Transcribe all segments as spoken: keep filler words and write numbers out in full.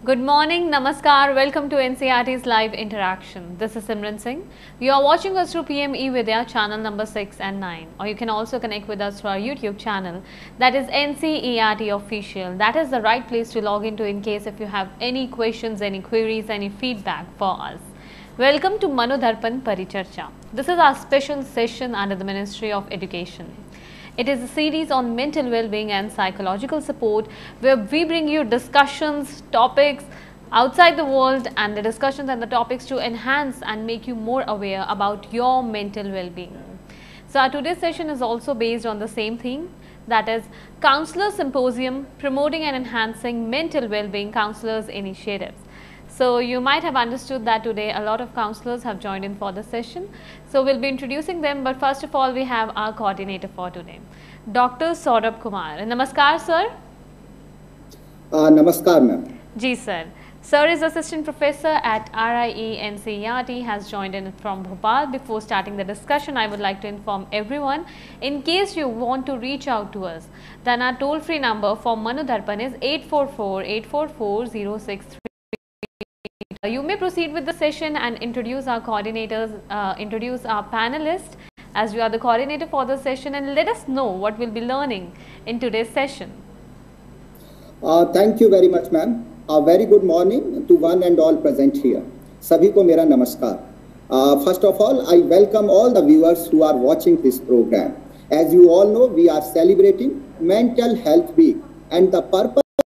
Good morning, Namaskar, welcome to N C R T's live interaction. This is Simran Singh. You are watching us through P M E Vidya channel number six and nine, or you can also connect with us through our YouTube channel, that is N C E R T official. That is the right place to log into in case if you have any questions, any queries, any feedback for us. Welcome to Manodarpan Paricharcha. This is our special session under the Ministry of Education. It is a series on mental well-being and psychological support where we bring you discussions, topics outside the world and the discussions and the topics to enhance and make you more aware about your mental well-being. So our today's session is also based on the same theme, that is Counselor Symposium Promoting and Enhancing Mental Well-being Counselors Initiatives. So you might have understood that today a lot of counselors have joined in for the session. So we'll be introducing them, but first of all we have our coordinator for today, Doctor Saurabh Kumar. Namaskar sir. Uh, namaskar ma'am. Ji sir. Sir is assistant professor at R I E N C E R T, has joined in from Bhopal. Before starting the discussion, I would like to inform everyone, in case you want to reach out to us, then our toll free number for Manodarpan is eight four four, eight four four, zero six three. You may proceed with the session and introduce our coordinators, uh, introduce our panelists, as you are the coordinator for the session, and let us know what we'll be learning in today's session. Uh, thank you very much ma'am. A very good morning to one and all present here. Sabhi ko mera namaskar. Uh, first of all, I welcome all the viewers who are watching this program. As you all know, we are celebrating Mental Health Week, and the purpose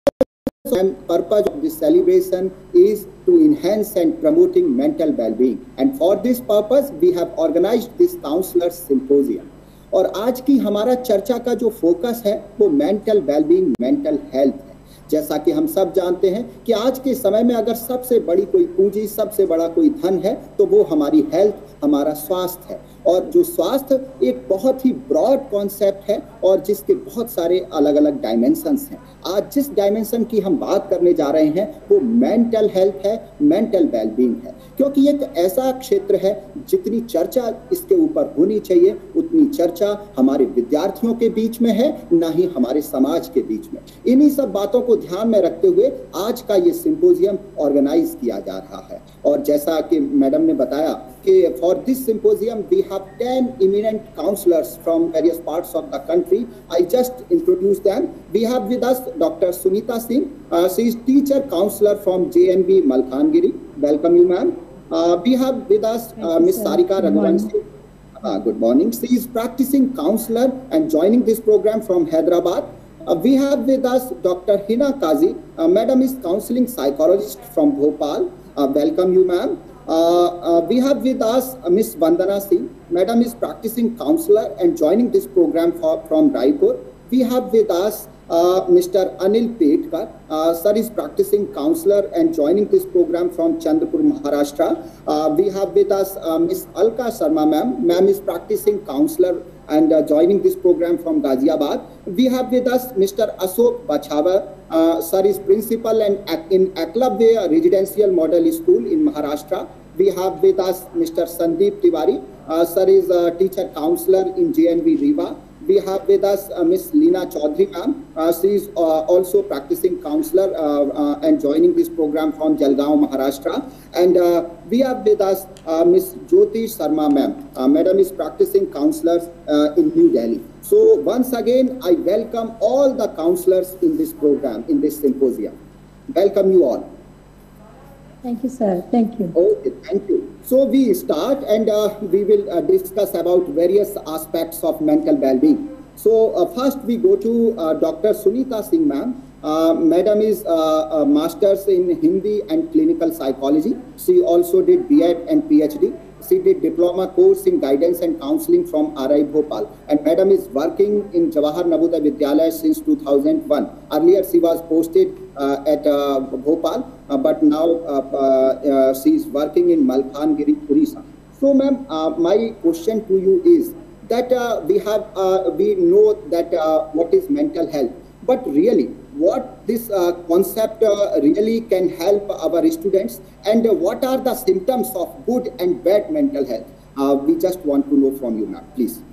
and purpose of this celebration is to enhance and promoting mental well-being, and for this purpose we have organized this counselors symposium. और आज की हमारा चर्चा का जो focus है वो mental wellbeing, mental health है। जैसा कि हम सब जानते हैं कि आज के समय में अगर सबसे बड़ी कोई पूंजी, सबसे बड़ा कोई धन है तो वो हमारी हेल्थ, हमारा स्वास्थ्य है। और जो स्वास्थ्य एक बहुत ही ब्रॉड कॉन्सेप्ट है और जिसके बहुत सारे अलग अलग डायमेंशंस हैं। आज जिस डायमेंशन की हम बात करने जा रहे हैं वो मेंटल हेल्थ है, मेंटल वेलबींग है, क्योंकि एक ऐसा क्षेत्र है जितनी चर्चा इसके ऊपर होनी चाहिए उतनी चर्चा हमारे विद्यार्थियों के बीच में है, ना ही हमारे समाज के बीच में। इन्हीं सब बातों को ध्यान में रखते हुए आज का ये सिंपोजियम ऑर्गेनाइज किया जा रहा है। और जैसा कि मैडम ने बताया कि for this symposium we have ten eminent counsellors from various parts of the country. I just introduce them. We have with us doctor Sunita Singh, she is teacher counsellor from J N B Malkangiri. Welcome you ma'am. We have with us miss Sarika Raghuvanshi. Uh, good morning. She is practicing counselor and joining this program from Hyderabad. Uh, we have with us Doctor Hina Kazi. Uh, Madam is counseling psychologist from Bhopal. Uh, welcome you, ma'am. Uh, uh, we have with us uh, Miss Vandana Singh. Madam is practicing counselor and joining this program for, from Raipur. We have with us uh, Mister Anil Petkar. Uh, sir is practicing counselor and joining this program from Chandrapur, Maharashtra. Uh, we have with us uh, Miss Alka Sharma, ma'am. Ma'am is practicing counselor and uh, joining this program from Ghaziabad. We have with us Mister Ashok Bachawa. Uh, sir is principal and in Aklabve Residential Model School in Maharashtra. We have with us Mister Sandeep Tiwari. Uh, sir is a teacher counselor in J N V Riva. We have with us uh, Miss Leena Chaudhary, ma'am. Uh, she is uh, also practicing counselor uh, uh, and joining this program from Jalgaon, Maharashtra. And uh, we have with us uh, Miss Jyoti Sharma, ma'am. Uh, Madam is practicing counselors uh, in New Delhi. So once again, I welcome all the counselors in this program, in this symposium. Welcome you all. Thank you, sir. Thank you. Okay, thank you. So we start and uh, we will uh, discuss about various aspects of mental well-being. So uh, first we go to uh, Doctor Sunita Singh, ma'am. Uh, Madam is uh, a master's in Hindi and clinical psychology. She also did B Ed and P H D. She did diploma course in guidance and counseling from R I Bhopal. And Madam is working in Jawahar Navodaya Vidyalaya since two thousand one. Earlier she was posted uh, at uh, Bhopal, uh, but now uh, uh, uh, she is working in Malkangiri, Orissa. So ma'am, uh, my question to you is that uh, we have, uh, we know that uh, what is mental health, but really what this uh, concept uh, really can help our students, and uh, what are the symptoms of good and bad mental health? Uh, we just want to know from you, ma'am, please.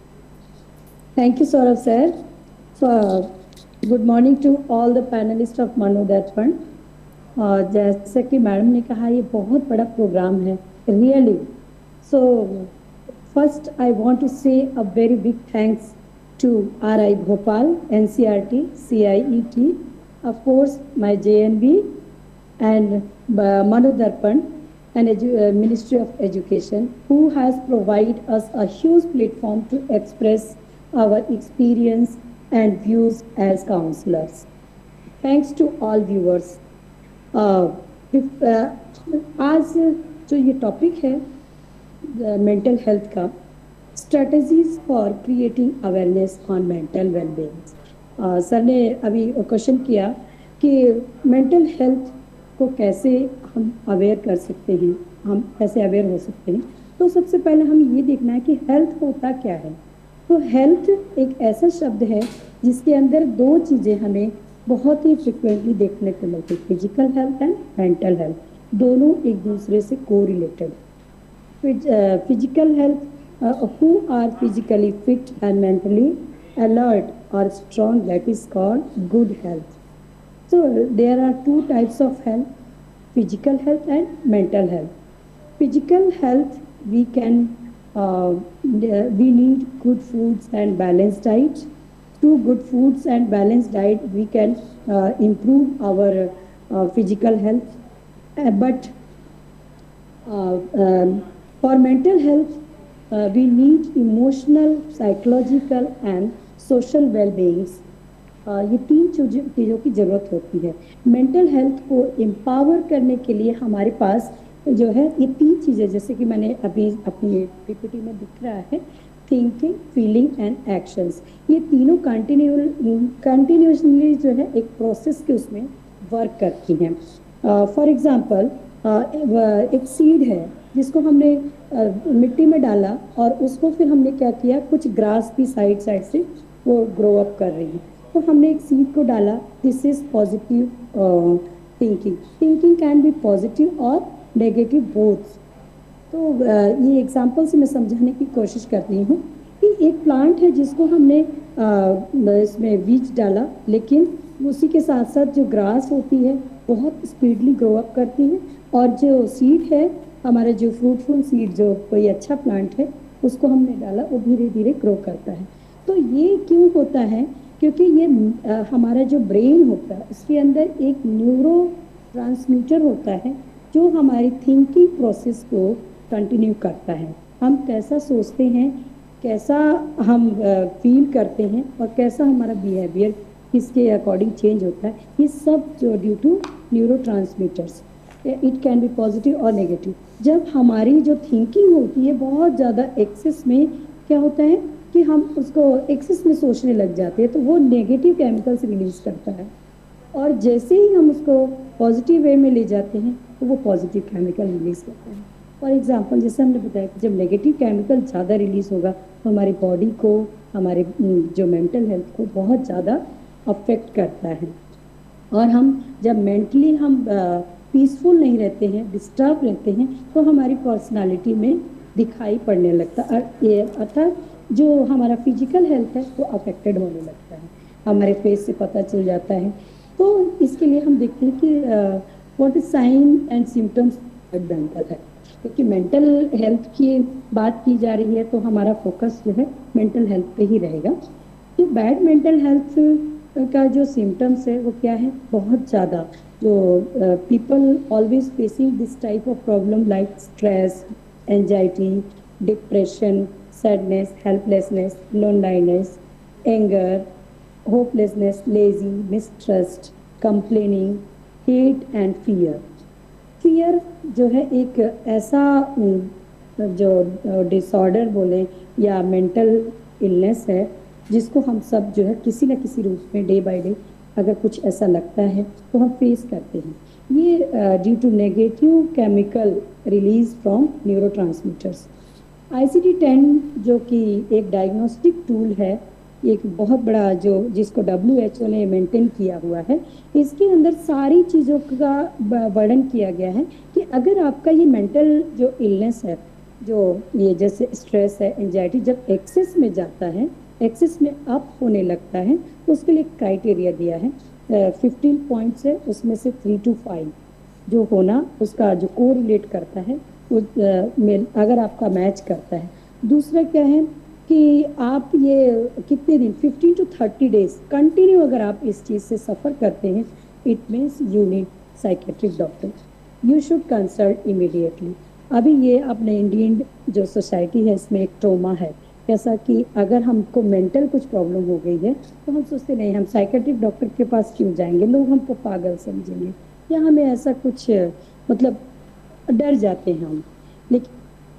Thank you, Saurabh sir. So, good morning to all the panelists of Manodarpan. जैसे कि madam ने कहा ये बहुत बड़ा program है really. So first I want to say a very big thanks to R I Bhopal, N C R T, C I E T, of course my J N B and uh, Manu Darpan and Edu uh, Ministry of Education, who has provided us a huge platform to express our experience and views as counselors. Thanks to all viewers. Uh, if, uh, आज जो ये topic है mental health का, strategies for creating awareness on mental wellbeing. Sir ने अभी question किया कि mental health को कैसे हम अवेयर कर सकते हैं, हम कैसे अवेयर हो सकते हैं. तो सबसे पहले हमें ये देखना है कि हेल्थ होता क्या है. तो हेल्थ एक ऐसा शब्द है जिसके अंदर दो चीज़ें हमें बहुत ही फ्रिक्वेंटली देखने को मिलती है, physical health and mental health. दोनों एक दूसरे से को related. Physical health Uh, who are physically fit and mentally alert or strong, that is called good health. So there are two types of health, physical health and mental health. Physical health, we can uh, we need good foods and balanced diet. Through good foods and balanced diet we can uh, improve our uh, physical health. Uh, but uh, um, for mental health Uh, we need emotional, psychological and social well-beings. uh, ये तीन चीज़ों की ज़रूरत होती है. Mental health को empower करने के लिए हमारे पास जो है ये तीन चीज़ें, जैसे कि मैंने अभी अपनी पीपीटी में दिख रहा है, थिंकिंग, फीलिंग एंड एक्शंस. ये तीनों कंटिन्यू कंटिन्यूसली जो है एक प्रोसेस के उसमें वर्क करती हैं. फॉर एग्जांपल एक सीड है जिसको हमने uh, मिट्टी में डाला और उसको फिर हमने क्या किया, कुछ ग्रास भी साइड साइड से वो ग्रो अप कर रही है. तो हमने एक सीड को डाला. This is positive thinking. Thinking can be positive और नेगेटिव बोथ. तो uh, ये एग्जांपल से मैं समझाने की कोशिश कर रही हूँ कि एक प्लांट है जिसको हमने uh, इसमें बीज डाला, लेकिन उसी के साथ साथ जो ग्रास होती है बहुत स्पीडली ग्रो अप करती है, और जो सीड है हमारा जो फ्रूटफुल सीड, जो कोई अच्छा प्लांट है उसको हमने डाला, वो धीरे धीरे ग्रो करता है. तो ये क्यों होता है? क्योंकि ये आ, हमारा जो ब्रेन होता है उसके अंदर एक न्यूरो ट्रांसमीटर होता है जो हमारी थिंकिंग प्रोसेस को कंटिन्यू करता है. हम कैसा सोचते हैं, कैसा हम फील करते हैं और कैसा हमारा बिहेवियर किसके अकॉर्डिंग चेंज होता है, ये सब जो due to neuro transmitters. It can be positive और नेगेटिव. जब हमारी जो थिंकिंग होती है बहुत ज़्यादा एक्सेस में, क्या होता है कि हम उसको एक्सेस में सोचने लग जाते हैं, तो वो नेगेटिव केमिकल्स रिलीज करता है. और जैसे ही हम उसको पॉजिटिव वे में ले जाते हैं तो वो पॉजिटिव केमिकल रिलीज करता है. फॉर एग्जांपल, जैसे हमने बताया कि जब नेगेटिव केमिकल ज़्यादा रिलीज होगा तो हमारी बॉडी को, हमारे जो मेंटल हेल्थ को बहुत ज़्यादा अफेक्ट करता है. और हम जब मेंटली हम पीसफुल नहीं रहते हैं, डिस्टर्ब रहते हैं, तो हमारी पर्सनालिटी में दिखाई पड़ने लगता है. अर्थात जो हमारा फिजिकल हेल्थ है वो अफेक्टेड होने लगता है, हमारे फेस से पता चल जाता है. तो इसके लिए हम देखते हैं कि what is sign and symptoms of mental health. क्योंकि मेंटल हेल्थ की बात की जा रही है तो हमारा फोकस जो है मेंटल हेल्थ पे ही रहेगा. तो बैड मेंटल हेल्थ का जो सिम्टम्स है वो क्या है? बहुत ज़्यादा जो people always facing this type of problem like stress, anxiety, depression, sadness, helplessness, loneliness, anger, hopelessness, lazy, mistrust, complaining, hate and fear. Fear जो है एक ऐसा जो डिसऑर्डर बोले या मेंटल इलनेस है जिसको हम सब जो है किसी न किसी रूप में डे बाय डे अगर कुछ ऐसा लगता है तो हम फेस करते हैं. ये due to negative chemical release from neurotransmitters. I C D ten जो कि एक डायग्नोस्टिक टूल है, एक बहुत बड़ा जो जिसको डब्ल्यू एच ओ ने मेंटेन किया हुआ है, इसके अंदर सारी चीज़ों का वर्णन किया गया है कि अगर आपका ये मेंटल जो इलनेस है, जो ये जैसे स्ट्रेस है, एंजाइटी, जब एक्सेस में जाता है, एक्सेस में अप होने लगता है, तो उसके लिए क्राइटेरिया दिया है. फिफ्टीन पॉइंट्स है, उसमें से थ्री टू फाइव जो होना उसका जो कोरिलेट करता है वो अ, मेल अगर आपका मैच करता है। दूसरा क्या है कि आप ये कितने दिन fifteen to thirty days continue अगर आप इस चीज़ से सफ़र करते हैं, it means you need psychiatric doctor, you should consult immediately. अभी ये अपने इंडियन जो सोसाइटी है इसमें एक ट्रोमा है, ऐसा कि अगर हमको मेंटल कुछ प्रॉब्लम हो गई है तो हम सोचते नहीं हम साइकेट्रिक डॉक्टर के पास क्यों जाएंगे, लोग हमको पागल समझेंगे या हमें ऐसा कुछ मतलब डर जाते हैं हम। लेकिन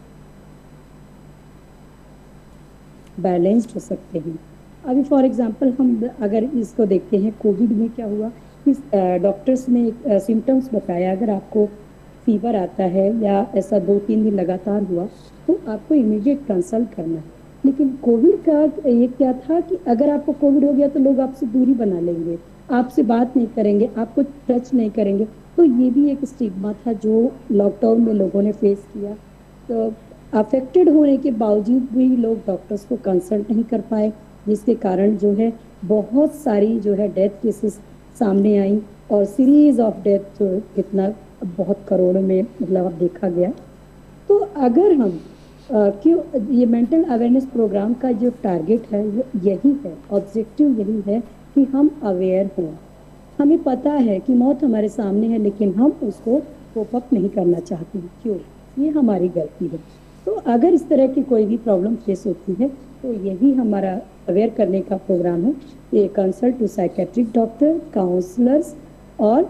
बैलेंस्ड हो सकते हैं। अभी फॉर एग्जांपल हम अगर इसको देखते हैं, कोविड में क्या हुआ कि डॉक्टर्स ने एक सिम्टम्स बताया, अगर आपको फीवर आता है या ऐसा दो तीन दिन लगातार हुआ तो आपको इमीडिएट कंसल्ट करना है। लेकिन कोविड का ये क्या था कि अगर आपको कोविड हो गया तो लोग आपसे दूरी बना लेंगे, आपसे बात नहीं करेंगे, आपको टच नहीं करेंगे। तो ये भी एक स्टिग्मा था जो लॉकडाउन में लोगों ने फेस किया। तो अफेक्टेड होने के बावजूद भी लोग डॉक्टर्स को कंसल्ट नहीं कर पाए, जिसके कारण जो है बहुत सारी जो है डेथ केसेस सामने आई और सीरीज ऑफ डेथ कितना बहुत करोड़ों में मतलब अब देखा गया। तो अगर हम अ, क्यों ये मेंटल अवेयरनेस प्रोग्राम का जो टारगेट है वो यही है, ऑब्जेक्टिव यही है कि हम अवेयर हों। हमें पता है कि मौत हमारे सामने है लेकिन हम उसको कोप अप नहीं करना चाहते, क्यों? ये हमारी गलती है। तो अगर इस तरह की कोई भी प्रॉब्लम फेस होती है तो यही हमारा अवेयर करने का प्रोग्राम है। ये consult to psychiatric doctor, counsellors और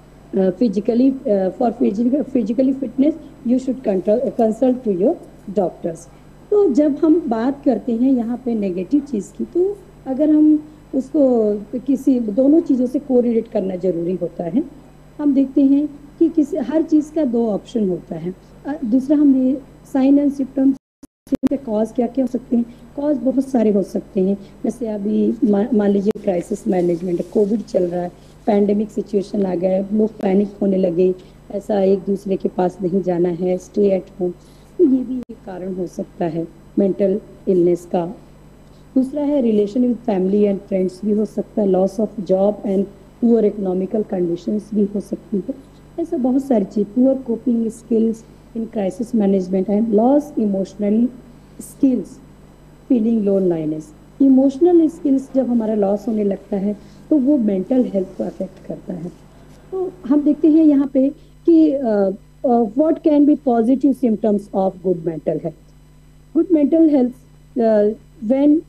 physically for physically fitness you should consult to your doctors. तो जब हम बात करते हैं यहाँ पे नेगेटिव चीज़ की, तो अगर हम उसको किसी दोनों चीज़ों से कोरिलेट करना जरूरी होता है। हम देखते हैं कि किसी हर चीज़ का दो ऑप्शन होता है। अ, दूसरा हमने साइन एंड सिम्टम्स के कॉज क्या क्या हो सकते हैं। कॉज बहुत सारे हो सकते हैं, जैसे अभी मा, मान लीजिए क्राइसिस मैनेजमेंट, कोविड चल रहा है, पैंडेमिक सिचुएशन आ गया, लोग पैनिक होने लगे, ऐसा एक दूसरे के पास नहीं जाना है, स्टे एट होम, तो ये भी एक कारण हो सकता है मेंटल इलनेस का। दूसरा है relation with family and friends भी हो सकता है, loss of job and poor economical conditions भी हो सकती है। ऐसा बहुत सारी चीज, poor coping skills in crisis management and loss emotional skills, feeling loneliness. Emotional skills जब हमारा लॉस होने लगता है तो वो मेंटल हेल्थ को अफेक्ट करता है। तो हम देखते हैं यहाँ पे कि what can be positive symptoms of good mental health. Good mental health when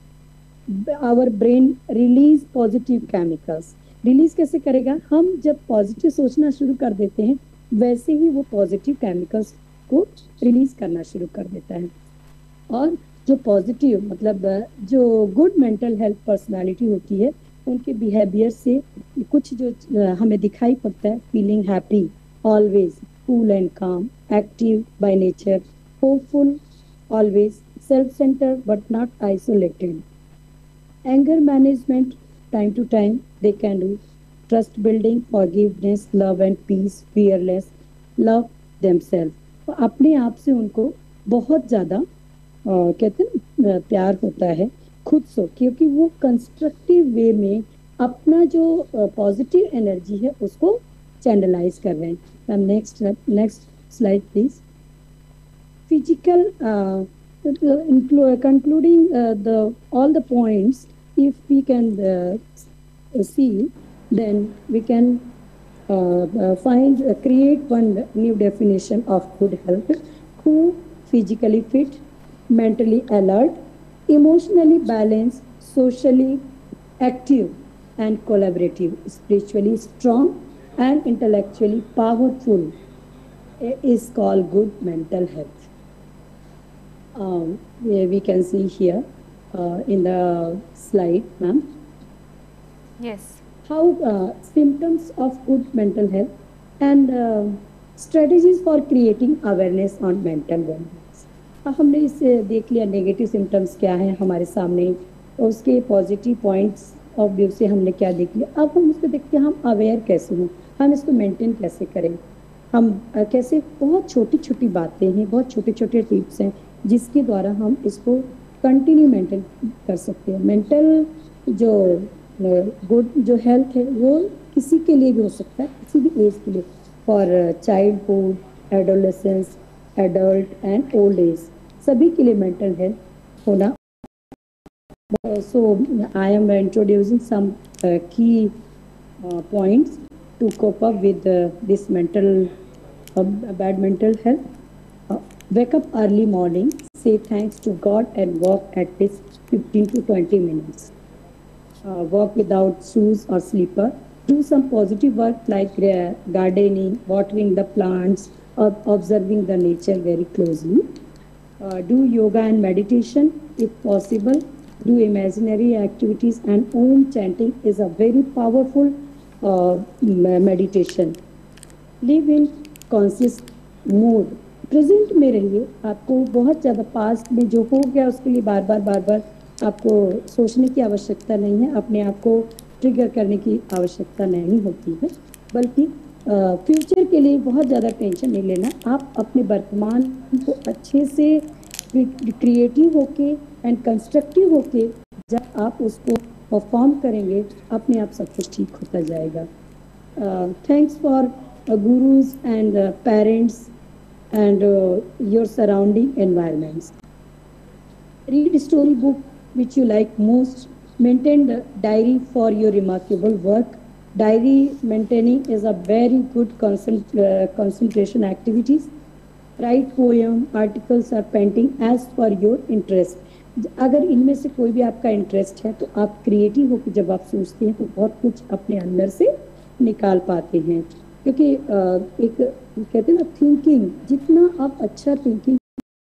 our brain release positive chemicals. Release कैसे करेगा? हम जब पॉजिटिव सोचना शुरू कर देते हैं वैसे ही वो पॉजिटिव केमिकल्स को रिलीज करना शुरू कर देता है। और जो पॉजिटिव मतलब जो गुड मेंटल हेल्थ पर्सनालिटी होती है उनके बिहेवियर से कुछ जो हमें दिखाई पड़ता है, feeling happy always, cool and calm, active by nature, hopeful always, self centred but not isolated, anger management time to time they can do, trust building, forgiveness, love and peace, fearless, love themselves। तो अपने आप से उनको बहुत ज़्यादा कहते हैं प्यार होता है खुद से, क्योंकि वो कंस्ट्रक्टिव वे में अपना जो पॉजिटिव एनर्जी है उसको चैनलाइज कर रहे हैं। Next next slide please. Physical concluding uh, the all the points, if we can uh, see, then we can uh, uh, find uh, create one new definition of good health: who physically fit, mentally alert, emotionally balanced, socially active and collaborative, spiritually strong and intellectually powerful is called good mental health. Um, yeah, we can see here uh, in the slide, ma'am. Yes. How uh, symptoms of good mental health and uh, strategies for creating awareness on mental wellness. अब हमने इसे देख लिया negative symptoms क्या है हमारे सामने, उसके पॉजिटिव पॉइंट्स ऑफ व्यू से हमने क्या देख लिया। अब हम उसको देखते हैं हम अवेयर कैसे हों, हम इसको मेंटेन कैसे करें, हम uh, कैसे, बहुत छोटी छोटी बातें हैं, बहुत छोटे छोटे टिप्स हैं जिसके द्वारा हम इसको कंटिन्यू मेंटेन कर सकते हैं। मेंटल जो गुड जो हेल्थ है वो किसी के लिए भी हो सकता है, किसी भी एज के लिए। For childhood, adolescence, adult and old age, सभी के लिए मेंटल हेल्थ होना. सो I am introducing some key points to cope up with uh, this mental uh, bad mental health. Uh, wake up early morning, say thanks to God and walk at least fifteen to twenty minutes. Uh, walk without shoes or slipper. Do some positive work like uh, gardening, watering the plants, or observing the nature very closely. Uh, do yoga and meditation if possible. Do imaginary activities, and Om chanting is a very powerful meditation. Live in conscious mood, present में रहिए. आपको बहुत ज़्यादा past में जो हो गया उसके लिए बार बार बार बार आपको सोचने की आवश्यकता नहीं है, अपने आप को ट्रिगर करने की आवश्यकता नहीं होती है, बल्कि फ्यूचर के लिए बहुत ज़्यादा टेंशन नहीं लेना. आप अपने वर्तमान को अच्छे से क्रिएटिव होके एंड कंस्ट्रक्टिव होके जब आप उसको परफॉर्म करेंगे, अपने आप सब कुछ ठीक होता जाएगा. Thanks for gurus and parents and your surrounding environments. Read story book which you like most. Maintain diary for your remarkable work. Diary maintaining is a very good concentration activities. Write poem, articles और painting as per your interest. अगर इनमें से कोई भी आपका interest है तो आप क्रिएटिव होकर जब आप सोचते हैं तो बहुत कुछ अपने अंदर से निकाल पाते हैं, क्योंकि एक कहते हैं ना, थिंकिंग, जितना आप अच्छा थिंकिंग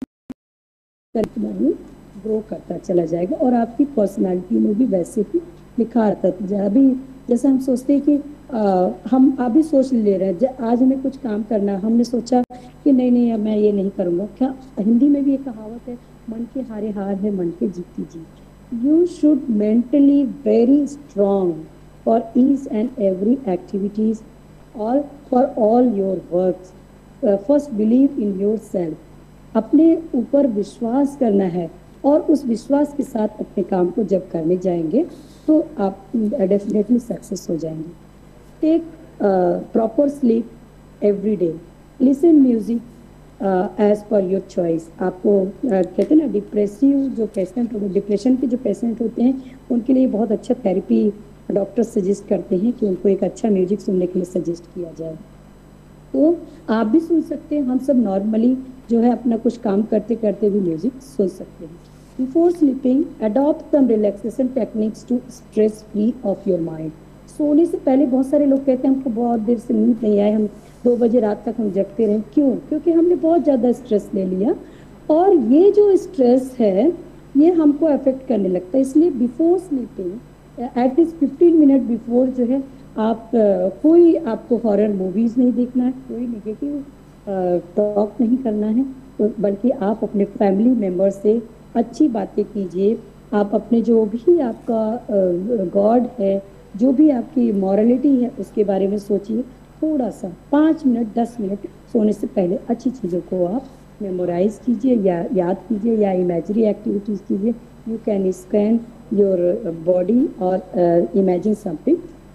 करते ग्रो करता चला जाएगा और आपकी पर्सनालिटी में भी वैसे ही निखार आता जाए. अभी जैसे हम सोचते हैं कि आ, हम अभी सोच ले रहे हैं आज हमें कुछ काम करना, हमने सोचा कि नहीं नहीं मैं ये नहीं करूँगा. क्या हिंदी में भी एक कहावत है, मन के हारे हार है, मन के जीती जीत. You should mentally very strong for each and every activities, all for all your works. First believe in your self. अपने ऊपर विश्वास करना है और उस विश्वास के साथ अपने काम को जब करने जाएंगे तो आप डेफिनेटली सक्सेस हो जाएंगे. Take proper sleep every day. Listen music as per your choice. आपको uh, कहते हैं ना, डिप्रेसिव जो पेशेंट होते हैं, डिप्रेशन के जो पेशेंट होते हैं, उनके लिए बहुत अच्छा थेरेपी डॉक्टर सजेस्ट करते हैं कि उनको एक अच्छा म्यूजिक सुनने के लिए सजेस्ट किया जाए. तो आप भी सुन सकते हैं. हम सब नॉर्मली जो है अपना कुछ काम करते करते भी म्यूजिक सुन सकते हैं. Before sleeping adopt some relaxation techniques to stress free of your mind. सोने से पहले बहुत सारे लोग कहते हैं हमको बहुत देर से नींद नहीं आए, हम दो बजे रात तक हम जगते रहे. क्यों? क्योंकि हमने बहुत ज़्यादा स्ट्रेस ले लिया और ये जो स्ट्रेस है ये हमको अफेक्ट करने लगता है. इसलिए before sleeping at least fifteen minute before जो है आप uh, कोई आपको हॉरर मूवीज़ नहीं देखना है, कोई नेगेटिव टॉक uh, नहीं करना है, तो बल्कि आप अपने फैमिली मेम्बर से अच्छी बातें कीजिए. आप अपने जो भी आपका गॉड uh, है, जो भी आपकी मॉरलिटी है, उसके बारे में सोचिए. थोड़ा सा पाँच मिनट दस मिनट सोने से पहले अच्छी चीज़ों को आप मेमोराइज कीजिए या याद कीजिए या इमेजरी एक्टिविटीज़ कीजिए. You can scan your body और imagine something.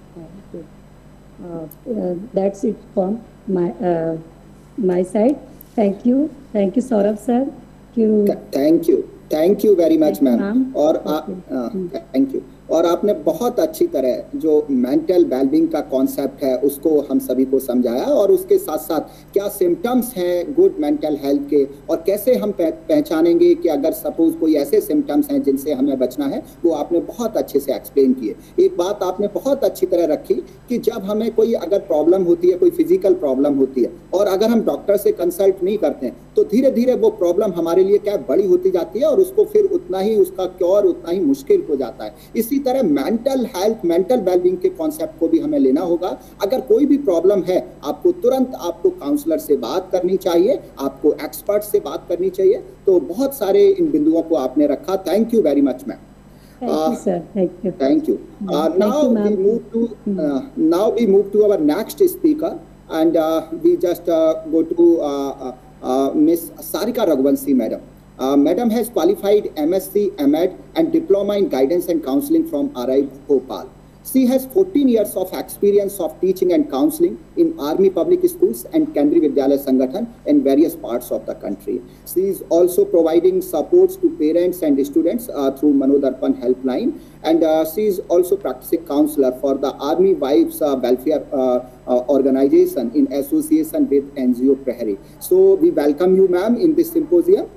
That's it from my my side. Thank you. Thank you Saurabh sir. Thank you. Thank you very much ma'am. और थैंक यू. और आपने बहुत अच्छी तरह जो मेंटल वेलबींग का कॉन्सेप्ट है उसको हम सभी को समझाया, और उसके साथ साथ क्या सिम्टम्स हैं गुड मेंटल हेल्थ के और कैसे हम पहचानेंगे कि अगर सपोज कोई ऐसे सिम्टम्स हैं जिनसे हमें बचना है, वो आपने बहुत अच्छे से एक्सप्लेन किए. एक बात आपने बहुत अच्छी तरह रखी कि जब हमें कोई अगर प्रॉब्लम होती है, कोई फिजिकल प्रॉब्लम होती है, और अगर हम डॉक्टर से कंसल्ट नहीं करते हैं तो धीरे धीरे वो प्रॉब्लम हमारे लिए क्या बड़ी होती जाती है और उसको फिर उतना ही उसका क्योर उतना ही मुश्किल हो जाता है. इसी तरह मेंटल हेल्थ, मेंटल वेलबींग के कॉन्सेप्ट को भी हमें लेना होगा. अगर कोई भी प्रॉब्लम है, आपको तुरंत आपको काउंसलर से बात करनी चाहिए, आपको एक्सपर्ट से बात करनी चाहिए. तो बहुत सारे इन बिंदुओं को आपने रखा. Thank you very much ma'am. Thank you, sir. Thank you. Thank you. Uh, Thank now you, we move to uh, now we move to our next speaker, and uh, we just uh, go to uh, uh, Miss Sarika Raghuvanshi, madam. Uh, madam has qualified M S c, M Ed, and Diploma in Guidance and Counseling from R I Bhopal. She has fourteen years of experience of teaching and counseling in Army Public Schools and Kendriya Vidyalaya Sangathan in various parts of the country. She is also providing supports to parents and students uh, through Manodarpan Helpline, and uh, she is also practicing counselor for the Army Wives uh, Welfare uh, uh, Organization in association with N G O Prahari. So we welcome you, ma'am, in this symposium.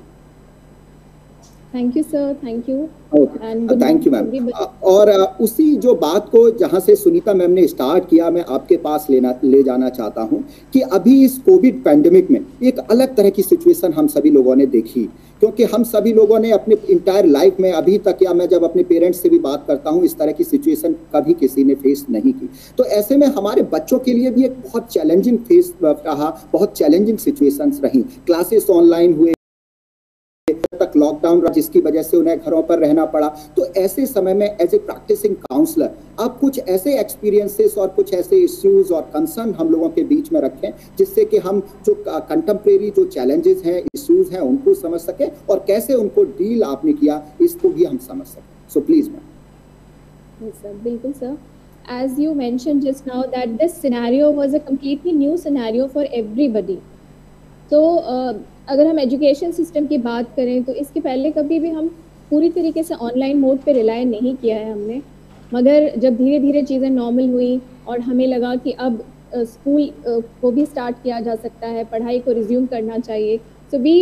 Thank you sir, thank you okay, thank you ma'am. और uh, उसी जो बात को जहां से Sunita ma'am ने start किया, मैं आपके पास लेना ले जाना चाहता हूं कि अभी इस कोविड पैंडेमिक में एक अलग तरह की सिचुएशन हम सभी लोगों ने देखी, क्योंकि हम सभी लोगों ने अपने इंटायर लाइफ में अभी तक, या मैं जब अपने पेरेंट्स से भी बात करता हूं, इस तरह की सिचुएशन कभी किसी ने फेस नहीं की। तो ऐसे में हमारे बच्चों के लिए भी एक बहुत चैलेंजिंग फेस रहा, बहुत चैलेंजिंग सिचुएशंस रही। क्लासेस ऑनलाइन हुए, तक लॉकडाउन रहा, जिसकी वजह से उन्हें घरों पर रहना पड़ा। तो ऐसे समय में एज ए प्रैक्टिसिंग काउंसलर आप कुछ ऐसे एक्सपीरियंसेस और कुछ ऐसे इश्यूज और कंसर्न हम लोगों के बीच में रखें, जिससे कि हम जो कंटेम्प्रेरी जो चैलेंजेस हैं, इश्यूज हैं, उनको समझ सकें और कैसे उनको डील आपने किया, इसको भी हम समझ सकें। So please ma'am. सर, बिल्कुल sir. As you mentioned just now that this scenario was a completely new scenario for everybody. तो uh, अगर हम एजुकेशन सिस्टम की बात करें तो इसके पहले कभी भी हम पूरी तरीके से ऑनलाइन मोड पे रिलाय नहीं किया है हमने, मगर जब धीरे धीरे चीज़ें नॉर्मल हुई और हमें लगा कि अब स्कूल uh, uh, को भी स्टार्ट किया जा सकता है, पढ़ाई को रिज्यूम करना चाहिए, so we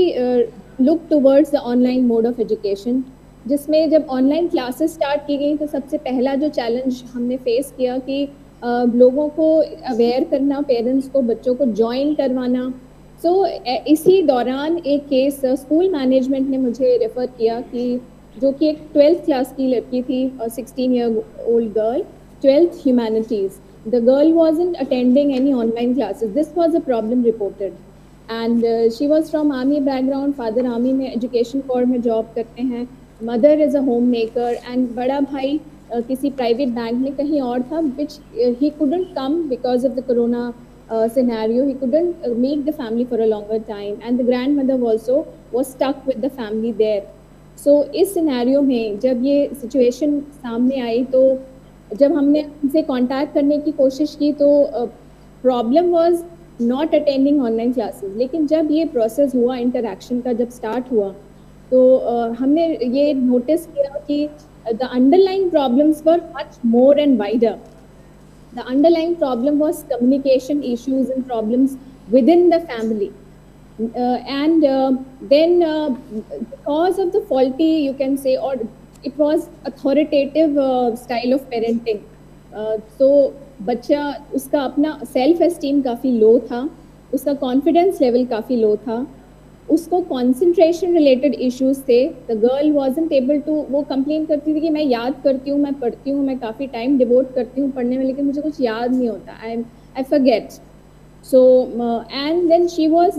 look towards the online mode of education, जिसमें जब ऑनलाइन क्लासेस स्टार्ट की गई तो सबसे पहला जो चैलेंज हमने फेस किया कि uh, लोगों को अवेयर करना, पेरेंट्स को, बच्चों को ज्वाइन करवाना। सो so, इसी दौरान एक केस स्कूल मैनेजमेंट ने मुझे रेफ़र किया कि जो कि एक ट्वेल्थ क्लास की लड़की थी, sixteen year old girl, twelfth humanities, the girl wasn't attending any online classes, this was a problem reported and she was from army background, father army में एजुकेशन कोर में जॉब करते हैं, mother is a home maker and बड़ा भाई uh, किसी private bank में कहीं और था, which he couldn't come because of the corona Uh, scenario. He couldn't uh, meet the family for a longer time, and the grandmother also was stuck with the family there. So इस scenario में जब ये situation सामने आई, तो जब हमने उनसे contact करने की कोशिश की तो uh, problem was not attending online classes. लेकिन जब ये process हुआ, interaction का जब start हुआ, तो uh, हमने ये notice किया कि uh, the underlying problems were much more and wider. The underlying problem was communication issues and problems within the family. Uh, and uh, then uh, because of the faulty, you can say, or it was authoritative uh, style of parenting. Uh, so बच्चा, उसका अपना self esteem काफ़ी low था, उसका confidence level काफ़ी low था, उसको concentration related issues थे, the girl wasn't able to, वो कंप्लेन करती थी कि मैं याद करती हूँ, मैं पढ़ती हूँ, मैं काफ़ी टाइम डिवोट करती हूँ पढ़ने में, लेकिन मुझे कुछ याद नहीं होता, I I forget. So and then she was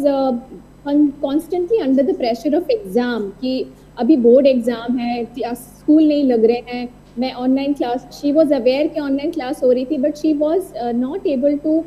constantly under the pressure of exam कि अभी बोर्ड एग्ज़ाम है, स्कूल नहीं लग रहे हैं, मैं online class, she was aware कि ऑनलाइन क्लास हो रही थी, but she was not able to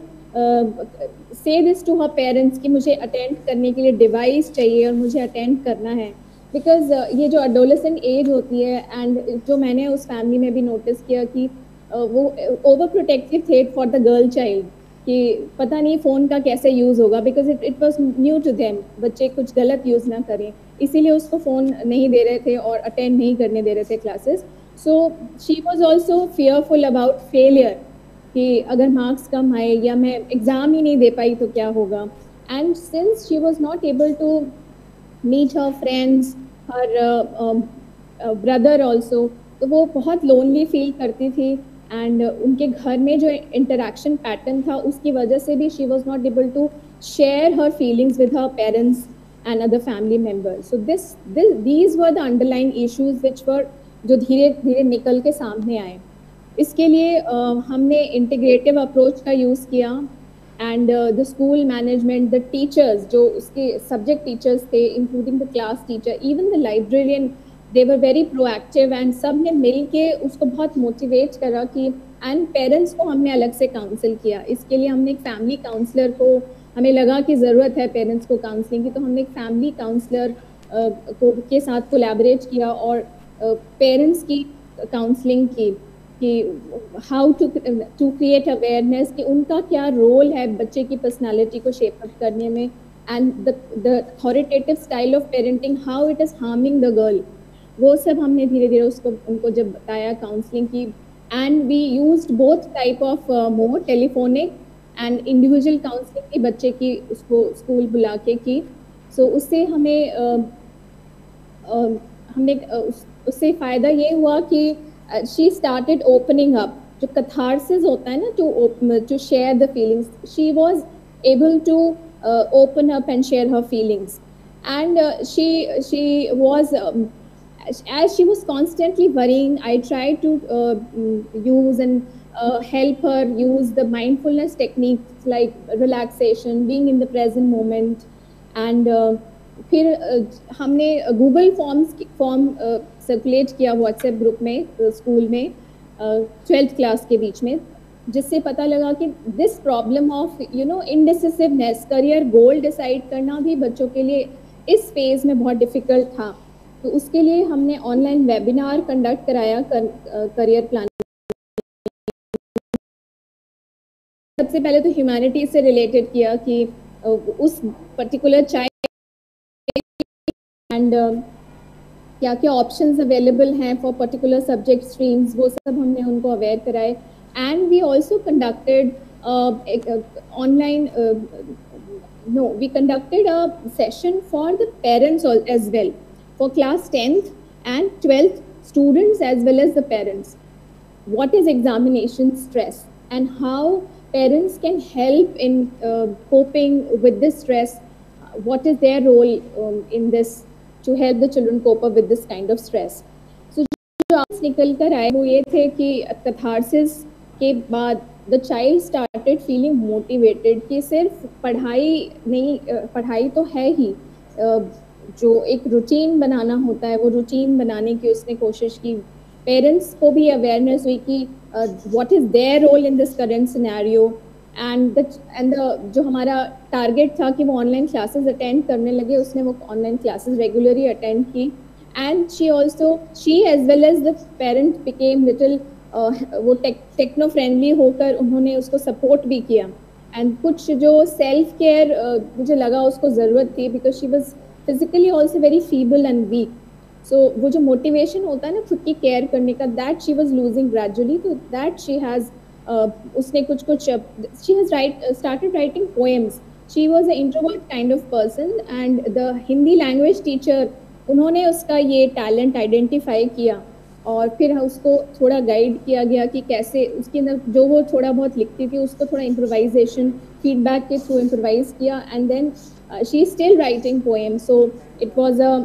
say this to her parents कि मुझे अटेंड करने के लिए डिवाइस चाहिए और मुझे अटेंड करना है, बिकॉज uh, ये जो एडोलेसेंट एज होती है, एंड जो मैंने उस फैमिली में भी नोटिस किया कि uh, वो ओवर प्रोटेक्टिव थे फॉर द गर्ल चाइल्ड, कि पता नहीं फ़ोन का कैसे यूज़ होगा, because it it was new to them, बच्चे कुछ गलत यूज़ ना करें, इसीलिए उसको फ़ोन नहीं दे रहे थे और अटेंड नहीं करने दे रहे थे classes. So she was also fearful about failure कि अगर मार्क्स कम आए या मैं एग्ज़ाम ही नहीं दे पाई तो क्या होगा, and since she was not able to meet her friends, her brother also, तो वो बहुत लोनली फील करती थी, एंड उनके घर में जो इंटरेक्शन पैटर्न था उसकी वजह से भी she was not able to share her feelings with her parents and other family members. So this these were the underline issues which were, जो धीरे धीरे निकल के सामने आए। इसके लिए uh, हमने इंटीग्रेटिव अप्रोच का यूज़ किया, and the school management, the teachers, जो उसके सब्जेक्ट टीचर्स थे, including the class teacher, even the librarian, they were very proactive, and सब ने मिल के उसको बहुत मोटिवेट करा कि, एंड पेरेंट्स को हमने अलग से काउंसिल किया। इसके लिए हमने एक फैमिली काउंसलर को, हमें लगा कि ज़रूरत है पेरेंट्स को काउंसलिंग की, तो हमने एक फैमिली काउंसलर uh, को के साथ कोलैबोरेट किया और पेरेंट्स uh, की काउंसलिंग की। कि how to to create awareness कि उनका क्या रोल है बच्चे की पर्सनालिटी को शेप अप करने में, and the the authoritative style of parenting, how it is harming the girl, वो सब हमने धीरे धीरे उसको उनको जब बताया काउंसलिंग की. And we used both type of mode, telephonic and individual counselling की बच्चे की उसको स्कूल बुला के की. सो so, उससे हमें uh, uh, हमने uh, उस, उससे फ़ायदा ये हुआ कि शी स्टार्टेड ओपनिंग अप. जो कथारसिस होता है ना, to to share the feelings, she was able to open up and share her feelings. And she she was as she was constantly worrying, I tried to uh, use and uh, help her use the mindfulness techniques like relaxation, being in the present moment. And uh, फिर uh, हमने Google forms form circulate किया WhatsApp group में school में twelfth class के बीच में, जिससे पता लगा कि this problem of you know indecisiveness, career goal decide करना भी बच्चों के लिए इस फेज में बहुत डिफिकल्ट था. तो उसके लिए हमने ऑनलाइन वेबिनार कंडक्ट कराया करियर प्लानिंग. सबसे पहले तो ह्यूमैनिटी से रिलेटेड किया कि उस पर्टिकुलर चाइल्ड एंड क्या क्या ऑप्शंस अवेलेबल हैं फॉर पर्टिकुलर सब्जेक्ट स्ट्रीम्स, वो सब हमने उनको अवेयर कराए. And we also conducted online no we conducted a session for the parents as well, for class tenth and twelfth students as well as the parents. What is examination stress and how parents can help in uh, coping with this stress? What is their role um, in this to help the children cope up with this kind of stress? So जो आज निकल कर आए वो ये थे कि catharsis के बाद the child started feeling motivated कि सिर्फ पढ़ाई नहीं, पढ़ाई तो है ही, uh, जो एक रूटीन बनाना होता है वो रूटीन बनाने की उसने कोशिश की. पेरेंट्स को भी अवेयरनेस हुई कि what is their role in this current scenario. And the and the जो हमारा टारगेट था कि वो ऑनलाइन क्लासेस अटेंड करने लगे, उसने वो ऑनलाइन क्लासेस रेगुलरली अटेंड की. And she also she as well as the parent became little वो टेक्नो फ्रेंडली होकर उन्होंने उसको सपोर्ट भी किया. एंड कुछ जो सेल्फ केयर uh, मुझे लगा उसको ज़रूरत थी, because she was physically also very feeble and weak. So वो जो motivation होता है ना खुद की केयर करने का, that she was losing gradually. So that she has uh, उसने कुछ कुछ she has write uh, started writing poems. She was an introvert kind of person and the Hindi language teacher उन्होंने उसका ये talent identify किया और फिर उसको थोड़ा गाइड किया गया कि कैसे उसके अंदर जो वो थोड़ा बहुत लिखती थी उसको थोड़ा improvisation feedback के थ्रू improvise किया. And then Uh, she is still writing poems, so it was a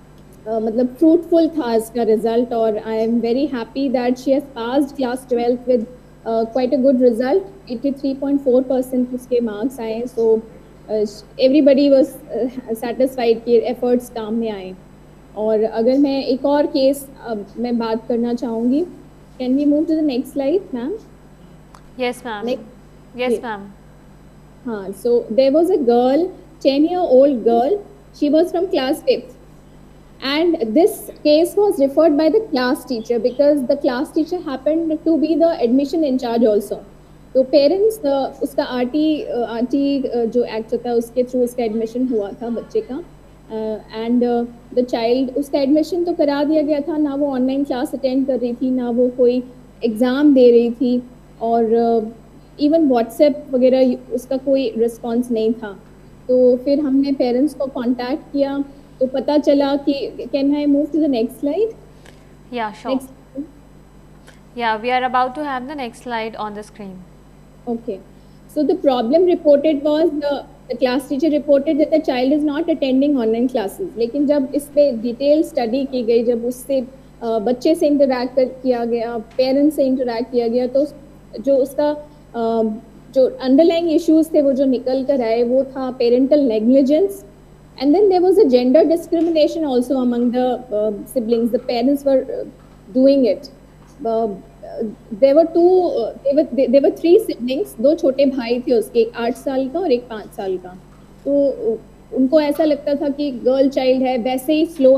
uh, मतलब fruitful था इसका result. और I am very happy that she has passed class twelfth with uh, quite a good result. eighty-three point four percent उसके marks आए. So uh, everybody was uh, satisfied कि efforts काम में आए. और अगर मैं एक और case uh, मैं बात करना चाहूँगी. Can we move to the next slide, ma'am? Yes, ma'am. Yes, ma'am. हाँ, so there was a girl, ten year old girl, she was from class fifth, and this case was referred by the class teacher because the class teacher happened to be the admission in charge also. तो parents uh, उसका RT RT uh, जो act होता है उसके through उसका admission हुआ था बच्चे का. एंड द चाइल्ड, उसका एडमिशन तो करा दिया गया था, ना वो ऑनलाइन क्लास अटेंड कर रही थी, ना वो कोई एग्ज़ाम दे रही थी, और इवन uh, व्हाट्सएप वगैरह उसका कोई रिस्पॉन्स नहीं था. तो फिर हमने पेरेंट्स को कांटेक्ट किया तो पता चला कि can I move to the next slide? Yeah sure. Yeah we are about to have the next slide on the screen. Okay, so the problem reported was the the class teacher reported that the child is not attending online classes. लेकिन जब इस पे detail study की गई, जब उससे uh, बच्चे से इंटरैक्ट किया गया, पेरेंट्स से इंटरैक्ट किया गया, तो जो उसका uh, जो अंडरलाइंग इश्यूज थे वो जो निकल कर आए वो था parental negligence. And then there was a gender discrimination also among the siblings. The parents were doing it. There were two there were three siblings, दो छोटे भाई थे उसके, एक आठ साल का और एक पाँच साल का. तो उनको ऐसा लगता था कि गर्ल चाइल्ड है, वैसे ही फ्लो है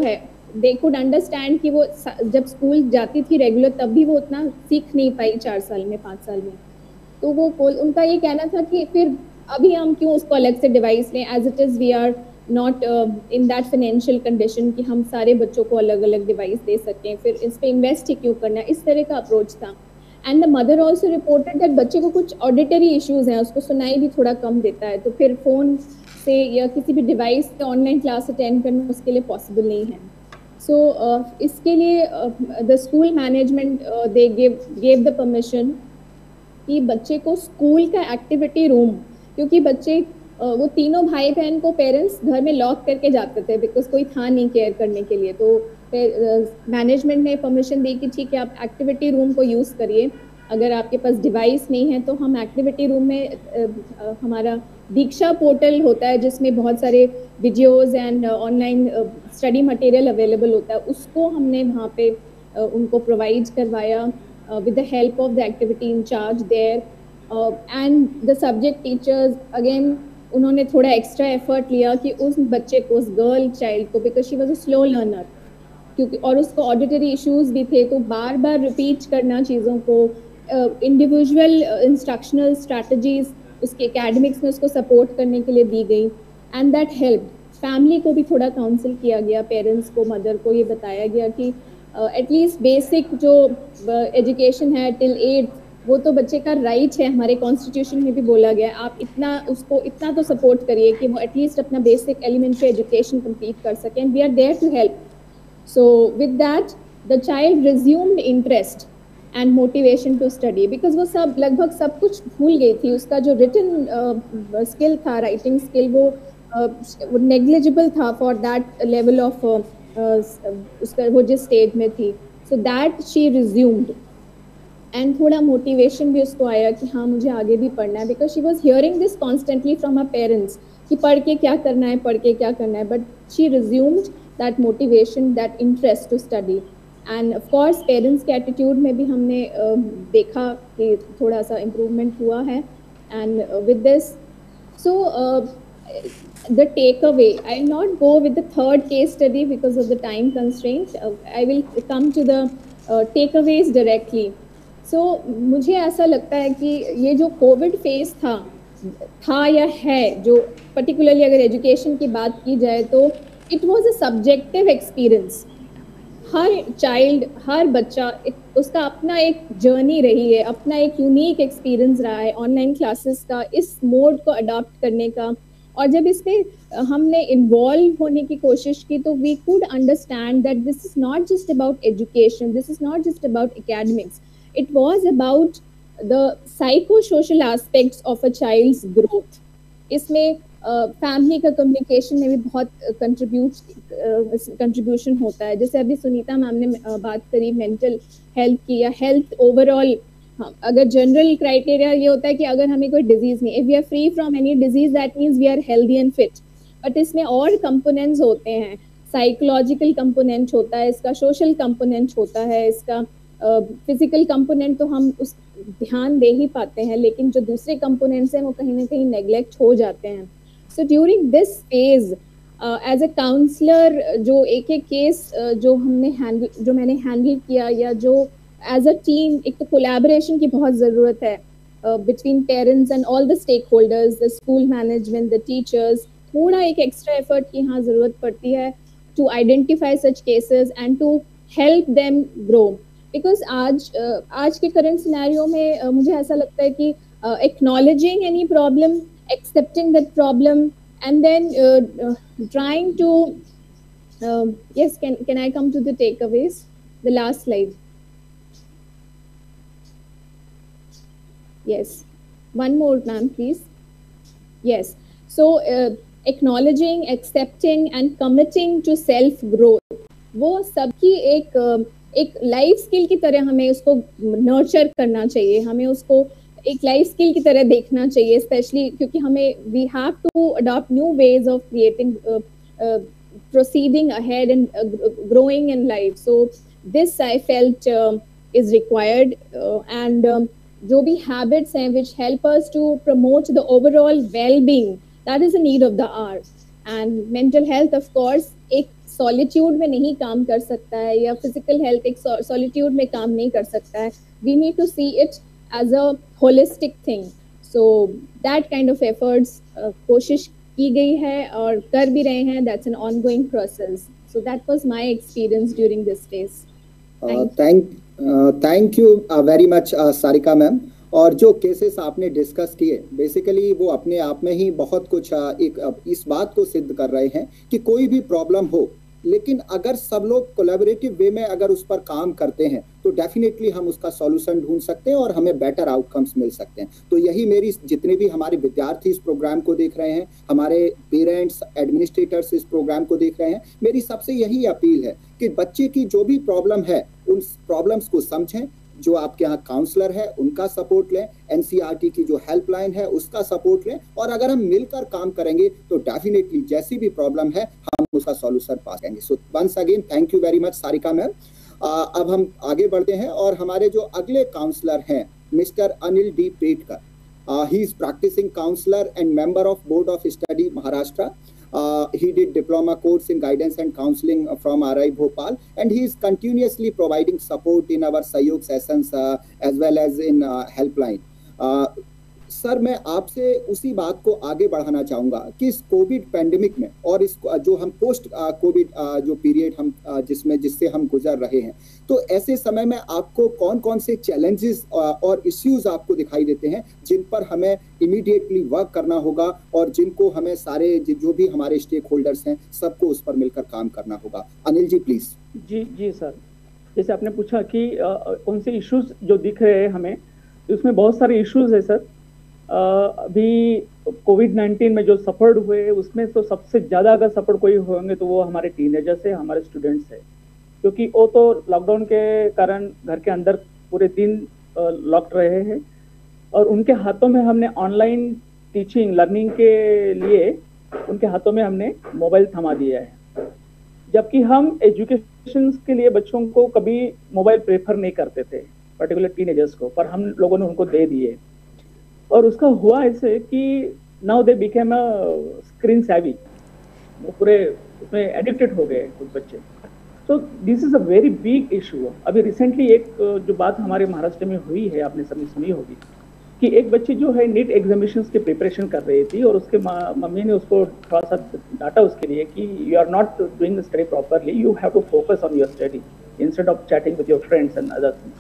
दे कुड अंडरस्टैंड कि वो जब स्कूल जाती थी रेगुलर तब भी वो उतना सीख नहीं पाई चार साल में पाँच साल में। तो वो उनका ये कहना था कि फिर अभी हम क्यों उसको अलग से डिवाइस लें, as it is we are not in that financial condition कि हम सारे बच्चों को अलग अलग डिवाइस दे सकें, फिर इस पर इन्वेस्ट ही क्यों करना है, इस तरह का अप्रोच था। And the mother also reported that बच्चे को कुछ ऑडिटरी इश्यूज़ हैं, उसको सुनाई भी थोड़ा कम देता है, तो फिर फ़ोन से या किसी भी डिवाइस से ऑनलाइन क्लास अटेंड करना उसके लिए पॉसिबल नहीं है। सो so, uh, इसके लिए the school management they give gave the permission कि बच्चे को स्कूल का एक्टिविटी रूम, क्योंकि बच्चे uh, वो तीनों भाई बहन को पेरेंट्स घर में लॉक करके जाते थे बिकॉज कोई था नहीं केयर करने के लिए, तो मैनेजमेंट uh, ने परमिशन दी कि ठीक है आप एक्टिविटी रूम को यूज़ करिए, अगर आपके पास डिवाइस नहीं है तो हम एक्टिविटी रूम में uh, uh, हमारा दीक्षा पोर्टल होता है जिसमें बहुत सारे videos and online study material available होता है, उसको हमने वहाँ पे uh, उनको प्रोवाइड करवाया with the help of the activity in charge there and the subject teachers. Again उन्होंने थोड़ा एक्स्ट्रा एफर्ट लिया कि उस बच्चे को, उस गर्ल चाइल्ड को, because she was a slow learner, क्योंकि और उसको ऑडिटरी इश्यूज भी थे, तो बार बार रिपीट करना चीज़ों को, इंडिविजुअल इंस्ट्रक्शनल स्ट्रैटेजीज उसके एकेडमिक्स में उसको सपोर्ट करने के लिए दी गई एंड दैट हेल्प। फैमिली को भी थोड़ा काउंसिल किया गया, पेरेंट्स को, मदर को ये बताया गया कि एटलीस्ट बेसिक जो एजुकेशन है टिल एट वो तो बच्चे का राइट है, हमारे कॉन्स्टिट्यूशन में भी बोला गया, आप इतना उसको इतना तो सपोर्ट करिए कि वो एटलीस्ट अपना बेसिक एलिमेंट्री एजुकेशन कंप्लीट कर सकें, we are there to help. So with that the child resumed interest and motivation to study, because वो सब लगभग सब कुछ भूल गई थी, उसका जो रिटन स्किल था, राइटिंग स्किल, वो नेग्लिजिबल था फॉर दैट लेवल ऑफ उसका वो जिस स्टेज में थी। So that she resumed and थोड़ा मोटिवेशन भी उसको आया कि हाँ मुझे आगे भी पढ़ना है, because she was hearing this constantly from her parents कि पढ़ के क्या करना है, पढ़ के क्या करना है, but she resumed that motivation, that interest to study. And of course parents के एटीट्यूड में भी हमने uh, देखा कि थोड़ा सा इम्प्रूवमेंट हुआ है। And with this so the takeaway, I will not go with the third case study because of the time constraint. uh, I will come to the uh, takeaways directly. So मुझे ऐसा लगता है कि ये जो Covid phase था था या है, जो पर्टिकुलरली अगर एजुकेशन की बात की जाए तो it was a subjective experience. हर चाइल्ड, हर बच्चा, उसका अपना एक जर्नी रही है, अपना एक यूनिक एक्सपीरियंस रहा है ऑनलाइन क्लासेस का, इस मोड को अडॉप्ट करने का। और जब इसमें हमने इन्वॉल्व होने की कोशिश की तो we could understand that this is not just about education, this is not just about academics, it was about the psycho social aspects of a child's growth. इसमें फैमिली uh, का कम्युनिकेशन में भी बहुत कंट्रीब्यूट कंट्रीब्यूशन होता है। जैसे अभी Sunita ma'am ने uh, बात करी मेंटल हेल्थ की या हेल्थ ओवरऑल। हाँ, अगर जनरल क्राइटेरिया ये होता है कि अगर हमें कोई डिजीज नहीं, if we are free from any disease that means we are healthy and fit, but इसमें और कंपोनेंट्स होते हैं, साइकोलॉजिकल कंपोनेंट होता है, इसका सोशल कंपोनेंट होता है, इसका फिजिकल uh, कंपोनेंट तो हम उस ध्यान दे ही पाते हैं, लेकिन जो दूसरे कंपोनेंट्स हैं वो कहीं ना कहीं नेग्लेक्ट हो जाते हैं। So during this phase as a counsellor जो एक एक केस uh, जो हमने हैंडल जो मैंने हैंडल किया या जो एज अ टीम, एक तो कोलैबोरेशन की बहुत ज़रूरत है between parents and all the stakeholders, the school management, the teachers, थोड़ा एक एक्स्ट्रा एफर्ट की यहाँ ज़रूरत पड़ती है to identify such cases and to help them grow. Because आज uh, आज के करंट सिनेरियो में uh, मुझे ऐसा लगता है कि acknowledging any problem, accepting that problem and then trying to yes can can I come to the takeaways, the last slide. Yes, one more ma'am please. Yes, so uh, acknowledging, accepting and committing to self growth, वो सबकी एक uh, एक life skill की तरह हमें उसको nurture करना चाहिए, हमें उसको एक लाइफ स्किल की तरह देखना चाहिए, स्पेशली क्योंकि हमें we have to adopt new ways of creating proceeding ahead and uh, growing in life. So this I felt uh, is required uh, and um, जो भी habits हैं which help us to promote the overall well-being, that is a need of the hour. And mental health of course एक solitude में नहीं काम कर सकता है, या फिजिकल हेल्थ एक सॉलिट्यूड में काम नहीं कर सकता है. We need to see it as a holistic thing. So that kind of efforts कोशिश की गई है और कर भी रहे हैं. That's an ongoing process. So that was my experience during this days. Thank thank you very much Sarika ma'am. और जो केसेस आपने डिस्कस किए बेसिकली वो अपने आप में ही बहुत कुछ uh, एक uh, इस बात को सिद्ध कर रहे हैं कि कोई भी प्रॉब्लम हो, लेकिन अगर सब लोग कोलैबोरेटिव वे में अगर उस पर काम करते हैं तो डेफिनेटली हम उसका सॉल्यूशन ढूंढ सकते हैं और हमें बेटर आउटकम्स मिल सकते हैं. तो यही मेरी, जितने भी हमारे विद्यार्थी इस प्रोग्राम को देख रहे हैं, हमारे पेरेंट्स, एडमिनिस्ट्रेटर्स इस प्रोग्राम को देख रहे हैं, मेरी सबसे यही अपील है कि बच्चे की जो भी प्रॉब्लम है उन प्रॉब्लम्स को समझें. जो आपके यहाँ काउंसलर है उनका सपोर्ट लें, एनसीईआरटी की जो हेल्पलाइन है उसका सपोर्ट लें, और अगर हम मिलकर काम करेंगे तो डेफिनेटली जैसी भी प्रॉब्लम है हम उसका सॉल्यूशन पा जाएंगे. So once again thank you very much Sarika ma'am. अब हम आगे बढ़ते हैं और हमारे जो अगले काउंसलर हैं mister Anil D Petkar. He is practising counsellor and member of board of study Maharashtra. Uh, he did diploma course in guidance and counseling from R I Bhopal, and he is continuously providing support in our Sahyog sessions uh, as well as in uh, helpline. Uh, sir मैं आपसे उसी बात को आगे बढ़ाना चाहूँगा कि इस कोविड पैंडेमिक में और इस जो हम पोस्ट कोविड जो पीरियड हम जिसमें जिससे हम गुजर रहे हैं, तो ऐसे समय में आपको कौन कौन से चैलेंजेस और इश्यूज आपको दिखाई देते हैं जिन पर हमें इमीडिएटली वर्क करना होगा और जिनको हमें सारे जो भी हमारे स्टेक होल्डर्स हैं सबको उस पर मिलकर काम करना होगा? अनिल जी प्लीज. जी जी सर, जैसे आपने पूछा कि आ, कौन से इश्यूज जो दिख रहे हैं हमें, उसमें बहुत सारे इश्यूज है सर. Uh, अभी कोविड नाइन्टीन में जो सफर्ड हुए उसमें तो सबसे ज़्यादा अगर सफर कोई होंगे तो वो हमारे टीनेजर्स है, हमारे स्टूडेंट्स है, क्योंकि वो तो लॉकडाउन के कारण घर के अंदर पूरे दिन लॉक्ड रहे हैं और उनके हाथों में हमने ऑनलाइन टीचिंग लर्निंग के लिए उनके हाथों में हमने मोबाइल थमा दिया है, जबकि हम एजुकेशन के लिए बच्चों को कभी मोबाइल प्रेफर नहीं करते थे, पर्टिकुलर टीनेजर्स को, पर हम लोगों ने उनको दे दिए. और उसका हुआ ऐसे कि now they became a screen savvy, वो पूरे उसमें एडिक्टेड हो गए कुछ बच्चे. तो this is a very big issue. अभी रिसेंटली एक जो बात हमारे महाराष्ट्र में हुई है, आपने सभी सुनी होगी, कि एक बच्ची जो है नीट एग्जामिनेशंस की प्रिपरेशन कर रही थी और उसके मम्मी ने उसको थोड़ा सा डांटा उसके लिए कि you are not doing the study properly, you have to focus on your study instead of chatting with your friends and other things.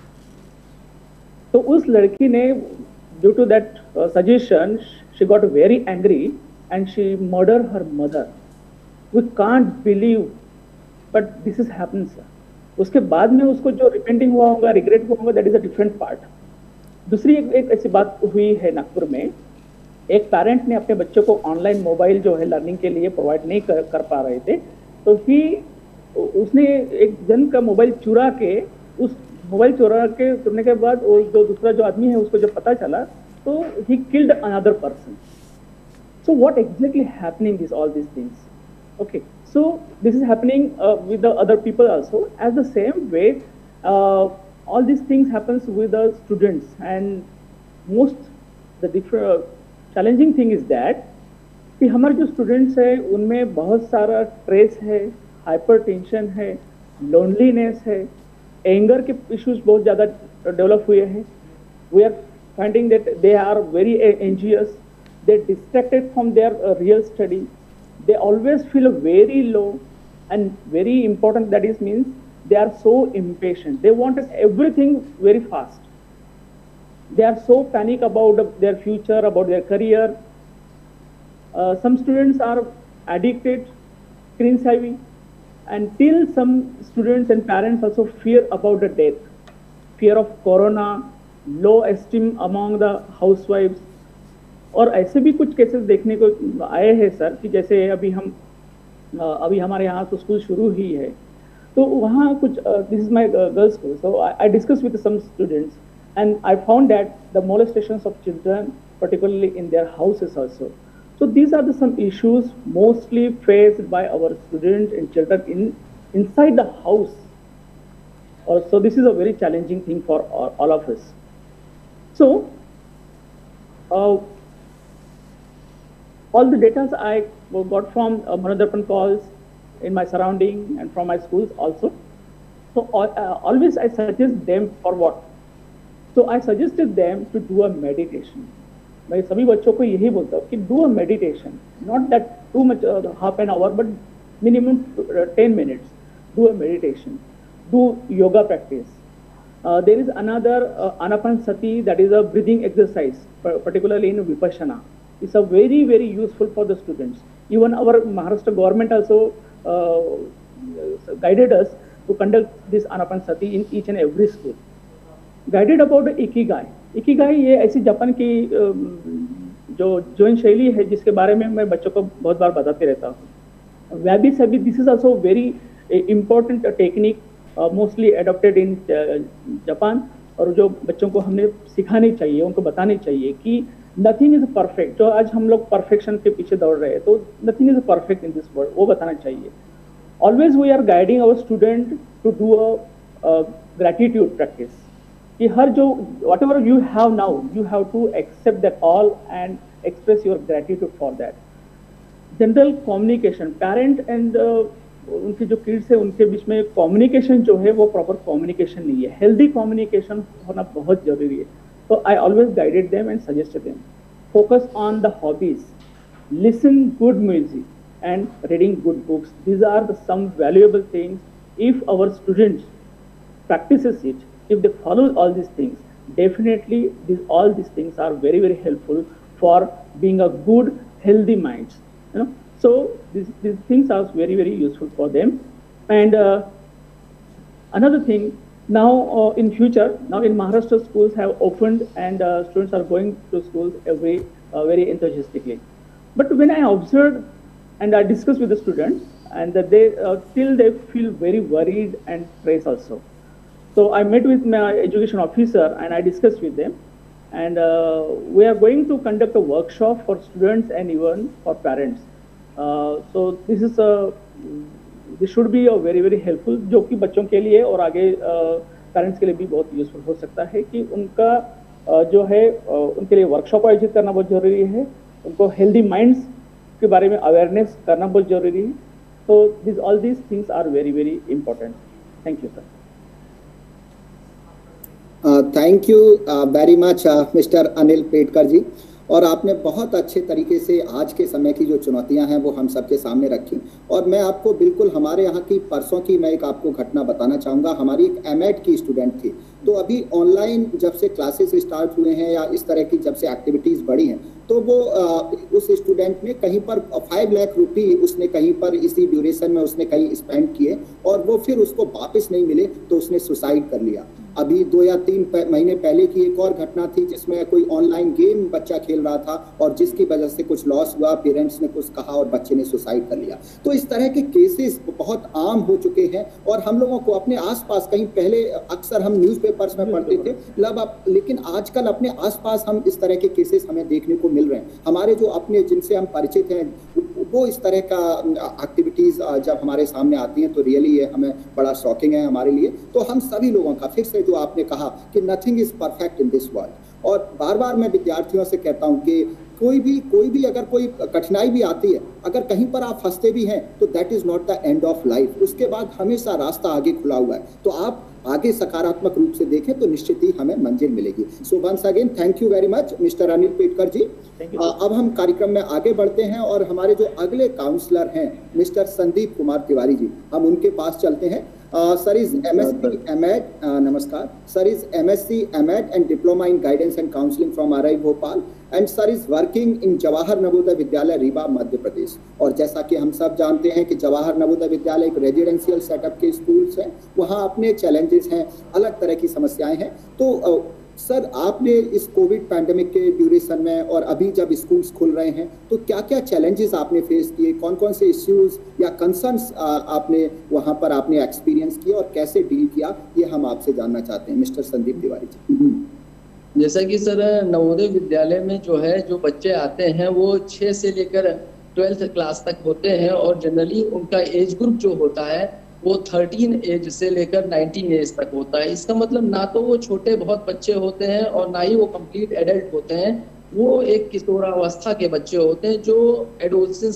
तो उस लड़की ने due to that uh, suggestion, she got very angry and she murdered her mother. We can't believe, but this is happens. उसके बाद में उसको जो repenting हुआ होगा, रिग्रेट हुआ होगा, that is a different part. दूसरी एक, एक ऐसी बात हुई है नागपुर में, एक पेरेंट ने अपने बच्चे को ऑनलाइन मोबाइल जो है लर्निंग के लिए प्रोवाइड नहीं कर, कर पा रहे थे, तो ही उसने एक जन का मोबाइल चुरा के उस मोबाइल चुरा के करने के बाद वो जो दूसरा जो आदमी है उसको जब पता चला तो he killed another person. So what exactly happening this all this things. Okay, so this is happening with the other people also as the same way. All this things happens with the students and most the different challenging thing is that कि हमारे जो students हैं उनमें बहुत सारा stress है, hypertension है, loneliness है, एंगर के इश्यूज बहुत ज़्यादा डेवलप हुए हैं. We are finding that they are very anxious, they distracted from their real study, they always feel very low and very important that is means they are so impatient, they want everything very fast, they are so panic about their future, about their career. Some students are addicted, screen savvy, and till some students and parents also fear about the death, fear of corona, low esteem among the housewives. और ऐसे भी कुछ cases देखने को आए हैं sir कि जैसे अभी हम अभी हमारे यहाँ तो स्कूल शुरू ही है, तो वहाँ कुछ this is my girls school, so I discuss with some students and I found that the molestations of children particularly in their houses also. So these are the some issues mostly faced by our students and children in inside the house. Or, so this is a very challenging thing for all, all of us. So uh, all the data I got from uh, Manodarpan calls in my surrounding and from my schools also. So uh, always I suggest them for what? So I suggested them to do a meditation. मैं सभी बच्चों को यही बोलता हूँ कि do a meditation, not that too much uh, half an hour, but minimum uh, ten minutes. Do a meditation, do yoga practice. Uh, there is another uh, Anapanasati, that is a breathing exercise, particularly in Vipassana. It's a very very useful for the students. Even our Maharashtra government also uh, guided us to conduct this Anapanasati in each and every school. Guided about Ikigai. Ikigai ये ऐसी Japan की जो जीवन शैली है जिसके बारे में मैं बच्चों को बहुत बार बताते रहता हूँ. Wabi Sabi, this is also very important technique, uh, mostly adopted in uh, Japan, और जो बच्चों को हमने सिखानी चाहिए, उनको बतानी चाहिए कि nothing is perfect. जो आज हम लोग perfection के पीछे दौड़ रहे हैं, तो nothing is perfect in this world, वो बताना चाहिए. Always we are guiding our student to do a, a gratitude practice. कि हर जो whatever you have now, you have to accept that all and express your gratitude for that. General communication, parent and uh, उनके जो kids है उनके बीच में communication जो है वो proper communication नहीं है. Healthy communication होना बहुत जरूरी है. So I always guided them and suggested them. Focus on the hobbies, listen good music and reading good books. These are the some valuable things. If our students practices it, if they follow all these things, definitely these all these things are very very helpful for being a good healthy minds. You know, so these, these things are very very useful for them. And uh, another thing, now uh, in future, now in Maharashtra schools have opened and uh, students are going to schools every uh, very enthusiastically. But when I observed and I discussed with the students, and that they uh, still they feel very worried and stressed also. So I met with my education officer and I discussed with them, and uh, we are going to conduct a workshop for students and even for parents. Uh, so this is a this should be a very very helpful, जो कि बच्चों के लिए और आगे parents uh, के लिए भी बहुत यूजफुल हो सकता है कि उनका uh, जो है uh, उनके लिए वर्कशॉप आयोजित करना बहुत जरूरी है, उनको हेल्दी माइंड्स के बारे में अवेयरनेस करना बहुत जरूरी है. So these all these things are very very important. Thank you, sir. Thank you very much mister Anil Petkar ji. और आपने बहुत अच्छे तरीके से आज के समय की जो चुनौतियां हैं वो हम सबके सामने रखी. और मैं आपको बिल्कुल हमारे यहाँ की परसों की मैं एक आपको घटना बताना चाहूँगा. हमारी एक एम एड की स्टूडेंट थी, तो अभी ऑनलाइन जब से क्लासेस स्टार्ट हुए हैं या इस तरह की जब से एक्टिविटीज़ बढ़ी हैं, तो वो आ, उस स्टूडेंट ने कहीं पर फाइव लाख रुपी उसने कहीं पर इसी ड्यूरेशन में उसने कहीं स्पेंड किए और वो फिर उसको वापस नहीं मिले, तो उसने सुसाइड कर लिया. अभी दो या तीन महीने पहले की एक और घटना थी जिसमें कोई ऑनलाइन गेम बच्चा खेल रहा था और जिसकी वजह से कुछ लॉस हुआ, पेरेंट्स ने कुछ कहा और बच्चे ने सुसाइड कर लिया. तो इस तरह के केसेस बहुत आम हो चुके हैं और हम लोगों को अपने आसपास, कहीं पहले अक्सर हम न्यूज़पेपर्स में पढ़ते थे लब अब, लेकिन आजकल अपने आसपास हम इस तरह के केसेस हमें देखने को मिल रहे हैं. हमारे जो अपने जिनसे हम परिचित हैं वो इस तरह का एक्टिविटीज़ जब हमारे सामने आती हैं तो रियली ये हमें बड़ा शॉकिंग है हमारे लिए. तो हम सभी लोगों का फिर से जो आपने कहा कि nothing is perfect in this world, और बार बार मैं विद्यार्थियों से कहता हूं कि कोई भी कोई भी अगर कोई कठिनाई भी आती है, अगर कहीं पर आप फंसते भी हैं तो that is not the end of life. उसके बाद हमेशा रास्ता आगे खुला हुआ है, तो आप आगे सकारात्मक रूप से देखें तो निश्चित ही हमें मंजिल मिलेगी. So once again thank you very much mister Anil Petkar ji. आ, अब हम कार्यक्रम में आगे बढ़ते हैं और हमारे जो अगले काउंसलर हैं मिस्टर संदीप कुमार तिवारी जी, हम उनके पास चलते हैं. Uh, sir is M S c M E D, uh, Namaskar. Sir is M S c M E D and Diploma in Guidance and Counseling from R I Bhopal. And sir is working in Jawahar Navodaya Vidyalaya Rewa Madhya Pradesh. और जैसा कि हम सब जानते हैं कि जवाहर नवोदय विद्यालय एक residential setup के स्कूल्स हैं, वहाँ अपने चैलेंजेस हैं, अलग तरह की समस्याएं हैं. तो uh, सर आपने इस कोविड पैंडेमिक के ड्यूरेशन में और अभी जब स्कूल्स खुल रहे हैं तो क्या क्या चैलेंजेस आपने फेस किए, कौन कौन से इश्यूज या कंसर्न्स आपने वहां पर आपने एक्सपीरियंस किए और कैसे डील किया, ये हम आपसे जानना चाहते हैं मिस्टर संदीप तिवारी जी. जैसा कि सर नवोदय विद्यालय में जो है जो बच्चे आते हैं वो छः से लेकर ट्वेल्थ क्लास तक होते हैं और जनरली उनका एज ग्रुप जो होता है वो थर्टीन एज से लेकर नाइनटीन एज तक होता है. इसका मतलब ना तो वो छोटे बहुत बच्चे होते हैं और ना ही वो कंप्लीट एडल्ट होते हैं. वो एक किशोरावस्था के बच्चे होते हैं जो एडोलसेंस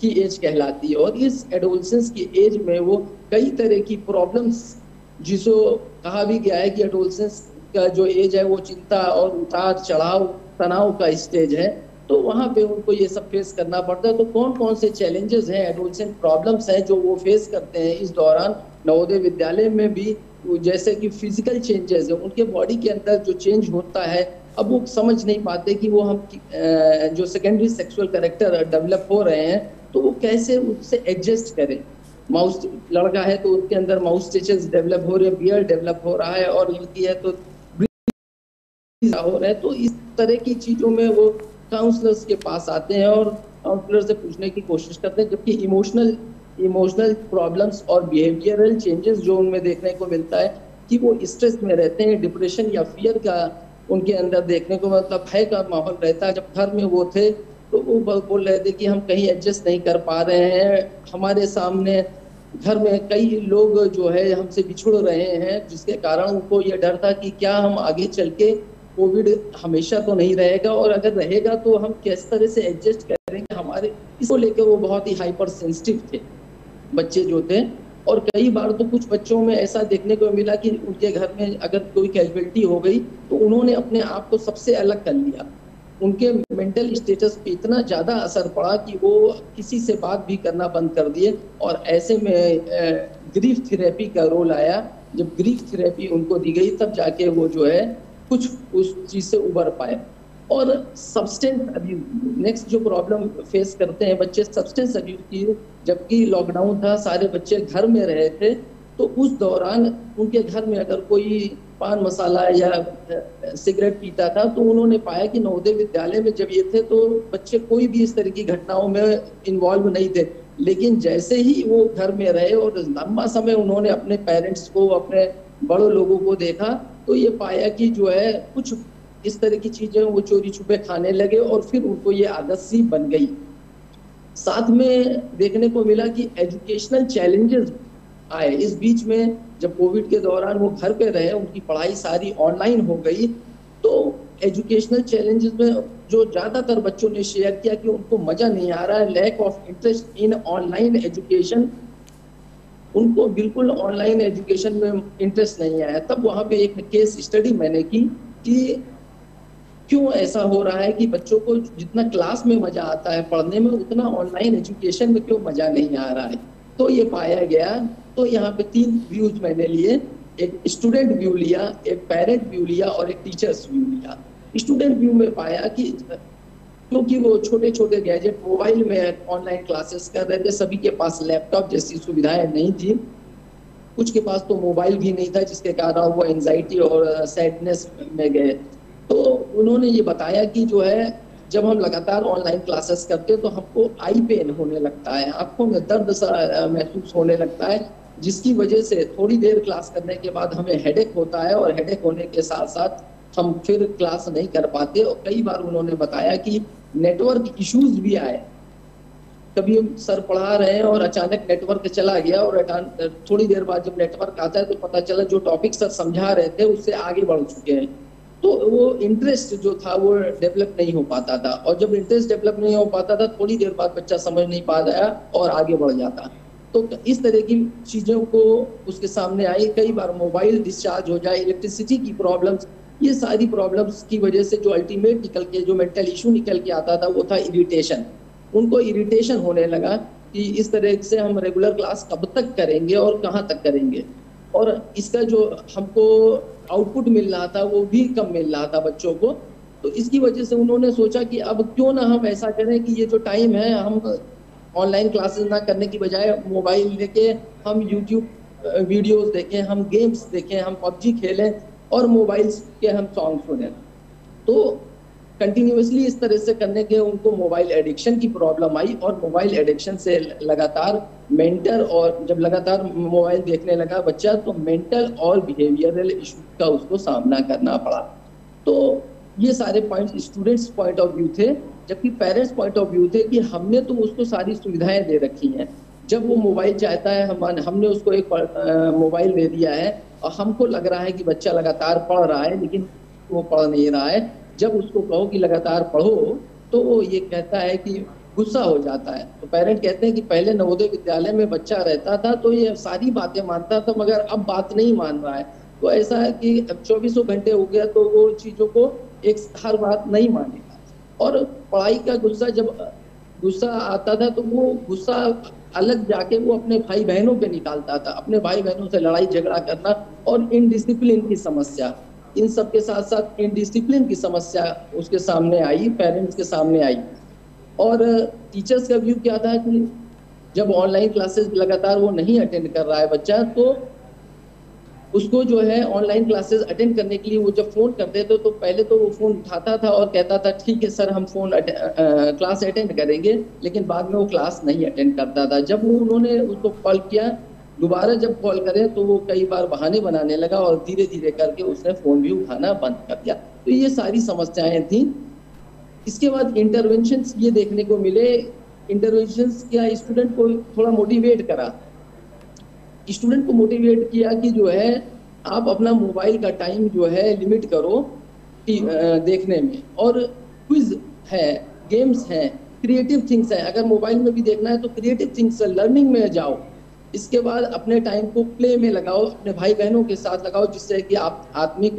की एज कहलाती है। और इस एडोलसेंस की एज में वो कई तरह की प्रॉब्लम्स, जिसको कहा भी गया है कि एडोलसेंस का जो एज है वो चिंता और उतार चढ़ाव तनाव का स्टेज है, तो वहाँ पे उनको ये सब फेस करना पड़ता है। तो कौन कौन से चैलेंजेस हैं, एडोलसेंट प्रॉब्लम्स हैं जो वो फेस करते हैं इस दौरान नवोदय विद्यालय में भी, जैसे कि फिजिकल चेंजेस है, उनके बॉडी के अंदर जो चेंज होता है, अब वो समझ नहीं पाते कि वो हम जो सेकेंडरी सेक्सुअल कैरेक्टर डेवलप हो रहे हैं तो वो कैसे उससे एडजस्ट करें। माउस लड़का है तो उसके अंदर माउस स्टिचेस डेवलप हो रहे हैं, बियर्ड डेवलप हो रहा है, और लड़की है तो हो रहा है। तो इस तरह की चीजों में वो काउंसलर्स के पास आते हैं और काउंसलर से पूछने की कोशिश करते हैं, जबकि इमोशनल इमोशनल प्रॉब्लम्स और बिहेवियरल चेंजेस जो उनमें देखने को मिलता है कि वो स्ट्रेस में रहते हैं, डिप्रेशन या फियर का उनके अंदर देखने को, मतलब भय का माहौल रहता है। जब घर में वो थे तो वो बोल रहे थे कि हम कहीं एडजस्ट नहीं कर पा रहे हैं, हमारे सामने घर में कई लोग जो है हमसे बिछुड़ रहे हैं, जिसके कारण उनको ये डर था कि क्या हम आगे चल के कोविड हमेशा तो नहीं रहेगा, और अगर रहेगा तो हम किस तरह से एडजस्ट करेंगे। हमारे इसको लेकर वो बहुत ही हाइपर सेंसिटिव थे बच्चे जो थे। और कई बार तो कुछ बच्चों में ऐसा देखने को मिला कि उनके घर में अगर कोई कैजुअलिटी हो गई तो उन्होंने अपने आप को सबसे अलग कर लिया, उनके मेंटल स्टेटस पे इतना ज़्यादा असर पड़ा कि वो किसी से बात भी करना बंद कर दिए। और ऐसे में ग्रीफ थेरेपी का रोल आया। जब ग्रीफ थेरेपी उनको दी गई तब जाके वो जो है कुछ उस चीज़ से उबर पाए। और सब्सटेंस अब्यूज, नेक्स्ट जो प्रॉब्लम फेस करते हैं बच्चे सब्सटेंस अब्यूज की, जबकि लॉकडाउन था, सारे बच्चे घर में रहे थे, तो उस दौरान उनके घर में अगर कोई पान मसाला या सिगरेट पीता था तो उन्होंने पाया कि नवोदय विद्यालय में जब ये थे तो बच्चे कोई भी इस तरह की घटनाओं में इन्वॉल्व नहीं थे। लेकिन जैसे ही वो घर में रहे और लंबा समय उन्होंने अपने पेरेंट्स को, अपने बड़े लोगों को देखा, तो ये पाया कि जो है कुछ इस तरह की चीजें वो चोरी छुपे खाने लगे और फिर उनको ये आदत सी बन गई। साथ में देखने को मिला कि एजुकेशनल चैलेंजेस आए इस बीच में। जब कोविड के दौरान वो घर पे रहे, उनकी पढ़ाई सारी ऑनलाइन हो गई, तो एजुकेशनल चैलेंजेस में जो ज़्यादातर बच्चों ने शेयर किया कि उनको मज़ा नहीं आ रहा है, lack of interest in online education, उनको बिल्कुल ऑनलाइन एजुकेशन में इंटरेस्ट नहीं आया। तब वहाँ पे एक केस स्टडी मैंने की कि क्यों ऐसा हो रहा है कि बच्चों को जितना क्लास में मज़ा आता है पढ़ने में, उतना ऑनलाइन एजुकेशन में क्यों मज़ा नहीं आ रहा है। तो ये पाया गया। तो यहाँ पे तीन व्यूज मैंने लिए, एक स्टूडेंट व्यू लिया, एक पेरेंट व्यू लिया और एक टीचर्स व्यू लिया। स्टूडेंट व्यू में पाया कि क्योंकि वो छोटे छोटे गैजेट मोबाइल में ऑनलाइन क्लासेस कर रहे थे, सभी के पास लैपटॉप जैसी सुविधाएं नहीं थी, कुछ के पास तो मोबाइल भी नहीं था, जिसके कारण वो एंजाइटी और सैडनेस में गए। तो उन्होंने ये बताया कि जो है जब हम लगातार ऑनलाइन क्लासेस करते हैं तो हमको आई पेन होने लगता है, आंखों में दर्द सा महसूस होने लगता है, जिसकी वजह से थोड़ी देर क्लास करने के बाद हमें हेडेक होता है और हेडेक होने के साथ साथ हम फिर क्लास नहीं कर पाते। और कई बार उन्होंने बताया कि नेटवर्क इश्यूज भी आए, कभी हम सर पढ़ा रहे हैं और अचानक नेटवर्क चला गया और थोड़ी देर बाद जब नेटवर्क आता है तो पता चला जो टॉपिक सर समझा रहे थे उससे आगे बढ़ चुके हैं। तो वो इंटरेस्ट जो था वो डेवलप नहीं हो पाता था, और जब इंटरेस्ट डेवलप नहीं हो पाता था थोड़ी देर बाद बच्चा समझ नहीं पाया और आगे बढ़ जाता। तो इस तरह की चीज़ों को उसके सामने आई। कई बार मोबाइल डिस्चार्ज हो जाए, इलेक्ट्रिसिटी की प्रॉब्लम्स, ये सारी प्रॉब्लम्स की वजह से जो अल्टीमेट निकल के जो मेंटल इशू निकल के आता था वो था इरिटेशन। उनको इरिटेशन होने लगा कि इस तरह से हम रेगुलर क्लास कब तक करेंगे और कहाँ तक करेंगे, और इसका जो हमको आउटपुट मिल रहा था वो भी कम मिल रहा था बच्चों को। तो इसकी वजह से उन्होंने सोचा कि अब क्यों ना हम ऐसा करें कि ये जो टाइम है हम ऑनलाइन क्लासेस ना करने की बजाय मोबाइल लेके हम यूट्यूब वीडियोस देखें, हम गेम्स देखें, हम पबजी खेलें और मोबाइल्स के हम सॉन्ग सुनें। तो कंटिन्यूसली इस तरह से करने के उनको मोबाइल एडिक्शन की प्रॉब्लम आई, और मोबाइल एडिक्शन से लगातार मेंटल, और जब लगातार मोबाइल देखने लगा बच्चा तो मेंटल और बिहेवियरल इशू का उसको सामना करना पड़ा। तो ये सारे points students point of view थे, जबकि पेरेंट्स पॉइंट ऑफ व्यू थे कि हमने तो उसको सारी सुविधाएं दे रखी हैं, जब वो मोबाइल चाहता है हम हमने उसको एक मोबाइल दे दिया है और हमको लग रहा है कि बच्चा लगातार पढ़ रहा है लेकिन वो पढ़ नहीं रहा है। जब उसको कहो कि लगातार पढ़ो तो वो ये कहता है कि गुस्सा हो जाता है। तो पेरेंट कहते हैं कि पहले नवोदय विद्यालय में बच्चा रहता था तो ये सारी बातें मानता था, मगर अब बात नहीं मान रहा है। तो ऐसा है कि अब चौबीसों घंटे हो गया तो वो चीजों को एक हर बात नहीं मानेगा। और पढ़ाई का गुस्सा, जब गुस्सा आता था तो वो गुस्सा अलग जाके वो अपने भाई बहनों पे निकालता था, अपने भाई बहनों से लड़ाई झगड़ा करना और इनडिसिप्लिन की समस्या, इन सब के साथ साथ इनडिसिप्लिन की समस्या उसके सामने आई, पेरेंट्स के सामने आई। और टीचर्स का व्यू क्या था कि जब ऑनलाइन क्लासेस लगातार वो नहीं अटेंड कर रहा है बच्चा, तो उसको जो है ऑनलाइन क्लासेस अटेंड करने के लिए वो जब फोन करते थे तो पहले तो वो फोन उठाता था और कहता था ठीक है सर हम फोन क्लास अटेंड करेंगे, लेकिन बाद में वो क्लास नहीं अटेंड करता था। जब वो उन्होंने उसको कॉल किया, दोबारा जब कॉल करे तो वो कई बार बहाने बनाने लगा और धीरे धीरे करके उसने फोन भी उठाना बंद कर दिया। तो ये सारी समस्याएं थी। इसके बाद इंटरवेंशंस ये देखने को मिले। इंटरवेंशंस क्या, स्टूडेंट को थोड़ा मोटिवेट करा, स्टूडेंट को मोटिवेट किया कि जो है आप अपना मोबाइल का टाइम जो है लिमिट करो देखने में, और क्विज है, गेम्स हैं, क्रिएटिव थिंग्स हैं। अगर मोबाइल में भी देखना है तो क्रिएटिव थिंग्स लर्निंग में जाओ। इसके बाद अपने टाइम को प्ले में लगाओ, अपने भाई बहनों के साथ लगाओ, जिससे कि आप आत्मिक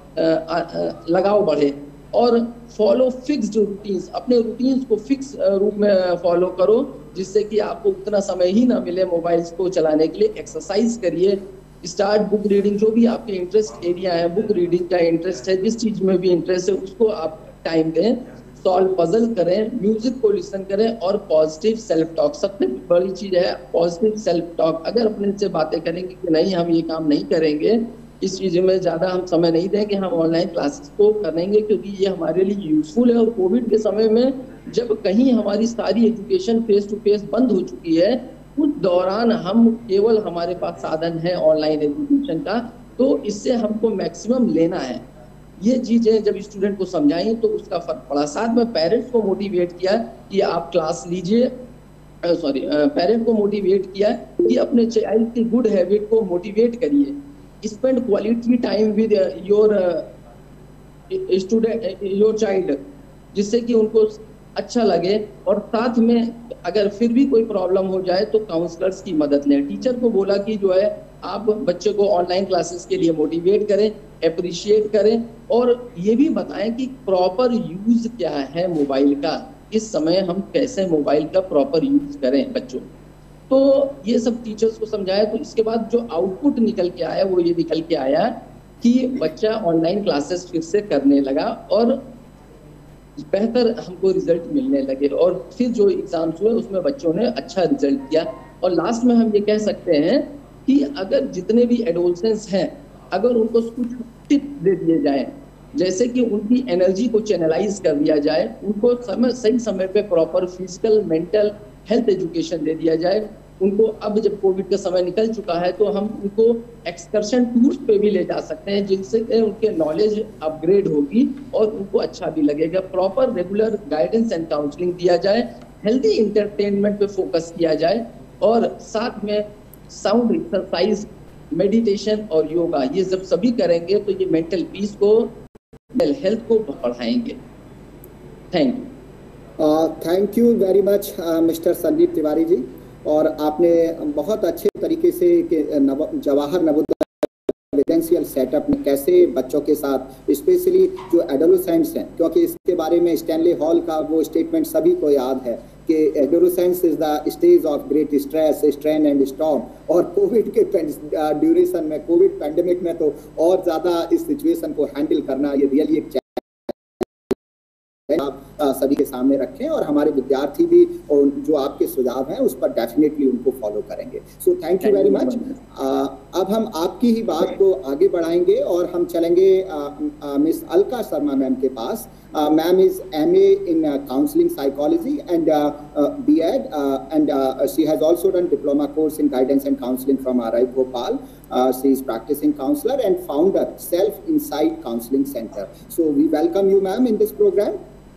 लगाव बढ़े। और फॉलो फिक्स्ड रूटीन्स, अपने रूटीन्स को फिक्स रूप में फॉलो करो, जिससे कि आपको उतना समय ही ना मिले मोबाइल्स को चलाने के लिए। एक्सरसाइज करिए, स्टार्ट बुक रीडिंग, जो भी आपके इंटरेस्ट एरिया है, बुक रीडिंग का इंटरेस्ट है, जिस चीज में भी इंटरेस्ट है उसको आप टाइम दें। सॉल्व पजल करें, म्यूजिक को लिसन करें, और पॉजिटिव सेल्फ टॉक, सबसे बड़ी चीज है पॉजिटिव सेल्फ टॉक। अगर अपने से बातें करेंगे कि नहीं हम ये काम नहीं करेंगे, इस चीज में ज्यादा हम समय नहीं देंगे, हम ऑनलाइन क्लासेस को करेंगे क्योंकि ये हमारे लिए यूजफुल है। और कोविड के समय में जब कहीं हमारी सारी एजुकेशन फेस टू फेस बंद हो चुकी है, उस दौरान हम केवल हमारे पास साधन है ऑनलाइन एजुकेशन का, तो इससे हमको मैक्सिमम लेना है। ये चीजें जब स्टूडेंट को समझाई तो उसका फर्क पड़ा। साथ में पेरेंट्स को मोटिवेट किया कि आप क्लास लीजिए, सॉरी पेरेंट को मोटिवेट किया कि अपने चाइल्ड की गुड हैबिट को मोटिवेट करिए, spend quality time with your student, your child, जिससे कि उनको अच्छा लगे। और साथ में अगर फिर भी कोई प्रॉब्लम हो जाए तो काउंसलर्स की मदद लें। टीचर को बोला कि जो है आप बच्चे को ऑनलाइन क्लासेस के लिए मोटिवेट करें, अप्रिशिएट करें, और ये भी बताएं कि प्रॉपर यूज क्या है मोबाइल का, इस समय हम कैसे मोबाइल का प्रॉपर यूज करें बच्चों। तो ये सब टीचर्स को समझाया। तो इसके बाद जो आउटपुट निकल के आया वो ये निकल के आया कि बच्चा ऑनलाइन क्लासेस फिर से करने लगा और बेहतर हमको रिजल्ट मिलने लगे। और फिर जो एग्जाम्स हुए उसमें बच्चों ने अच्छा रिजल्ट किया। और लास्ट में हम ये कह सकते हैं कि अगर जितने भी एडोलसेंस हैं, अगर उनको कुछ टिप्स दे दिए जाए, जैसे कि उनकी एनर्जी को चैनलाइज कर दिया जाए, उनको समय सही समय पे proper physical mental health education दे दिया जाए, उनको अब जब कोविड का समय निकल चुका है तो हम उनको एक्सकर्शन टूर्स पे भी ले जा सकते हैं, जिनसे उनके नॉलेज अपग्रेड होगी और उनको अच्छा भी लगेगा। Proper regular guidance and counselling दिया जाए, हेल्दी इंटरटेनमेंट पे फोकस किया जाए, और साथ में साउंड एक्सरसाइज, मेडिटेशन और योगा, ये जब सभी करेंगे तो ये मेंटल पीस को, मेंटल हेल्थ को बढ़ाएंगे। Thank you. Thank you very much mister Sandeep Tiwari ji. और आपने बहुत अच्छे तरीके से नव, जवाहर नवोदय रेजिडेंशियल सेटअप में कैसे बच्चों के साथ, स्पेशली जो एडोलेसेंट्स हैं, क्योंकि इसके बारे में स्टैनली हॉल का वो स्टेटमेंट सभी को याद है कि adolescence is the stage of great stress, strain and storm. और कोविड के ड्यूरेशन में, कोविड पैंडेमिक में तो और ज़्यादा इस सिचुएशन को हैंडल करना ये रियली एक आप सभी के सामने रखें, और हमारे विद्यार्थी भी और जो आपके सुझाव हैं उस पर डेफिनेटली उनको फॉलो करेंगे। So thank you very much. अब हम आपकी ही बात को आगे बढ़ाएंगे और हम चलेंगे मिस अलका शर्मा मैम के पास। Ma'am is M A in counselling psychology and B Ed and she has also done diploma course in guidance and counselling from R I Bhopal. Uh, she is practicing counselor and founder Self Insight Counseling Center. So we welcome you, ma'am, in this program.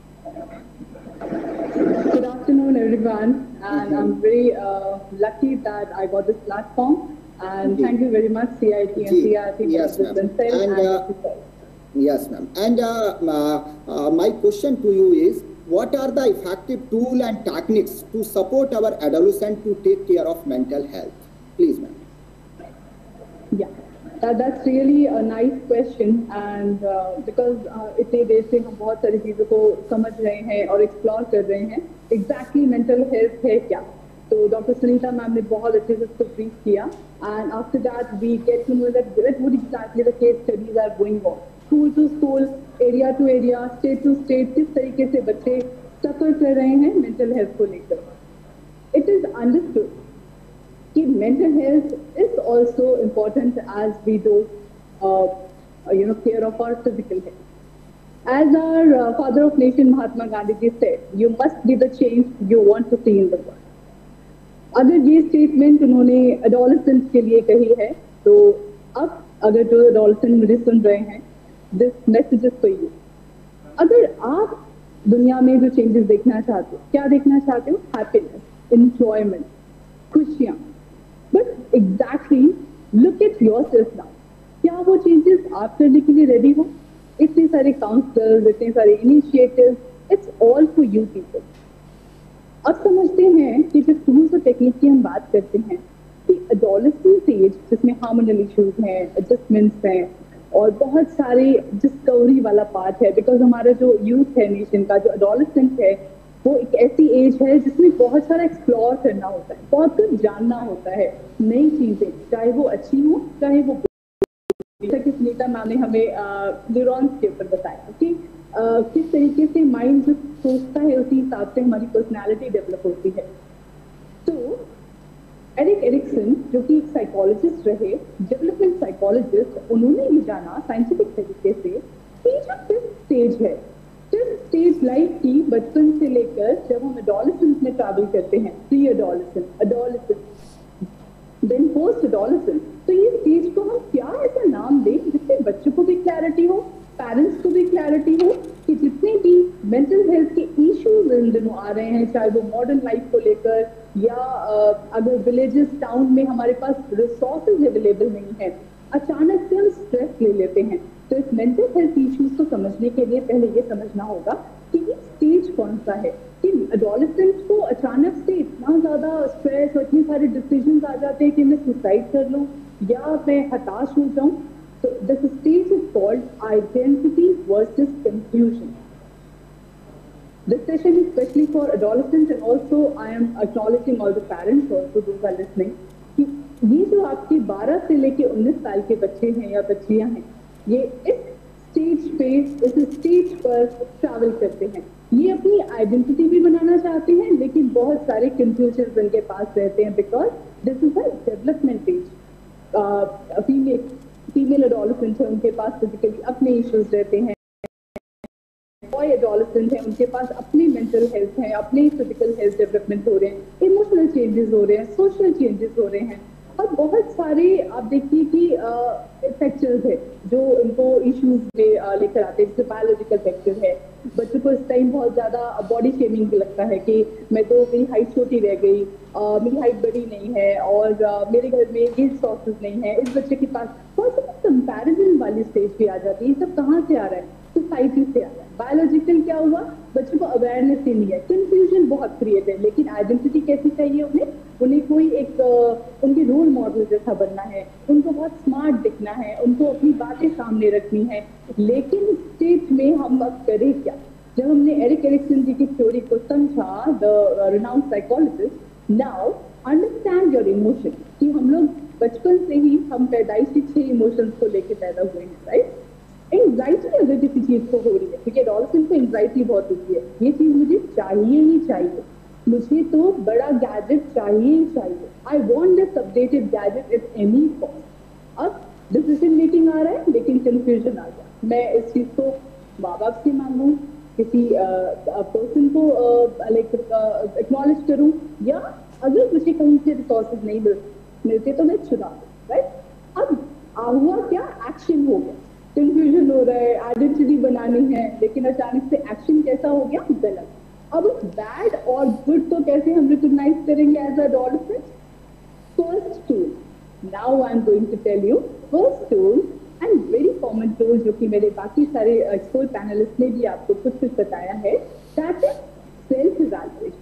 Good afternoon, everyone, and mm-hmm. I'm very uh, lucky that I got this platform. And mm-hmm. thank you very much, C I T and C R T. Yes, ma'am. And, and uh, yes, ma'am. And uh, uh, uh, my question to you is, what are the effective tools and techniques to support our adolescent to take care of mental health? Please, ma'am. Yeah, that, that's really a nice question, and uh, because uh, इतने देर से हम बहुत सारी चीज़ों को समझ रहे हैं और एक्सप्लोर कर रहे हैं, exactly mental health है क्या? तो डॉक्टर सुनीता मैम ने बहुत अच्छे से उसको ब्रीफ किया, and after that we get to know that what exactly the case studies are going on, school to school, area to area, state to state, किस तरीके से बच्चे सफर कर रहे हैं mental health को लेकर. It is understood कि mental health is also important as we do, uh, you know, care of our physical health. As our uh, father of nation Mahatma Gandhi ji said, you must be the change you want to see in the world. अगर ये statement उन्होंने adolescent के लिए कही है, तो अब अगर जो एडोलेसेंट मुझे सुन रहे हैं, this message is for you. अगर आप दुनिया में जो चेंजेस देखना चाहते हो, क्या देखना चाहते हो? हैप्पीनेस, एंजॉयमेंट, खुशियाँ. But exactly look at yourself now. क्या वो चेंजेस आप करने के लिए रेडी हो? इतने सारे काउंसलर्स, इतने सारे initiatives, it's all for you people. अब समझते हैं कि जब टूल्स और टेक्निक की हम बात करते हैं कि एडोलेसेंस एज जिसमें हार्मोनल इश्यूज हैं, एडजस्टमेंट्स हैं और बहुत सारे डिस्कवरी वाला पार्ट है, बिकॉज हमारा जो यूथ है नेशन का, जो एडोलेसेंट है, वो एक ऐसी एज है जिसमें बहुत सारा एक्सप्लोर करना होता है, बहुत कुछ जानना होता है, नई चीजें, चाहे वो अच्छी हो चाहे वो बुरी. जैसा कि सुनीता मैम ने हमें न्यूरॉन्स के ऊपर बताया कि Uh, किस तरीके से माइंड जो सोचता है उसी हिसाब से हमारी पर्सनालिटी डेवलप होती है. तो एरिक एरिक्सन जो कि एक साइकोलॉजिस्ट रहे, डेवलपमेंट साइकोलॉजिस्ट, उन्होंने ये जाना साइंटिफिक तरीके से कि जो फिफ्थ स्टेज है, फिफ्थ स्टेज लाइफ की बचपन से लेकर जब हम एडोलेसेंस में ट्रैवल करते हैं, pre adolescence, adolescence, then post adolescence, तो ये स्टेज को हम क्या ऐसा नाम दें जिससे बच्चों को भी क्लैरिटी हो, पेरेंट्स को भी क्लैरिटी हो कि जितने भी मेंटल हेल्थ के इश्यूज इन दिनों आ रहे हैं, चाहे वो मॉडर्न लाइफ को लेकर या अगर विलेजेस टाउन में हमारे पास रिसोर्सेज अवेलेबल नहीं है, अचानक से हम स्ट्रेस ले लेते हैं. तो इस मेंटल हेल्थ इश्यूज को समझने के लिए पहले ये समझना होगा कि ये स्टेज कौन सा है, कि एडोलेसेंट को अचानक से इतना ज्यादा स्ट्रेस और इतने सारे डिसीजंस आ जाते हैं कि मैं सुसाइड कर लूं या मैं हताश हो जाऊं. So this stage is called identity versus confusion. This session is especially for adolescents, and also I am acknowledging all the parents also those are listening कि ये जो आपके बारह से लेके उन्नीस साल के बच्चे हैं या बच्चियां हैं, ये इस स्टेज पे, इस स्टेज पर ट्रैवल करते हैं. ये अपनी आइडेंटिटी भी बनाना चाहते हैं, लेकिन बहुत सारे कंफ्यूजन उनके पास रहते हैं, because this is a development age. Female female adolescent है, उनके पास फिजिकली अपने इश्यूज रहते हैं. बॉय एडोलेसेंट है, उनके पास अपने मेंटल हेल्थ है, अपने फिजिकल हेल्थ डेवलपमेंट हो रहे हैं, इमोशनल चेंजेस हो रहे हैं, सोशल चेंजेस हो रहे हैं, और बहुत सारे आप देखिए कि फैक्टर्स है जो उनको इश्यूज में लेकर आते हैं. जैसे बायोलॉजिकल फैक्टर है, बच्चों को इस टाइम बहुत ज्यादा बॉडी शेमिंग लगता है कि मैं तो, मेरी हाइट छोटी रह गई, Uh, मेरी हाइट बड़ी नहीं है और uh, मेरे घर में ये रिसोर्सेज नहीं है, इस बच्चे के पास बहुत सारी कंपैरिजन वाली स्टेज पे आ जाती है. ये सब कहाँ से आ रहा है? सोसाइटी से आ रहा है. बायोलॉजिकल क्या हुआ? बच्चों को अवेयरनेस ही नहीं है, कंफ्यूजन बहुत क्रिएट है. लेकिन आइडेंटिटी कैसी चाहिए उन्हें? उन्हें कोई एक uh, उनके रोल मॉडल जैसा बनना है, उनको बहुत स्मार्ट दिखना है, उनको अपनी बातें सामने रखनी है. लेकिन स्टेज में हम अब करें क्या? जब हमने एरिक एरिक्सन जी की थ्योरी को समझा, the renowned psychologist, now understand your emotion, कि हम लोग बचपन से ही हम पैदाइशी छह इमोशंस को लेके पैदा हुए हैं, राइट? एंजाइटी अगर किसी चीज को हो रही है, क्योंकि एडोलेसेंट को एंजाइटी बहुत होती है, ये चीज मुझे चाहिए ही चाहिए, मुझे तो बड़ा गैजेट चाहिए ही चाहिए, I want this updated gadget at any cost. अब डिसीजन मेकिंग आ रहा है लेकिन कंफ्यूजन आ गया. मैं इस चीज को माँ बाप से मांगूं, किसी पर्सन को लाइक एक्नॉलेज करूं, या अगर मुझे कहीं से रिसोर्सेज नहीं मिल मिलते तो मैं चुना दूं, राइट? अब आ हुआ क्या? एक्शन हो गया. कंफ्यूजन हो रहा है, आइडेंटिटी बनानी है, लेकिन अचानक से एक्शन कैसा हो गया? गलत. अब बैड और गुड तो कैसे हम रिकॉग्नाइज करेंगे as a adolescent? First tool, now I am going to tell you, first tool and very common tool जो कि मेरे बाकी सारे एक्सपर्ट पैनलिस्ट ने भी आपको कुछ कुछ बताया है, दैट इज सेल्फ इवैल्यूएशन।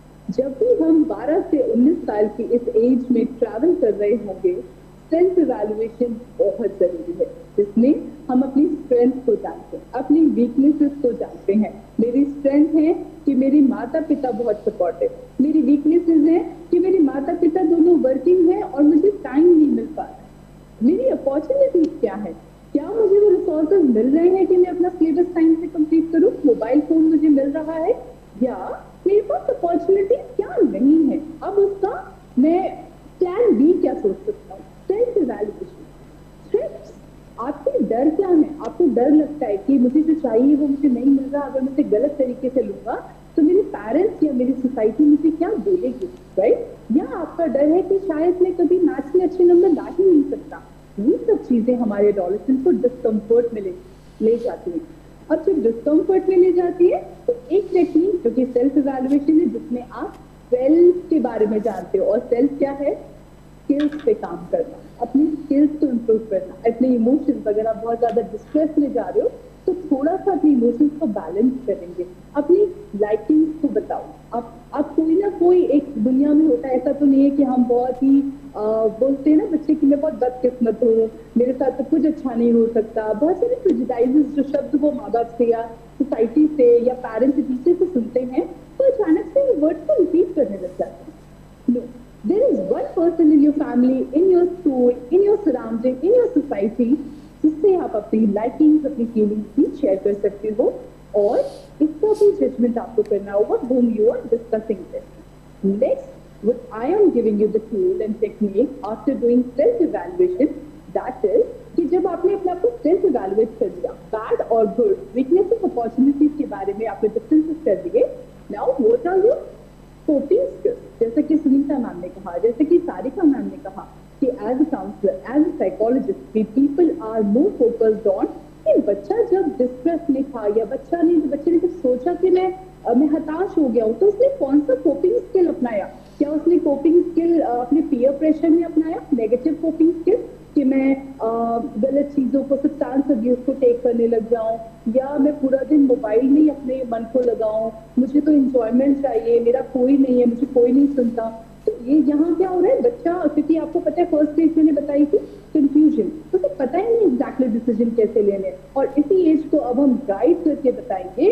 जब भी हम बारह से उन्नीस साल की इस एज में ट्रैवल कर रहे होंगे, सेल्फ इवैल्यूएशन बहुत जरूरी है, जिसमें हम अपनी स्ट्रेंथ को जानते हैं, अपनी वीकनेसेस को जानते हैं। मेरी स्ट्रेंथ है कि मेरी माता पिता बहुत सपोर्टिव, मेरी वीकनेसेस है कि मेरे माता पिता दोनों वर्किंग है और मुझे टाइम नहीं मिल पा रहा है। मेरी अपॉर्चुनिटीज क्या है, क्या मुझे वो रिसोर्सेज मिल रहे हैं कि मैं अपना सिलेबस टाइम से कंप्लीट करूं, मोबाइल फोन मुझे मिल रहा है, या मेरे पास अपॉर्चुनिटी क्या नहीं है। अब उसका मैं प्लान बी क्या सोच सकता हूँ, सेल्फ इवैल्यूएशन। थ्रेट्स, आपके डर क्या है, आपको डर लगता है कि मुझे जो चाहिए वो मुझे नहीं मिल रहा, अगर मैं उसे गलत तरीके से लूंगा तो मेरे पेरेंट्स या मेरी सोसाइटी मुझे क्या बोलेगी, राइट? या आपका डर है कि शायद मैं कभी मैथ्स में अच्छे नंबर ला ही नहीं सकता। ये सब चीजें हमारे एडोलेसेंट को डिस्कम्फर्ट में ले, ले जाती है। अब जब डिस्कम्फर्ट में ले जाती है तो एक टेक्निक जो कि सेल्फ इवैल्यूएशन है, जिसमें आप सेल्फ के बारे में जानते हो, और सेल्फ क्या है, स्किल्स पे काम करना, अपनी स्किल्स को इम्प्रूव करना, अपने इमोशंस, अगर आप बहुत ज्यादा डिस्ट्रेस में जा रहे हो तो थोड़ा सा अपने इमोशंस को बैलेंस करेंगे, अपनी लाइकिंग्स को बताओ। आप आप कोई ना कोई एक दुनिया में होता है, ऐसा तो नहीं है कि हम बहुत ही आ, बोलते हैं ना बच्चे कि मैं बहुत बदकिस्मत हूँ, मेरे साथ तो कुछ अच्छा नहीं हो सकता, बहुत सारे प्रेजुडाइजेस जो शब्द वो माँ बाप से या सोसाइटी से या पेरेंट्स से टीचर से सुनते हैं, तो अचानक से वो वर्ड को रिपीट करने लग जाते हैं। No, there is one person in your family, in your school, in your surrounding, in your society, जिससे आप अपनी लाइकिंग्स, अपनी फीलिंग्स भी शेयर कर सकते हो, और इसका भी जजमेंट आपको करना होगा whom you are discussing with. Next, what I am giving you the tool and technique after doing self evaluation, that is कि जब आपने अपने आप को सेल्फ इवैल्यूएट कर लिया, बैड और गुड, वीकनेसेस, अपॉर्चुनिटीज के बारे में आपने डिफरेंसेस कर दिए, now what are your coping skills. जैसे कि सुनीता मैम ने कहा, जैसे कि सारिका मैम ने कहा कि as a counsellor, as a psychologist, we people are more focused on कि बच्चा जब डिस्ट्रेस में था, या बच्चा ने बच्चे ने जब सोचा कि मैं मैं हताश हो गया हूँ, तो उसने कौन सा कोपिंग स्किल अपनाया? क्या उसने कोपिंग स्किल अपने पीयर प्रेशर में अपनाया, नेगेटिव कोपिंग स्किल, कि मैं गलत चीजों को, सब्सटेंस अब्यूज को टेक करने लग जाऊं, या मैं पूरा दिन मोबाइल में ही अपने मन को लगाऊं, मुझे तो एंजॉयमेंट चाहिए, मेरा कोई नहीं है, मुझे कोई नहीं सुनता। तो ये यहाँ क्या हो रहा है, बच्चा, क्योंकि आपको पता है फर्स्ट स्टेज मैंने बताई थी कंफ्यूजन, तो उसे पता ही नहीं एग्जैक्टली डिसीजन कैसे लेने, और इसी एज को अब हम गाइड करके बताएंगे,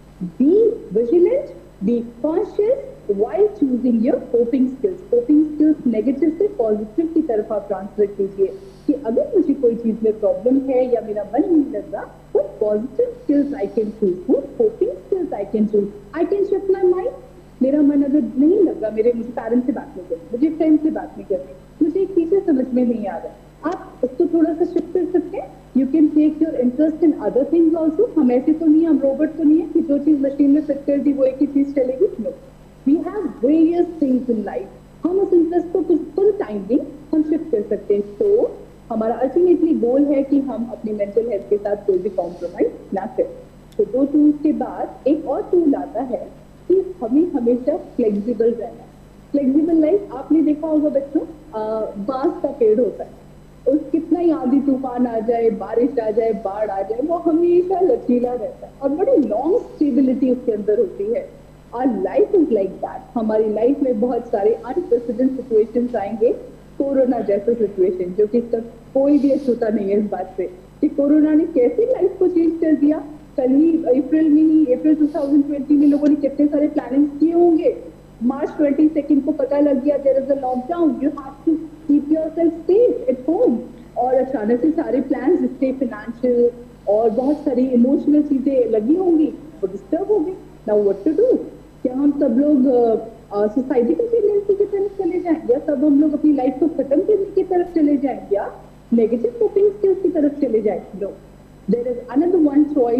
be vigilant, be conscious while choosing your coping skills. Coping skills negative से पॉजिटिव की तरफ आप ट्रांसफर कीजिए कि अगर मुझे कोई चीज में प्रॉब्लम है या मेरा मन नहीं लग रहा, तो positive skills I can choose, वो coping skills I can choose, I can shift my mind. मेरा मन अगर नहीं लग रहा, मेरे मुझे पेरेंट्स से बात नहीं करनी, मुझे फ्रेंड से बात नहीं करनी, मुझे एक टीचर समझ में नहीं आ रहा, आप उसको थोड़ा सा शिफ्ट कर सकते हैं। You can take your interest in other things also. हम ऐसे तो नहीं, हम रोबोट तो नहीं है कि जो चीज मशीन में फिट कर दी वो एक ही चीज चलेगी। No, we have various things in life. हम उस इंटरेस्ट को कुछ फुल टाइम भी हम शिफ्ट कर सकते हैं। तो हमारा अल्टीमेटली गोल है कि हम अपनी मेंटल हेल्थ के साथ कोई भी कॉम्प्रोमाइज ना करें। तो दो टूल्स के बाद एक और टूल आता है कि हमें हमेशा फ्लेक्सिबल रहना है। फ्लेक्सिबल लाइफ आपने देखा होगा बच्चों, बांस का पेड़ होता है, उस कितना ही आंधी तूफान आ जाए, बारिश आ जाए, बाढ़ आ जाए, वो हमेशा लचीला रहता है और बड़ी लॉन्ग स्टेबिलिटी उसके अंदर होती है। और लाइफ इज लाइक दैट। हमारी लाइफ में बहुत सारे अनप्रेसिडेंट सिचुएशंस आएंगे, कोरोना जैसा सिचुएशन, जो कि सब कोई भी अछूता नहीं है इस बात से कि कोरोना ने कैसे लाइफ को चेंज कर दिया। कल ही अप्रैल में ही अप्रैल टू थाउजेंड ट्वेंटी में लोगों ने कितने सारे प्लानिंग किए होंगे। मार्च ट्वेंटी सेकेंड को पता लग गया there is a lockdown, you have to keep yourself safe at home. और अचानक से सारे प्लान, जिससे फाइनेंशियल और बहुत सारी इमोशनल चीजें लगी होंगी, वो डिस्टर्ब हो गई। Now what to do? क्या हम सब लोग सोसाइटी को टेंडेंसी की तरफ चले जाएं, या सब हम लोग अपनी लाइफ को खत्म करने की तरफ चले जाएं, या नेगेटिव कोपिंग स्किल्स की तरफ चले जाएं? No, there is another one choice,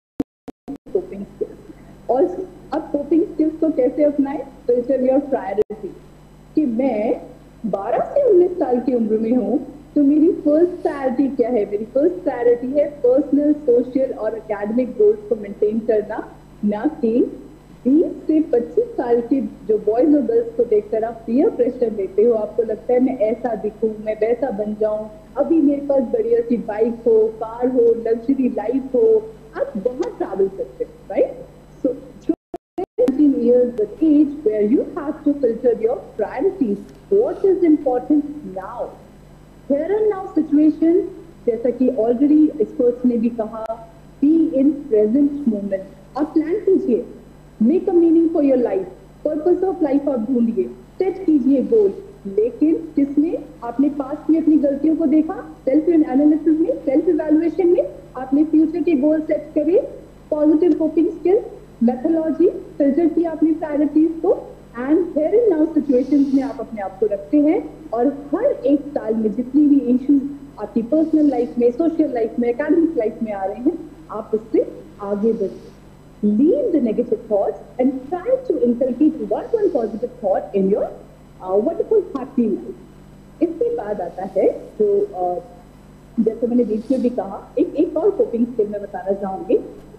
coping skills. और अब कोपिंग स्किल्स को कैसे अपनाएं? फिल्टर योर प्रायोरिटी कि मैं बारह से उन्नीस साल की उम्र में हूँ, तो मेरी फर्स्ट प्रायोरिटी क्या है? मेरी फर्स्ट प्रायोरिटी है पर्सनल, सोशल और एकेडमिक गोल्स को मेंटेन करना, ना कि बीस से पच्चीस साल के जो बॉयज और गर्ल्स को देखकर आप पीयर प्रेशर लेते हो। आपको लगता है मैं ऐसा दिखूं, मैं वैसा बन जाऊं, अभी मेरे पास बढ़िया सी बाइक हो, कार हो, लग्जरी लाइफ हो, आप बहुत ट्रैवल करते हो, right? So age where you have to filter your priorities. What is important now? Here and now situation, जैसा कि already experts ने भी कहा, be in present moment. आप plan कीजिए, make a meaning for your life, purpose of life आप ढूंढिए, set कीजिए goal. लेकिन किसमें? आपने पास्ट में अपनी गलतियों को देखा, सेल्फ एनालिसिस में, सेल्फ इवैल्यूएशन में, आपने फ्यूचर के गोल सेट करे, positive coping skills, methodology, filter किया अपनी प्रायोरिटीज को, and here and now situations में आप अपने आप को रखते हैं और हर एक साल में जितनी भी इश्यूज आपकी पर्सनल लाइफ में, सोशल लाइफ में, एकेडमिक लाइफ में आ रहे हैं, आप उससे आगे बढ़िए. Leave the negative thoughts and try to inculcate one one positive thought in your uh, wonderful happy life. इसके बाद आता है जो uh, जैसे मैंने बीच में भी कहा, एक एक और कोपिंग स्किल मैं बताना चाहूंगी.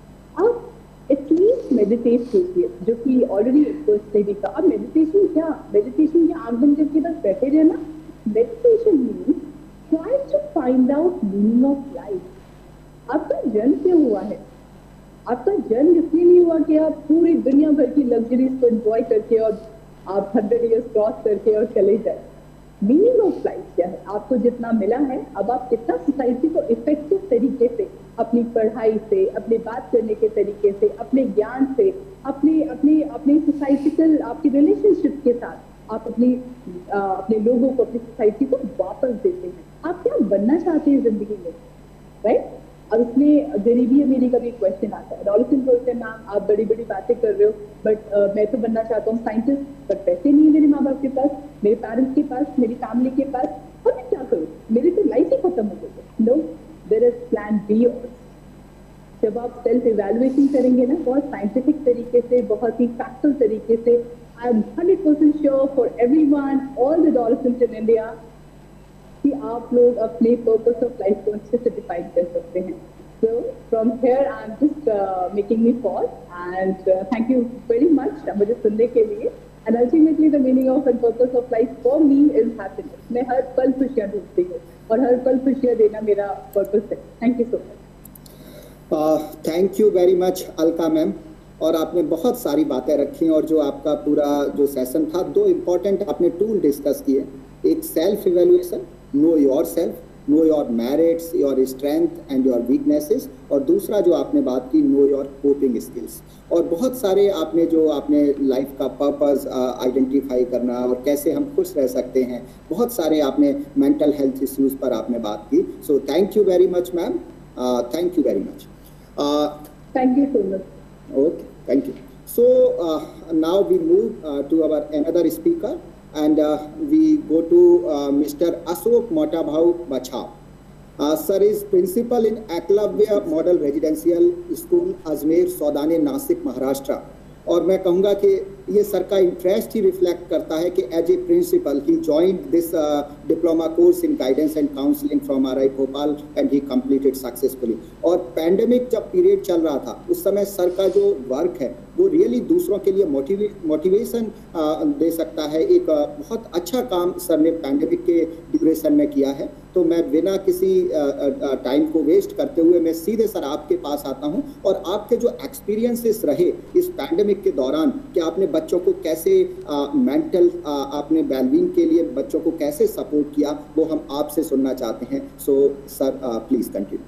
आप एटलीस्ट मेडिटेट कीजिए, जो कि ऑलरेडी एक्सपर्ट्स ने भी कहा. मेडिटेशन क्या? मेडिटेशन क्या आंख बंद करके बस बैठे रहना? Meditation means try to find out meaning of life. आपका जन्म क्यों हुआ है? आपका जन्म इसलिए नहीं हुआ कि आप पूरी दुनिया भर की लग्जरीज को एंजॉय करके और आप हंड्रेड ईयर्स क्रॉस करके और चले जाए. मीनिंग ऑफ लाइफ क्या है? आपको जितना मिला है, अब आप कितना सोसाइटी को इफेक्टिव तरीके से, अपनी पढ़ाई से, अपने बात करने के तरीके से, अपने ज्ञान से, अपने अपने अपने सोसाइटिकल आपकी रिलेशनशिप के साथ आप अपनी आ, अपने लोगों को, अपनी सोसाइटी को वापस देते हैं. आप क्या बनना चाहते हैं जिंदगी में, राइट? अब इसमें गरीबी है मेरी कभी क्वेश्चन आता है. एडोलेसेंट बोलते हैं मैम आप बड़ी बड़ी बातें कर रहे हो, बट uh, मैं तो बनना चाहता हूँ साइंटिस्ट, बट पैसे नहीं है मेरे माँ बाप के पास, मेरे पेरेंट्स के पास, मेरी फैमिली के पास, और मैं क्या करूँ? मेरी तो लाइफ ही खत्म हो गई. No, there is plan B. जब आप सेल्फ इवैल्यूएशन करेंगे ना, बहुत साइंटिफिक तरीके से, बहुत ही फैक्चुअल तरीके से, I am hundred percent sure for everyone, all the adolescents in India, कि आप लोग अपने पर्पस ऑफ लाइफ को अच्छे से डिफाइन कर सकते हैं. So from here I am just uh, making me pause and uh, thank you very much मुझे सुनने के लिए. And ultimately the meaning of and purpose of life for me is happiness. मैं हर पल खुशियाँ ढूंढती हूँ और हर पल खुशियाँ देना मेरा पर्पस है. Thank you so much. Thank you very much Alka ma'am. और आपने बहुत सारी बातें रखी और जो आपका पूरा जो सेशन था, दो इम्पोर्टेंट आपने टूल डिस्कस किए. एक self evaluation, know your self, know your merits, your strength and your weaknesses, और दूसरा जो आपने बात की, नो योर कोपिंग स्किल्स. और बहुत सारे आपने जो आपने लाइफ का पर्पस आइडेंटिफाई करना और कैसे हम खुश रह सकते हैं, बहुत सारे आपने मेंटल हेल्थ इश्यूज पर आपने बात की. So thank you very much ma'am, thank you very much. Thank you so much. Okay, thank you. So uh, now we move uh, to our another speaker, and uh, we go to uh, Mister Ashok Motabhau Bachao. Uh, sir is principal in Eklavya Model Residential School, Ajmer, Saudane, Nasik, Maharashtra. और मैं कहूँगा कि ये sir का interest ही reflect करता है कि as a principal he joined this diploma course in guidance and counselling from R I Bhopal and he completed successfully. और पैंडेमिक जब पीरियड चल रहा था, उस समय सर का जो वर्क है वो रियली दूसरों के लिए मोटिवे मोटिवेशन दे सकता है. एक uh, बहुत अच्छा काम सर ने पैंडेमिक के ड्यूरेशन में किया है. तो मैं बिना किसी टाइम को वेस्ट करते हुए मैं सीधे सर आपके पास आता हूं, और आपके जो एक्सपीरियंसेस रहे इस पैंडेमिक के दौरान कि आपने बच्चों को कैसे मेंटल आपने वेलबींग के लिए बच्चों को कैसे सपोर्ट किया, वो हम आपसे सुनना चाहते हैं. So sir please continue.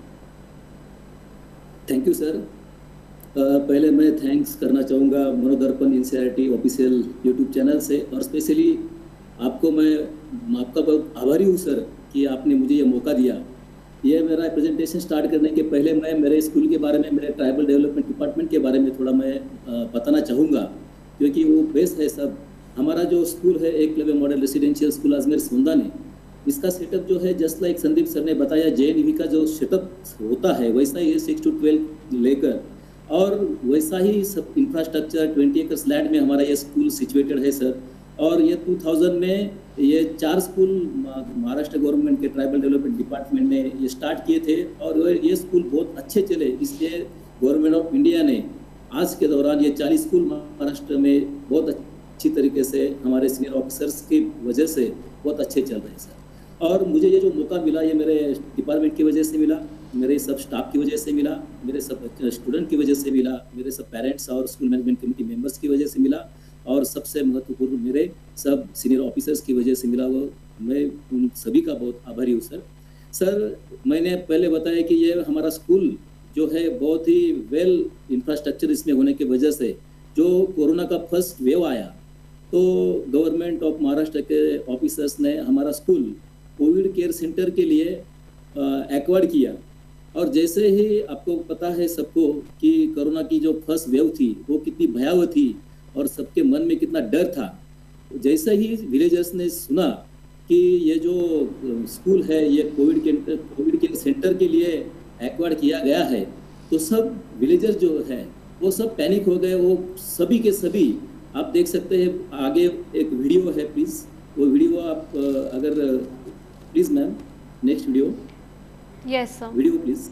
Thank you sir. पहले मैं थैंक्स करना चाहूँगा Manodarpan NCERT official YouTube channel से, और स्पेशली आपको मैं आपका बहुत आभारी हूँ सर कि आपने मुझे ये मौका दिया. ये मेरा प्रेजेंटेशन स्टार्ट करने के पहले मैं मेरे स्कूल के बारे में, मेरे ट्राइबल डेवलपमेंट डिपार्टमेंट के बारे में थोड़ा मैं बताना चाहूँगा, क्योंकि वो बेस है सब. हमारा जो स्कूल है Eklavya model residential school Ajmer Sondane, इसका सेटअप जो है जस्ट लाइक संदीप सर ने बताया, जे एन वी का जो सेटअप होता है वैसा ही सिक्स टू ट्वेल्व लेकर, और वैसा ही सब इंफ्रास्ट्रक्चर ट्वेंटी एकर्स लैंड में हमारा ये स्कूल सिचुएटेड है सर. और ये टू थाउजेंड में ये चार स्कूल महाराष्ट्र गवर्नमेंट के ट्राइबल डेवलपमेंट डिपार्टमेंट ने ये स्टार्ट किए थे, और ये स्कूल बहुत अच्छे चले. इसलिए गवर्नमेंट ऑफ इंडिया ने आज के दौरान ये चालीस स्कूल महाराष्ट्र में बहुत अच्छी तरीके से हमारे सीनियर ऑफिसर्स की वजह से बहुत अच्छे चल रहे हैं सर. और मुझे ये जो मौका मिला ये मेरे डिपार्टमेंट की वजह से मिला, मेरे सब स्टाफ की वजह से मिला, मेरे सब स्टूडेंट की वजह से मिला, मेरे सब पेरेंट्स और स्कूल मैनेजमेंट कमेटी मेंबर्स की वजह से मिला. और सबसे महत्वपूर्ण मेरे सब सीनियर ऑफिसर्स की वजह से मिला, वो मैं उन सभी का बहुत आभारी हूँ सर। सर मैंने पहले बताया कि ये हमारा स्कूल जो है बहुत ही वेल इंफ्रास्ट्रक्चर इसमें होने की वजह से जो कोरोना का फर्स्ट वेव आया तो गवर्नमेंट ऑफ महाराष्ट्र के ऑफिसर्स ने हमारा स्कूल कोविड केयर सेंटर के लिए एक्वायर्ड किया। और जैसे ही आपको पता है सबको कि कोरोना की जो फर्स्ट वेव थी वो कितनी भयावह थी और सबके मन में कितना डर था, जैसे ही विलेजर्स ने सुना कि ये जो स्कूल है ये कोविड के कोविड केयर सेंटर के लिए एक्वायर्ड किया गया है तो सब विलेजर्स जो है वो सब पैनिक हो गए। वो सभी के सभी आप देख सकते हैं, आगे एक वीडियो है, प्लीज वो वीडियो आप अगर please ma'am next video. Yes sir, video please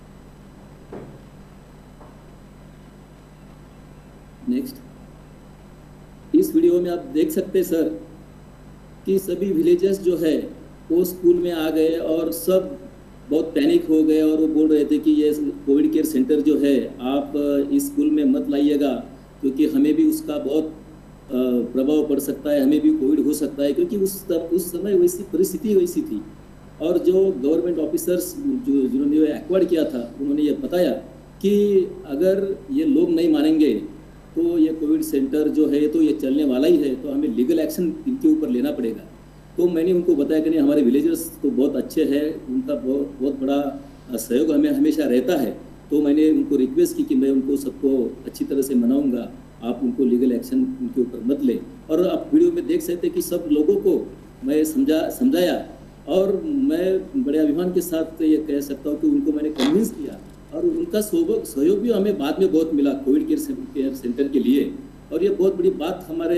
next. इस वीडियो में आप देख सकते हैं सर कि सभी विलेजर्स जो है वो स्कूल में आ गए और सब बहुत पैनिक हो गए और वो बोल रहे थे कि ये कोविड केयर सेंटर जो है आप इस स्कूल में मत लाइएगा क्योंकि हमें भी उसका बहुत प्रभाव पड़ सकता है, हमें भी कोविड हो सकता है, क्योंकि उस उस समय वैसी परिस्थिति वैसी थी। और जो गवर्नमेंट ऑफिसर्स जो जिन्होंने एक्वायर्ड किया था उन्होंने ये बताया कि अगर ये लोग नहीं मानेंगे तो ये कोविड सेंटर जो है तो ये चलने वाला ही है, तो हमें लीगल एक्शन इनके ऊपर लेना पड़ेगा। तो मैंने उनको बताया कि नहीं, हमारे विलेजर्स तो बहुत अच्छे हैं, उनका बहुत बहुत बड़ा सहयोग हमें हमेशा रहता है। तो मैंने उनको रिक्वेस्ट की कि मैं उनको सबको अच्छी तरह से मनाऊंगा, आप उनको लीगल एक्शन उनके ऊपर मत ले। और आप वीडियो में देख सकते हैं कि सब लोगों को मैं समझा समझाया और मैं बड़े अभिमान के साथ ये कह सकता हूँ कि उनको मैंने कन्विंस किया और उनका सहयोग भी हमें बाद में बहुत मिला कोविड केयर सेंटर के लिए। और ये बहुत बड़ी बात हमारे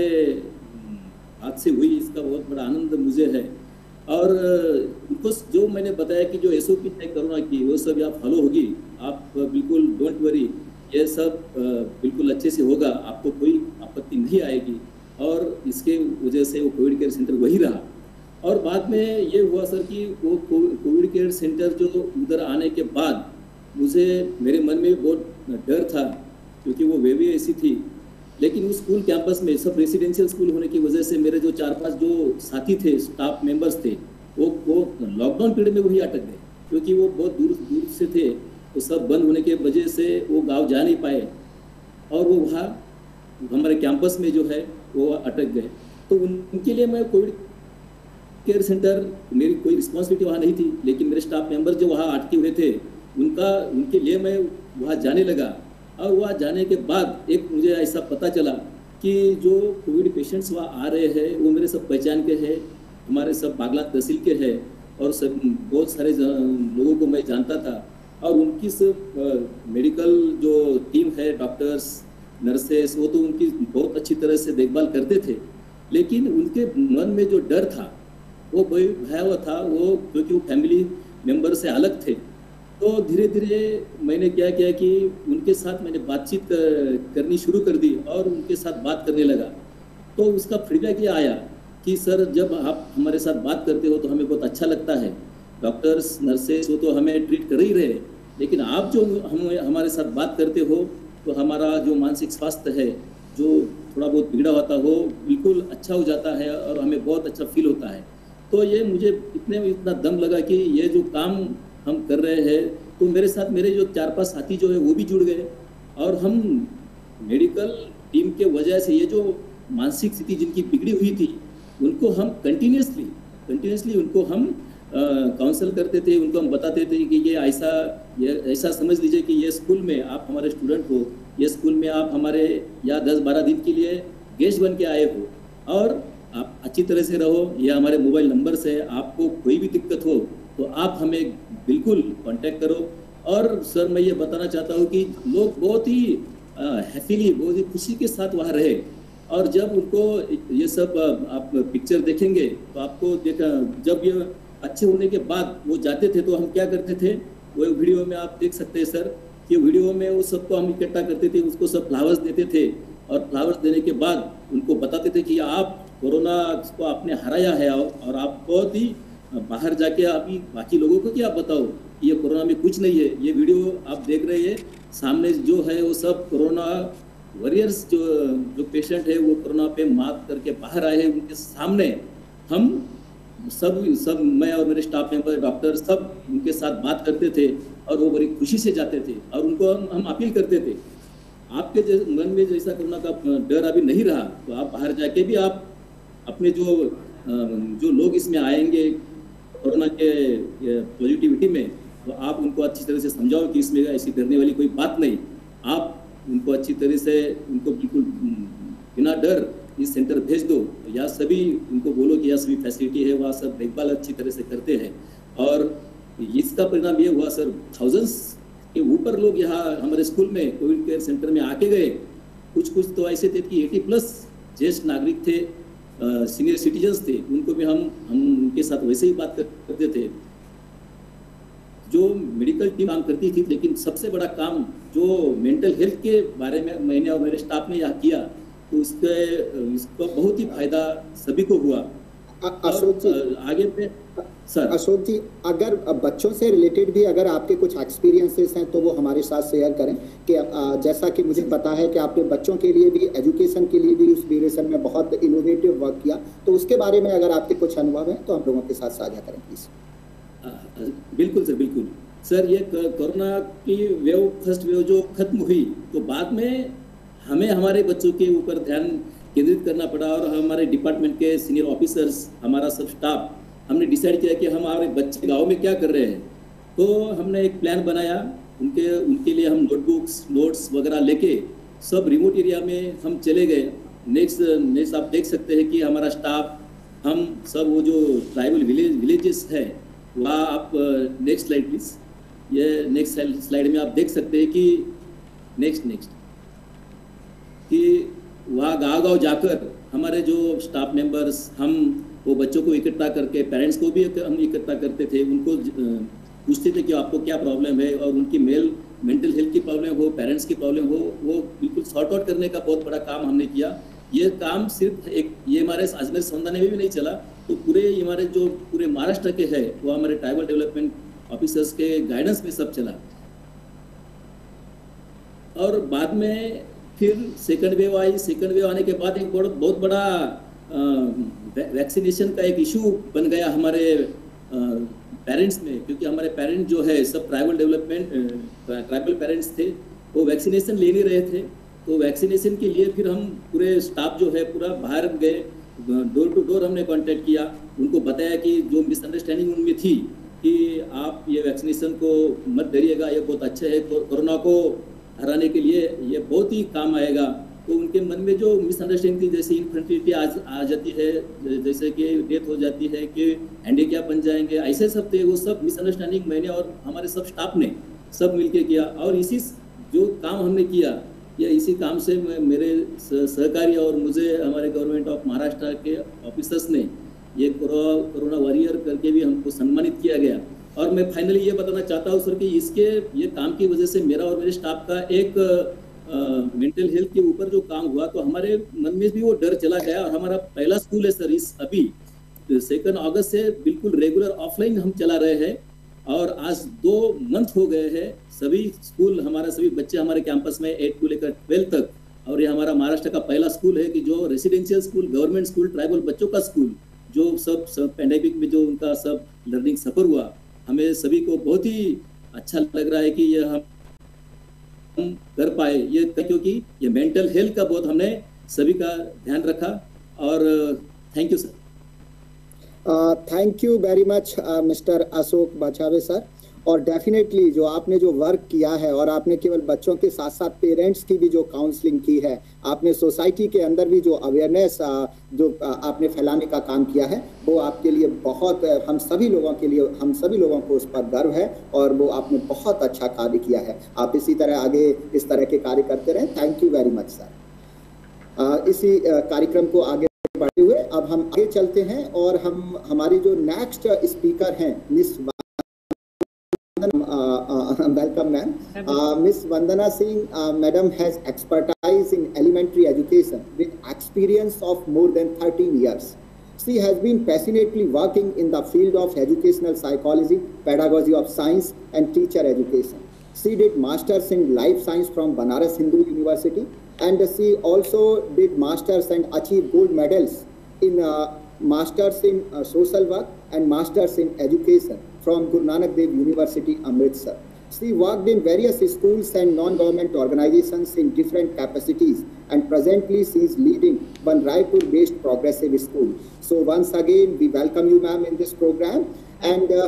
हाथ से हुई, इसका बहुत बड़ा आनंद मुझे है। और उनको जो मैंने बताया कि जो एस ओ पी है कोरोना की वो सब आप फॉलो होगी, आप बिल्कुल डोंट वरी, ये सब बिल्कुल अच्छे से होगा, आपको कोई आपत्ति नहीं आएगी। और इसके वजह से वो कोविड केयर सेंटर वही रहा। और बाद में ये हुआ सर कि वो कोविड केयर सेंटर जो उधर आने के बाद मुझे मेरे मन में बहुत डर था क्योंकि वो वेवी ऐसी थी, लेकिन उस स्कूल कैंपस में सब रेसिडेंशियल स्कूल होने की वजह से मेरे जो चार पांच जो साथी थे, स्टाफ मेंबर्स थे, वो वो लॉकडाउन पीरियड में वही अटक गए क्योंकि वो बहुत दूर दूर से थे, तो सब बंद होने के वजह से वो गांव जा नहीं पाए और वो वहाँ हमारे कैंपस में जो है वो अटक गए। तो उनके लिए मैं कोविड केयर सेंटर, मेरी कोई रिस्पॉन्सिबिलिटी वहाँ नहीं थी, लेकिन मेरे स्टाफ मेंबर जो वहाँ अटके हुए थे उनका उनके लिए मैं वहाँ जाने लगा। और वहाँ जाने के बाद एक मुझे ऐसा पता चला कि जो कोविड पेशेंट्स वहाँ आ रहे हैं वो मेरे सब पहचान के हैं, हमारे सब बागला तहसील के हैं और सब बहुत सारे लोगों को मैं जानता था। और उनकी सब मेडिकल जो टीम है, डॉक्टर्स, नर्सेस, वो तो उनकी बहुत अच्छी तरह से देखभाल करते थे, लेकिन उनके मन में जो डर था वो कोई भयावह था, वो क्योंकि वो फैमिली मेंबर से अलग थे। तो धीरे धीरे मैंने क्या किया कि उनके साथ मैंने बातचीत करनी शुरू कर दी और उनके साथ बात करने लगा। तो उसका फीडबैक ये आया कि सर जब आप हमारे साथ बात करते हो तो हमें बहुत अच्छा लगता है, डॉक्टर्स नर्सेस वो तो हमें ट्रीट कर ही रहे, लेकिन आप जो हम हमारे साथ बात करते हो तो हमारा जो मानसिक स्वास्थ्य है जो थोड़ा बहुत बिगड़ा होता वो बिल्कुल अच्छा हो जाता है और हमें बहुत अच्छा फील होता है। तो ये मुझे इतने में इतना दम लगा कि ये जो काम हम कर रहे हैं, तो मेरे साथ मेरे जो चार पांच साथी जो है वो भी जुड़ गए और हम मेडिकल टीम के वजह से ये जो मानसिक स्थिति जिनकी बिगड़ी हुई थी उनको हम कंटिन्यूसली कंटिन्यूसली उनको हम काउंसल करते थे, उनको हम बताते थे कि ये ऐसा ये ऐसा समझ लीजिए कि ये स्कूल में आप हमारे स्टूडेंट हो, ये स्कूल में आप हमारे या दस बारह दिन के लिए गेस्ट बन के आए हो और आप अच्छी तरह से रहो। ये हमारे मोबाइल नंबर से, आपको कोई भी दिक्कत हो तो आप हमें बिल्कुल कांटेक्ट करो। और सर मैं ये बताना चाहता हूँ कि लोग बहुत ही हैप्पीली, बहुत ही खुशी के साथ वहाँ रहे। और जब उनको ये सब आप पिक्चर देखेंगे तो आपको देखा, जब ये अच्छे होने के बाद वो जाते थे तो हम क्या करते थे, वो वीडियो में आप देख सकते हैं सर कि वीडियो में वो सबको हम इकट्ठा करते थे, उसको सब फ्लावर्स देते थे और फ्लावर्स देने के बाद उनको बताते थे कि आप कोरोना को आपने हराया है और आप बहुत ही बाहर जाके अभी बाकी लोगों को क्या बताओ, ये कोरोना में कुछ नहीं है। ये वीडियो आप देख रहे हैं सामने जो है वो सब कोरोना वॉरियर्स जो जो पेशेंट है वो कोरोना पे मात करके बाहर आए हैं, उनके सामने हम सब सब मैं और मेरे स्टाफ मेंबर डॉक्टर सब उनके साथ बात करते थे और वो बड़ी खुशी से जाते थे और उनको हम, हम अपील करते थे, आपके मन में जैसा कोरोना का डर अभी नहीं रहा तो आप बाहर जाके भी आप अपने जो जो लोग इसमें आएंगे कोरोना के पॉजिटिविटी में, तो आप उनको अच्छी तरह से समझाओ कि इसमें ऐसी डरने वाली कोई बात नहीं। आप उनको अच्छी तरह से उनको बिल्कुल बिना डर इस सेंटर भेज दो। या सभी उनको बोलो कि यह सभी फैसिलिटी है, वहाँ सब देखभाल अच्छी तरह से करते हैं। और इसका परिणाम ये हुआ सर, थाउजेंड्स के ऊपर लोग यहाँ हमारे स्कूल में कोविड केयर सेंटर में आके गए। कुछ कुछ तो ऐसे थे कि अस्सी प्लस ज्येष्ठ नागरिक थे, सीनियर सिटीजन्स थे, उनको भी हम हम उनके साथ वैसे ही बात करते थे। जो मेडिकल टीम काम करती थी, लेकिन सबसे बड़ा काम जो मेंटल हेल्थ के बारे में मैंने और मेरे स्टाफ ने यहाँ किया, तो इसके इसका बहुत ही फायदा सभी को हुआ। अशोक जी, आगे पे सर अशोक जी, अगर बच्चों से रिलेटेड भी अगर आपके कुछ एक्सपीरियंसेस हैं तो वो हमारे साथ शेयर करें कि जैसा कि मुझे पता है कि आपने बच्चों के लिए भी, एजुकेशन के लिए भी उस ड्यूरेशन में बहुत इनोवेटिव वर्क किया, तो उसके बारे में अगर आपके कुछ अनुभव हैं तो हम लोगों के साथ साझा करें प्लीज। बिल्कुल सर, बिल्कुल सर। ये कोरोना की वेव, फर्स्ट वेव जो खत्म हुई, तो बाद में हमें हमारे बच्चों के ऊपर ध्यान केंद्रित करना पड़ा और हमारे डिपार्टमेंट के सीनियर ऑफिसर्स, हमारा सब स्टाफ, हमने डिसाइड किया कि हम हमारे बच्चे गांव में क्या कर रहे हैं। तो हमने एक प्लान बनाया, उनके उनके लिए हम नोटबुक्स, नोट्स वगैरह लेके सब रिमोट एरिया में हम चले गए। नेक्स्ट नेक्स्ट आप देख सकते हैं कि हमारा स्टाफ, हम सब वो जो ट्राइबल विलेज विलेजेस है वहाँ, आप नेक्स्ट स्लाइड प्लीज, ये नेक्स्ट स्लाइड में आप देख सकते हैं कि नेक्स्ट नेक्स्ट कि वहाँ गाँव गाँव जाकर हमारे जो स्टाफ मेंबर्स, हम वो बच्चों को इकट्ठा करके, पेरेंट्स को भी हम इकट्ठा करते थे, उनको पूछते थे कि आपको क्या प्रॉब्लम है, और उनकी मेल मेंटल हेल्थ की प्रॉब्लम हो, पेरेंट्स की प्रॉब्लम हो, वो बिल्कुल सॉर्ट आउट करने का बहुत बड़ा काम हमने किया। ये काम सिर्फ एक ये हमारे अजमेर संस्थान में भी नहीं चला, तो पूरे हमारे जो पूरे महाराष्ट्र के है वो हमारे ट्राइबल डेवलपमेंट ऑफिसर्स के गाइडेंस में सब चला। और बाद में फिर सेकंड वेव आई। सेकंड वेव आने के बाद एक बहुत बड़ा वैक्सीनेशन का एक इशू बन गया हमारे पेरेंट्स में, क्योंकि हमारे पेरेंट्स जो है सब ट्राइबल डेवलपमेंट ट्राइबल पेरेंट्स थे, वो वैक्सीनेशन ले नहीं रहे थे। तो वैक्सीनेशन के लिए फिर हम पूरे स्टाफ जो है पूरा बाहर गए, डोर टू डोर हमने कांटेक्ट किया, उनको बताया कि जो मिसअंडरस्टैंडिंग उनमें थी कि आप ये वैक्सीनेशन को मत डरिएगा, ये बहुत अच्छा है, कोरोना को हराने के लिए ये बहुत ही काम आएगा। तो उनके मन में जो मिसअंडरस्टैंडिंग थी, जैसे इन्फर्टिलिटी आ, आ जाती है, जैसे कि डेथ हो जाती है, कि हैंडीकैप बन जाएंगे, ऐसे सब थे, वो सब मिसअंडरस्टैंडिंग मैंने और हमारे सब स्टाफ ने सब मिलके किया। और इसी जो काम हमने किया, या इसी काम से मेरे सहकारी और मुझे हमारे गवर्नमेंट ऑफ महाराष्ट्र के ऑफिसर्स ने ये कोरोना वॉरियर करके भी हमको सम्मानित किया गया। और मैं फाइनली ये बताना चाहता हूँ सर कि इसके ये काम की वजह से मेरा और मेरे स्टाफ का एक मेंटल हेल्थ के ऊपर जो काम हुआ, तो हमारे मन में भी वो डर चला गया। और हमारा पहला स्कूल है सर, इस अभी सेकेंड अगस्त से बिल्कुल रेगुलर ऑफलाइन हम चला रहे हैं, और आज दो मंथ हो गए हैं। सभी स्कूल, हमारे सभी बच्चे हमारे कैंपस में एट टू लेकर ट्वेल्थ तक, और ये हमारा महाराष्ट्र का पहला स्कूल है कि जो residential school, government school, tribal बच्चों का स्कूल, जो सब सब पैंडेमिक में जो उनका सब लर्निंग सफर हुआ, हमें सभी को बहुत ही अच्छा लग रहा है कि ये हम कर पाए ये, क्योंकि ये मेंटल हेल्थ का बहुत हमने सभी का ध्यान रखा। और thank you sir. Thank you very much mister Ashok Bachhave sir. और डेफिनेटली जो आपने जो वर्क किया है, और आपने केवल बच्चों के साथ साथ पेरेंट्स की भी जो काउंसलिंग की है, आपने सोसाइटी के अंदर भी जो अवेयरनेस जो आपने फैलाने का काम किया है, वो आपके लिए बहुत, हम सभी लोगों के लिए, हम सभी लोगों को उस पर गर्व है, और वो आपने बहुत अच्छा कार्य किया है। आप इसी तरह आगे इस तरह के कार्य करते रहें। Thank you very much sir. इसी कार्यक्रम को आगे बढ़ते हुए अब हम आगे चलते हैं, और हम हमारी जो नेक्स्ट स्पीकर हैं miss welcome ma'am. Uh, Miss Vandana Singh, uh, madam has expertise in elementary education with experience of more than thirteen years. She has been passionately working in the field of educational psychology, pedagogy of science and teacher education. She did masters in life science from Banaras Hindu University and she also did masters and achieved gold medals in uh, masters in uh, social work and masters in education from Guru Nanak Dev University, Amritsar. She worked in various schools and non-government organizations in different capacities, and presently she is leading one Raipur-based progressive school. So once again, we welcome you, ma'am, in this program. And uh,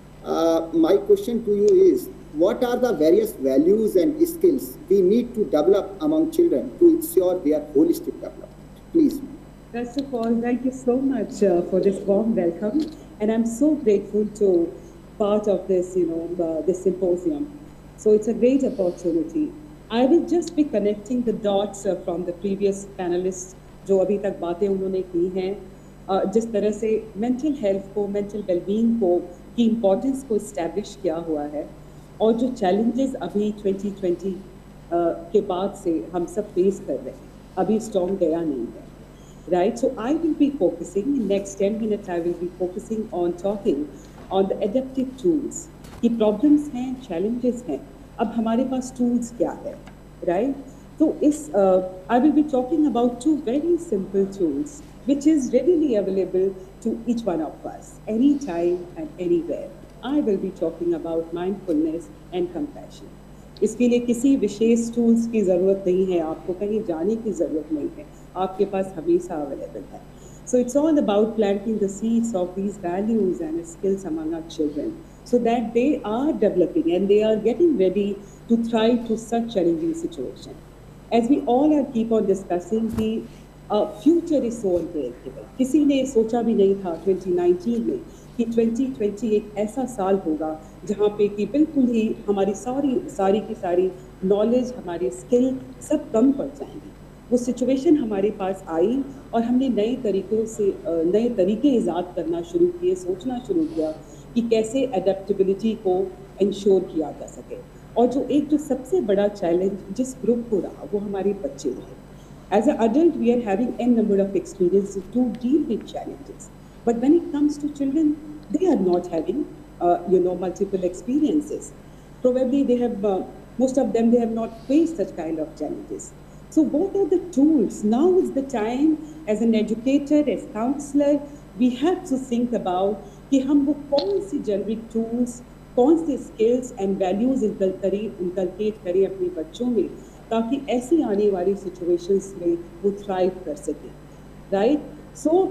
uh, my question to you is, what are the various values and skills we need to develop among children to ensure their holistic development? Please. First of all, thank you so much uh, for this warm welcome, and I'm so grateful to part of this, you know, uh, this symposium. So it's a great opportunity. I will just be connecting the dots uh, from the previous panelists जो अभी तक बातें उन्होंने की हैं, uh, जिस तरह से mental health को, mental well-being को की importance को establish किया हुआ है, और जो challenges अभी twenty twenty uh, के बाद से हम सब face कर रहे हैं, अभी storm गया नहीं है. Right, so I will be focusing in next ten minutes. I will be focusing on talking on the adaptive tools. कि problems हैं, challenges हैं. अब हमारे पास tools क्या है, right? So इस uh, I will be talking about two very simple tools which is readily available to each one of us, anytime and anywhere. I will be talking about mindfulness and compassion. इसके लिए किसी विशेष tools की ज़रूरत नहीं है, आपको कहीं जाने की ज़रूरत नहीं है, आपके पास हमेशा अवेलेबल है. So it's all about planting the seeds of these values and skills among our children so that they are developing and they are getting ready to thrive to such challenging situations. As we all are keep on discussing, the uh, future is so unpredictable. किसी ने सोचा भी नहीं था twenty nineteen में कि twenty twenty एक ऐसा साल होगा जहाँ पे कि बिल्कुल ही हमारी सारी सारी की सारी नॉलेज, हमारी स्किल सब कम पड़ जाएंगी. वो सिचुएशन हमारे पास आई और हमने नए तरीक़ों से नए तरीके ईजाद करना शुरू किए, सोचना शुरू किया कि कैसे एडेप्टेबिलिटी को इंश्योर किया जा सके. और जो एक जो सबसे बड़ा चैलेंज जिस ग्रुप को रहा वो हमारे बच्चे रहे. As an adult, we are having n number of experiences to deal with challenges. But when it comes to children, they are not having, uh, you know, multiple experiences. Probably they have, uh, most of them, they have not faced such kind of challenges. So what are the tools? Now is the time, as an educator, as counselor, we have to think about कि हम वो कौन सी generic tools, कौन से skills and values inculcate करें अपने बच्चों में, ताकि ऐसी आने वाली situations में वो thrive कर सकें, right? So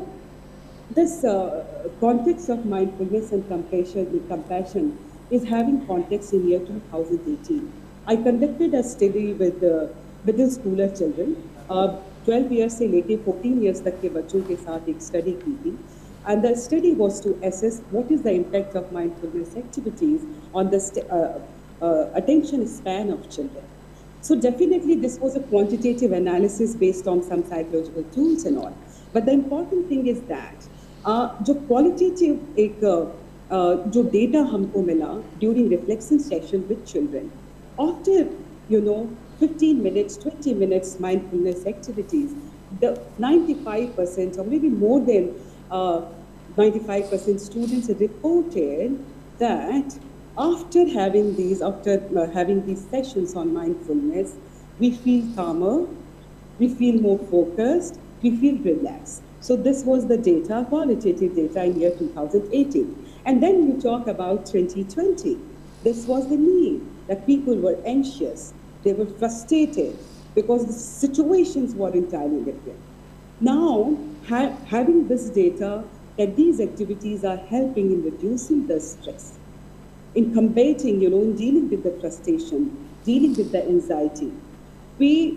this uh, context of mindfulness and compassion, compassion is having context in year twenty eighteen. I conducted a study with the middle schooler children. Uh, twelve years से लेके fourteen years तक के बच्चों के साथ एक study की थी. And the study was to assess what is the impact of mindfulness activities on the uh, uh, attention span of children. So definitely this was a quantitative analysis based on some psychological tools and all. But the important thing is that uh, जो qualitative एक uh, जो data हमको मिला during reflection session with children, after you know fifteen minutes, twenty minutes mindfulness activities, the ninety-five percent or maybe more than uh, ninety-five percent students reported that after having these, after uh, having these sessions on mindfulness, we feel calmer, we feel more focused, we feel relaxed. So this was the data, qualitative data in year two thousand eighteen. And then you talk about twenty twenty. This was the need, that people were anxious, they were frustrated because the situations were entirely different. Now, ha having this data, that these activities are helping in reducing the stress, in combating, you know, in dealing with the frustration, dealing with the anxiety. We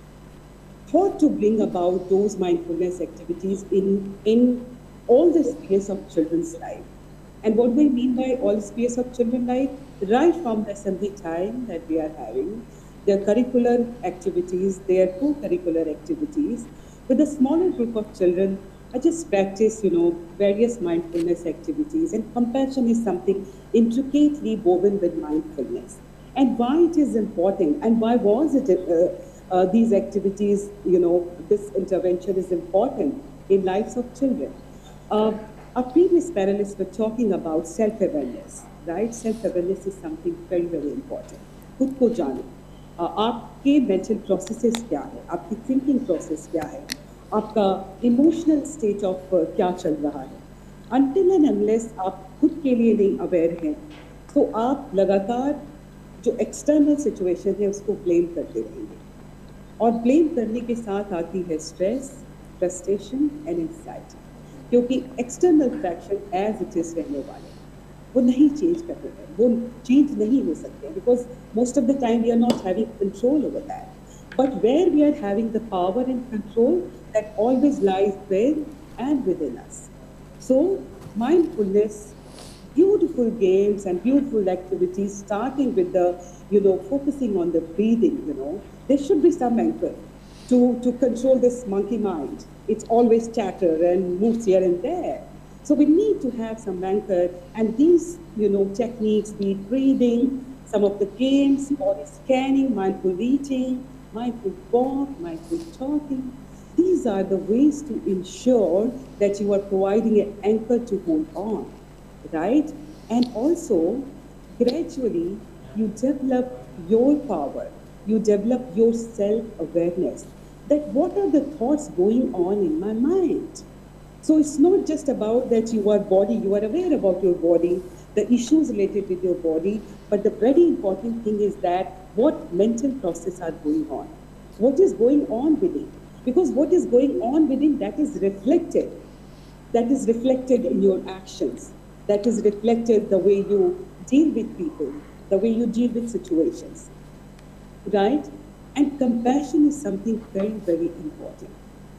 thought to bring about those mindfulness activities in, in all the spheres of children's life. And what do I mean by all spheres of children's life? Right from the assembly time that we are having, their curricular activities, their co-curricular activities, with a smaller group of children, I just practice, you know, various mindfulness activities, and compassion is something intricately woven with mindfulness. And why it is important, and why was it uh, uh, these activities, you know, this intervention is important in lives of children. Uh, our previous panelists were talking about self-awareness, right? Self-awareness is something very, very important. खुद को जानो. आपके mental processes क्या है, आपकी thinking process क्या है, आपका इमोशनल स्टेट ऑफ क्या चल रहा है। अनटिल एंड अनलेस आप खुद के लिए नहीं अवेयर हैं तो आप लगातार जो एक्सटर्नल सिचुएशन है उसको ब्लेम करते रहेंगे, और ब्लेम करने के साथ आती है स्ट्रेस, फ्रस्ट्रेशन एंड एंजाइटी, क्योंकि external faction as it is रहने वाले वो नहीं चेंज करते हैं, वो चेंज नहीं हो सकते, because most of the time we are not having control over that, but where we are having the power and control that always lies with and within us. So mindfulness, beautiful games and beautiful activities, starting with the, you know, focusing on the breathing, you know, there should be some anchor to, to control this monkey mind. It's always chatter and moves here and there. So we need to have some anchor, and these, you know, techniques, be it breathing, some of the games, body scanning, mindful eating, mindful walk, mindful talking. These are the ways to ensure that you are providing an anchor to hold on, right? And also, gradually, you develop your power, you develop your self-awareness, that what are the thoughts going on in my mind? So it's not just about that you are body, you are aware about your body, the issues related with your body, but the very important thing is that what mental processes are going on, what is going on within. Because what is going on within, that is reflected. That is reflected in your actions. That is reflected the way you deal with people, the way you deal with situations, right? And compassion is something very, very important.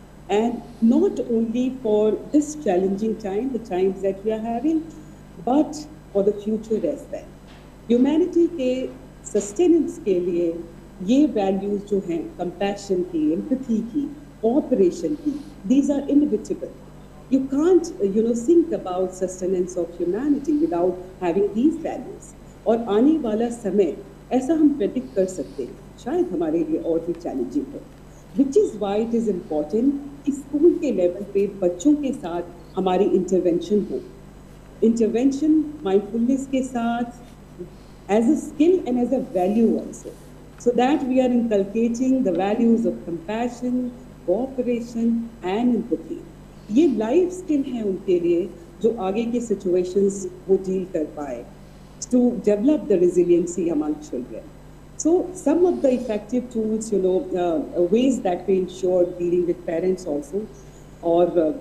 And not only for this challenging time, the times that we are having, but for the future as well. Humanity के sustenance के लिए ये values जो हैं, compassion की, empathy की, cooperation की, these are inevitable. You can't, you know, think about sustenance of humanity without having these values. और आने वाला समय ऐसा हम प्रेडिक्ट कर सकते हैं, शायद हमारे लिए और भी चैलेंजिंग हो, which is why it is important कि स्कूल के लेवल पे बच्चों के साथ हमारी इंटरवेंशन हो. इंटरवेंशन माइंडफुलनेस के साथ as a skill and as a value also. So that we are inculcating the values of compassion, cooperation and empathy. ये लाइफ स्किल है उनके लिए जो आगे के situations वो deal कर पाए, to develop the resiliency among children. So some of the effective tools, you know, uh, ways that we ensure dealing with parents also, और uh,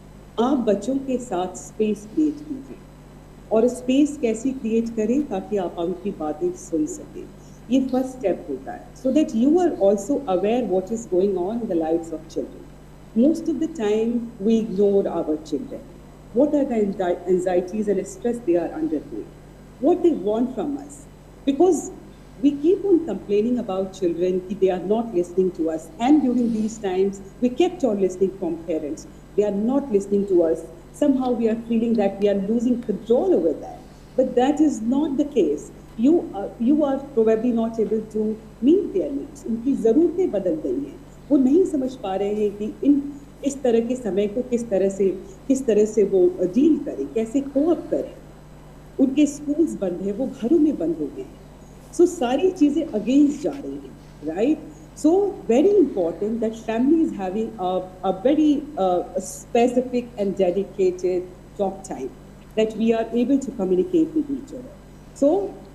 आप बच्चों के साथ space create कीजिए, और स्पेस कैसी क्रिएट करें ताकि आप उनकी बातें सुन सकें. ये फर्स्ट स्टेप होता है, so that you are also aware what is going on in the lives of children. Most of the time we ignore our children. What are the anxieties and stress they are undergoing, what they want from us, because we keep on complaining about children that they are not listening to us, and during these times we kept on listening from parents, they are not listening to us. Somehow we are feeling that we are losing control over that, but that is not the case. You are, you are probably not able to meet their needs. उनकी ज़रूरतें बदल गई हैं, वो नहीं समझ पा रहे हैं कि इन इस तरह के समय को किस तरह से किस तरह से वो डील करें, कैसे कोअप करें. उनके स्कूल्स बंद हैं, वो घरों में बंद हो गए हैं, सो so, सारी चीज़ें अगेंस्ट जा रही हैं, right. So very important that family is having a, a very uh, specific and dedicated talk time, that we are able to communicate with each other. So,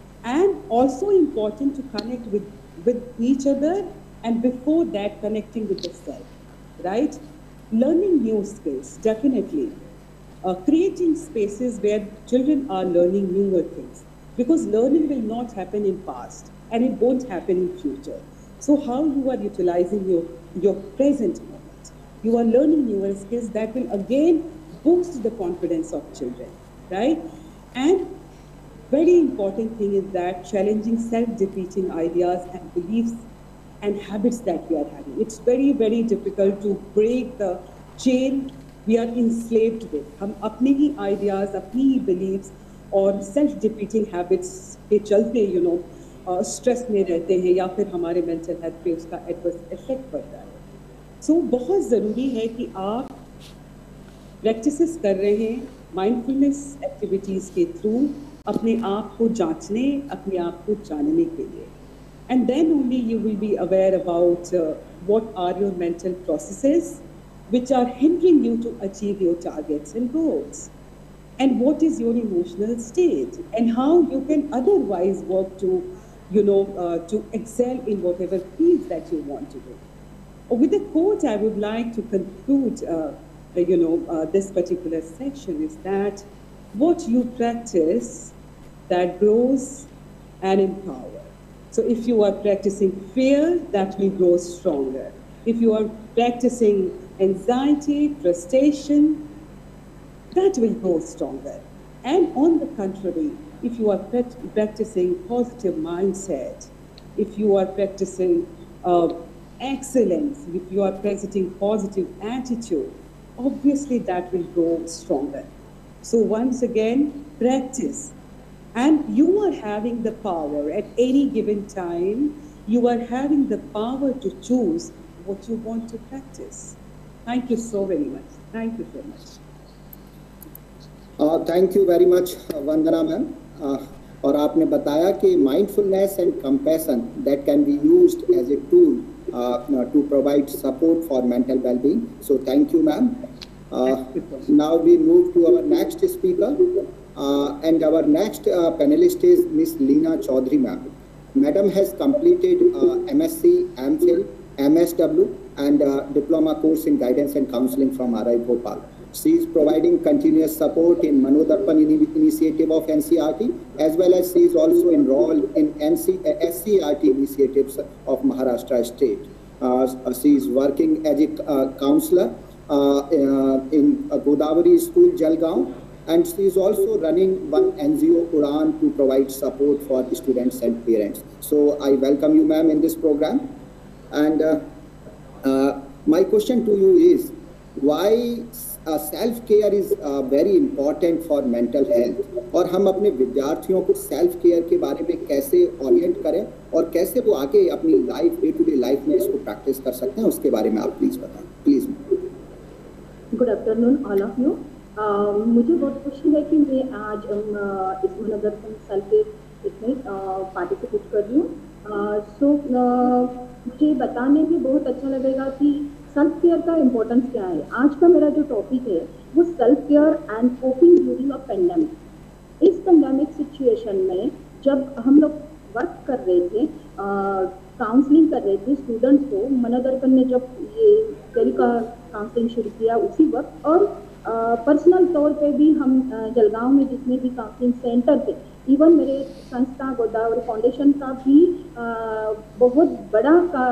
and also important to connect with, with each other, and before that connecting with the self, right? Learning new skills, definitely. Uh, creating spaces where children are learning newer things, because learning will not happen in past and it won't happen in future. So how you are utilizing your, your present moment. You are learning newer skills that will again boost the confidence of children, right? And very important thing is that challenging self-defeating ideas and beliefs and habits that we are having. It's very, very difficult to break the chain we are enslaved with. हम अपने ही ideas, अपनी ही beliefs और self-defeating habits के चलते, you know, stress uh, में रहते हैं, या फिर हमारे मेंटल हेल्थ पे उसका एडवर्स इफेक्ट पड़ता है. सो so, बहुत ज़रूरी है कि आप प्रैक्टिसेस कर रहे हैं माइंडफुलनेस एक्टिविटीज़ के थ्रू अपने आप को जांचने, अपने आप को जानने के लिए. And then only you will be aware about uh, what are your mental processes which are hindering you to achieve your targets and goals. And what is your emotional state, and how you can otherwise work to, you know, uh, to excel in whatever fields that you want to do. With a quote, I would like to conclude, uh, you know, uh, this particular section is that what you practice, that grows and empowers. So if you are practicing fear, that will grow stronger. If you are practicing anxiety, frustration, that will grow stronger. And on the contrary, if you are practicing positive mindset, if you are practicing uh, excellence, if you are practicing positive attitude, obviously that will grow stronger. So once again, practice. And you are having the power at any given time, you are having the power to choose what you want to practice. Thank you so very much. Thank you so much. Uh, thank you very much, Vandana ma'am. Uh, और आपने बताया कि mindfulness and compassion that can be used as a tool uh, to provide support for mental well-being. So thank you, ma'am. Uh, now we move to our next speaker. Uh, and our next uh, panelist is Miss Leena Chaudhary, ma'am. Madam has completed uh, M S c, M Phil, M S W, and uh, diploma course in guidance and counseling from R I Bhopal. She is providing continuous support in Manodarpan initiative of N C R T, as well as she is also enrolled in N C, uh, S C R T initiatives of Maharashtra state. Uh, she is working as a uh, counselor uh, uh, in uh, Godavari School, Jalgaon. And she is also running one N G O, Udan, to provide support for students and parents. So I welcome you, ma'am, in this program. And uh, uh, my question to you is, why uh, self-care is uh, very important for mental health? और हम अपने विद्यार्थियों को self care के बारे में कैसे orient करें और कैसे वो आगे अपनी life, day to day life में इसको practice कर सकते हैं, उसके बारे में आप please बताएं, please. Good afternoon, all of you. Uh, मुझे बहुत खुशी है कि मैं आज uh, इस मनोदर्पण सेल्फ केयर इसमें पार्टिसिपेट कर रही हूँ. सो मुझे बताने में बहुत अच्छा लगेगा कि सेल्फ केयर का इम्पोर्टेंस क्या है. आज का मेरा जो टॉपिक है वो self care and coping during a pandemic. इस पेंडेमिक सिचुएशन में जब हम लोग वर्क कर रहे थे, काउंसलिंग uh, कर रहे थे स्टूडेंट्स को, मनोदर्पण ने जब ये टेली का काउंसलिंग शुरू किया उसी वक्त, और पर्सनल uh, तौर पे भी हम uh, जलगांव में जितने भी काउंसलिंग सेंटर थे, इवन मेरे संस्था गोदावरी फाउंडेशन का भी uh, बहुत बड़ा का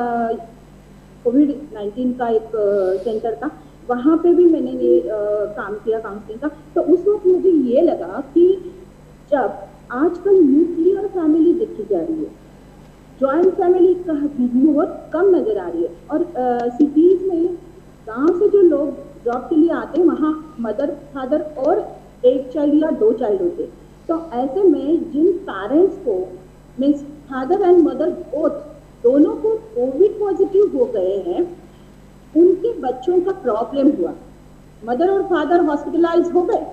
कोविड नाइन्टीन का एक uh, सेंटर था, वहाँ पे भी मैंने ये uh, काम किया काउंसलिंग का. तो उस वक्त मुझे ये लगा कि जब आजकल न्यूक्लियर फैमिली देखी जा रही है, जॉइंट फैमिली का बहुत कम नज़र आ रही है, और सिटीज़ uh, में गांव से जो लोग जॉब के लिए आते हैं वहाँ मदर फादर और एक चाइल्ड या दो चाइल्ड होते. तो ऐसे में जिन पेरेंट्स को means father and mother both दोनों को कोविड पॉजिटिव हो गए हैं, उनके बच्चों का प्रॉब्लम हुआ. मदर और फादर हॉस्पिटलाइज हो गए,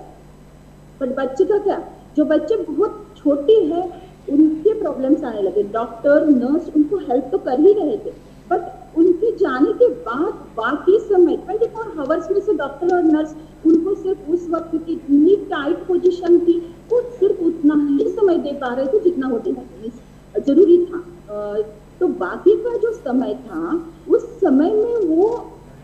बट बच्चे का क्या, जो बच्चे बहुत छोटी है उनके प्रॉब्लम्स आने लगे. डॉक्टर नर्स उनको हेल्प तो कर ही रहे थे, बट उनके जाने के बाद बाकी समय ट्वेंटी फोर हावर्स में से डॉक्टर और नर्स उनको सिर्फ उस वक्त की इतनी टाइट पोजीशन थी, वो सिर्फ उतना ही समय दे पा रहे थे जितना होते जरूरी था. तो बाकी का जो समय था उस समय में वो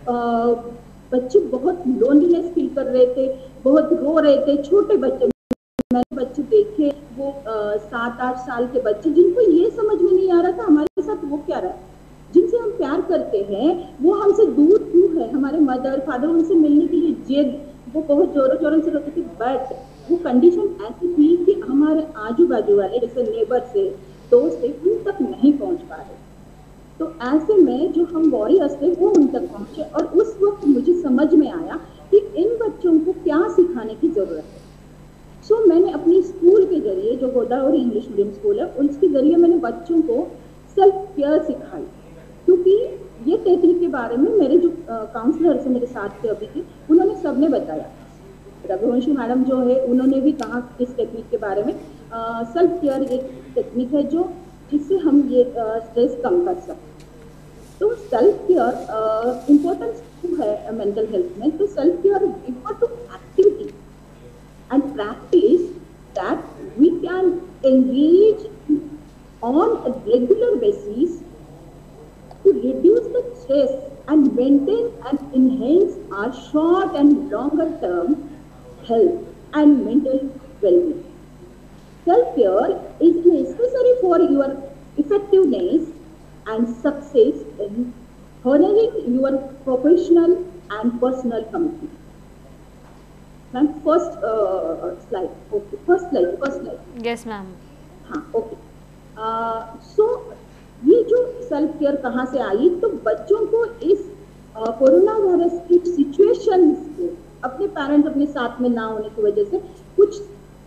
बच्चे बहुत लोनलीनेस फील कर रहे थे, बहुत रो रहे थे. छोटे बच्चे मैंने बच्चे देखे, वो सात आठ साल के बच्चे जिनको ये समझ में नहीं आ रहा था हमारे साथ वो क्या रहा है. जिनसे हम प्यार करते हैं वो हमसे दूर क्यों है, हमारे मदर फादर उनसे मिलने के लिए जिद, वो बहुत जोरों जोरों से रोते थे, बट वो कंडीशन ऐसी थी कि हमारे आजू बाजू वाले जैसे नेबर से दोस्त थे उन तक नहीं पहुंच पा रहे. तो ऐसे में जो हम वॉरियर्स थे वो उन तक पहुंचे, और उस वक्त मुझे समझ में आया कि इन बच्चों को क्या सिखाने की जरूरत है. सो so, मैंने अपनी स्कूल के जरिए, जो गोदावरी इंग्लिश मीडियम स्कूल है, उसके जरिए मैंने बच्चों को सेल्फ केयर सिखाई. क्योंकि ये टेक्निक के बारे में मेरे जो काउंसलर से मेरे साथ थे अभी के, उन्होंने सबने बताया. रघुवंशी मैडम जो है उन्होंने भी कहा इस टेक्निक के बारे में. सेल्फ केयर एक टेक्निक है जो जिससे हम ये स्ट्रेस कम कर सकते। तो सेल्फ केयर इम्पोर्टेंस है मेंटल हेल्थ में। तो self care refer to activity and practice that we can engage on a regular basis to reduce the stress and maintain and enhance our short and longer term health and mental well-being. Self-care is necessary for your effectiveness and success in honoring your professional and personal commitment. Ma'am, first uh, slide. Okay, first slide. First slide. Yes, ma'am. हाँ, okay. सो uh, so, ये जो self care कहाँ से आई, तो बच्चों को इस corona virus की सिचुएशन में अपने पेरेंट्स अपने साथ में ना होने की वजह से कुछ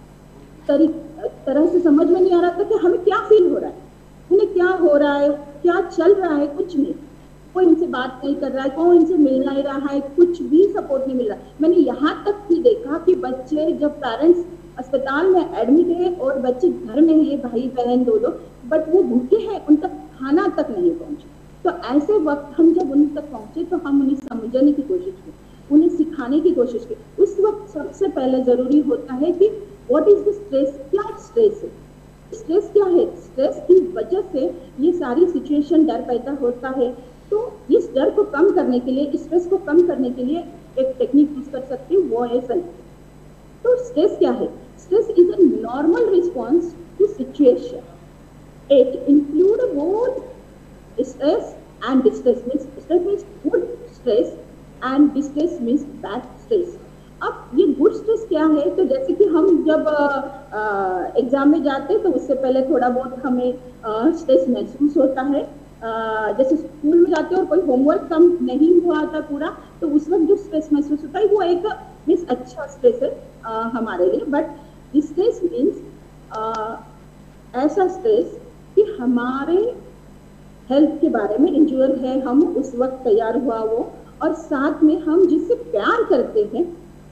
तरह से समझ में नहीं आ रहा था कि हमें क्या फील हो रहा है, उन्हें क्या हो रहा है, क्या चल रहा है, कुछ नहीं। कोई इनसे बात नहीं कर रहा है, कोई इनसे मिल नहीं रहा है, कुछ भी सपोर्ट नहीं मिल रहा। मैंने यहाँ तक भी देखा कि बच्चे जब पेरेंट्स अस्पताल में एडमिट है और बच्चे घर में है, भाई बहन दो दो, बट वो भूखे हैं, उन तक खाना तक नहीं पहुंचे। तो ऐसे वक्त हम जब उन तक पहुंचे तो हम उन्हें समझने की कोशिश की, उन्हें सिखाने की कोशिश की। उस वक्त सबसे पहले जरूरी होता है कि व्हाट इज द स्ट्रेस, क्या स्ट्रेस है, स्ट्रेस क्या है। स्ट्रेस की वजह से ये सारी सिचुएशन डर पैदा होता है। तो इस डर को कम करने के लिए, स्ट्रेस को कम करने के लिए एक टेक्निक यूज कर सकते हैं, वो है सेल्फ। तो स्ट्रेस क्या है? Stress is a normal response to situation. It includes both stress and distress. Means stress means good stress and distress means bad stress. अब ये गुड स्ट्रेस क्या है? तो जैसे कि हम जब एग्जाम में जाते हैं तो उससे पहले थोड़ा बहुत हमें स्ट्रेस महसूस होता है। आ, जैसे स्कूल में जाते हैं और कोई होमवर्क कम नहीं हुआ था पूरा, तो उस वक्त जो स्ट्रेस महसूस होता है वो एक मीन्स अच्छा स्ट्रेस है आ, हमारे लिए। बट स्ट्रेस मीन्स ऐसा स्ट्रेस कि हमारे हेल्थ के बारे में इंश्योर है, हम उस वक्त तैयार हुआ वो, और साथ में हम जिससे प्यार करते हैं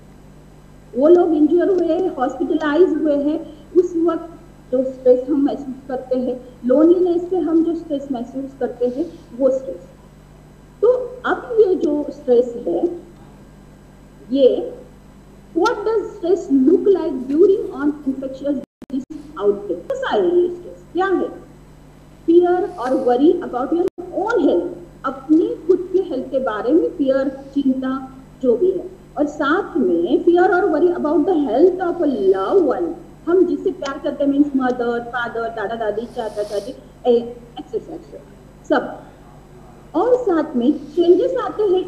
वो लोग इंश्योर हुए, हॉस्पिटलाइज हुए हैं, उस वक्त जो स्ट्रेस हम महसूस करते हैं, लोनलीनेस से हम जो स्ट्रेस महसूस करते हैं वो स्ट्रेस। तो अब ये जो स्ट्रेस है, ये what does stress look like during on infectious disease outbreak? कैसा है ये स्ट्रेस? क्या है? फियर और worry about your own health, अपने खुद के हेल्थ के बारे में फियर, चिंता जो भी है, और साथ में फियर और worry about the health of a love one, हम जिससे प्यार करते हैं, मीन्स मदर, फादर, दादा दादी, चाचा चाची, एक्सेट्रा सब। और साथ में चेंजेस आते हैं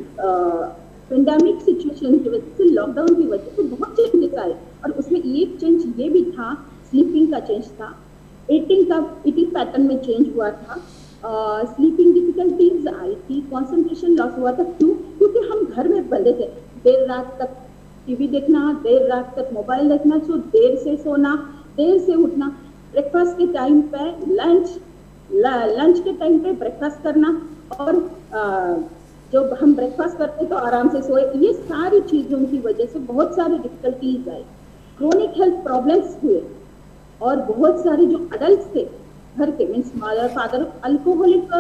पेंडेमिक सिचुएशन की वजह से, लॉकडाउन की वजह से बहुत चेंजेस आए, और उसमें एक चेंज ये भी था, स्लीपिंग का चेंज था, ईटिंग का ईटिंग पैटर्न में चेंज हुआ था, स्लीपिंग डिफिकल्टीज आई थी, कंसंट्रेशन लॉस हुआ था। क्यों? क्योंकि हम घर में बंधे थे, देर रात तक टीवी देखना, देर रात तक मोबाइल देखना, सो देर से सोना, देर से उठना, ब्रेकफास्ट के टाइम पे लंच लंच के टाइम पे ब्रेकफास्ट करना, और आ, जब हम ब्रेकफास्ट करते तो आराम से सोए। ये सारी चीज़ों की वजह से बहुत सारी डिफिकल्टीज आई, क्रोनिक हेल्थ प्रॉब्लम्स हुए, और बहुत सारे जो अडल्ट थे घर के, मीन्स मदर फादर, अल्कोहलिक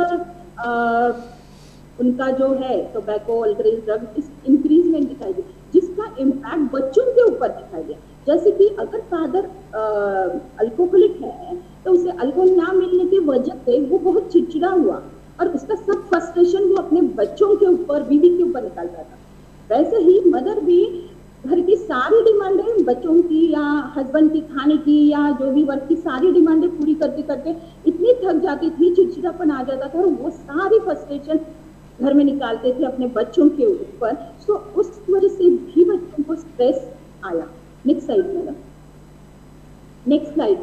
उनका जो है टोबैको, अल्कोहल, ड्रग, इस इंक्रीजमेंट दिखाई दी, जिसका इम्पैक्ट बच्चों के ऊपर दिखाई दिया। जैसे कि अगर फादर अल्कोहलिक है तो उसे अल्कोहल ना मिलने की वजह से वो बहुत चिड़चिड़ा हुआ, और उसका सब फ्रस्ट्रेशन वो अपने बच्चों के ऊपर, बीवी के ऊपर निकालता था। वैसे ही मदर भी घर की सारी डिमांडें बच्चों की या हस्बैंड की खाने की या जो भी वर्क की सारी डिमांडें पूरी करते करते इतनी थक जाती थी, चिड़चिड़ापन आ जाता था, और वो सारी फ्रस्ट्रेशन घर में निकालते थे अपने बच्चों के ऊपर। सो उस वजह से भी बच्चों को स्ट्रेस आया। Next slide madam, next slide.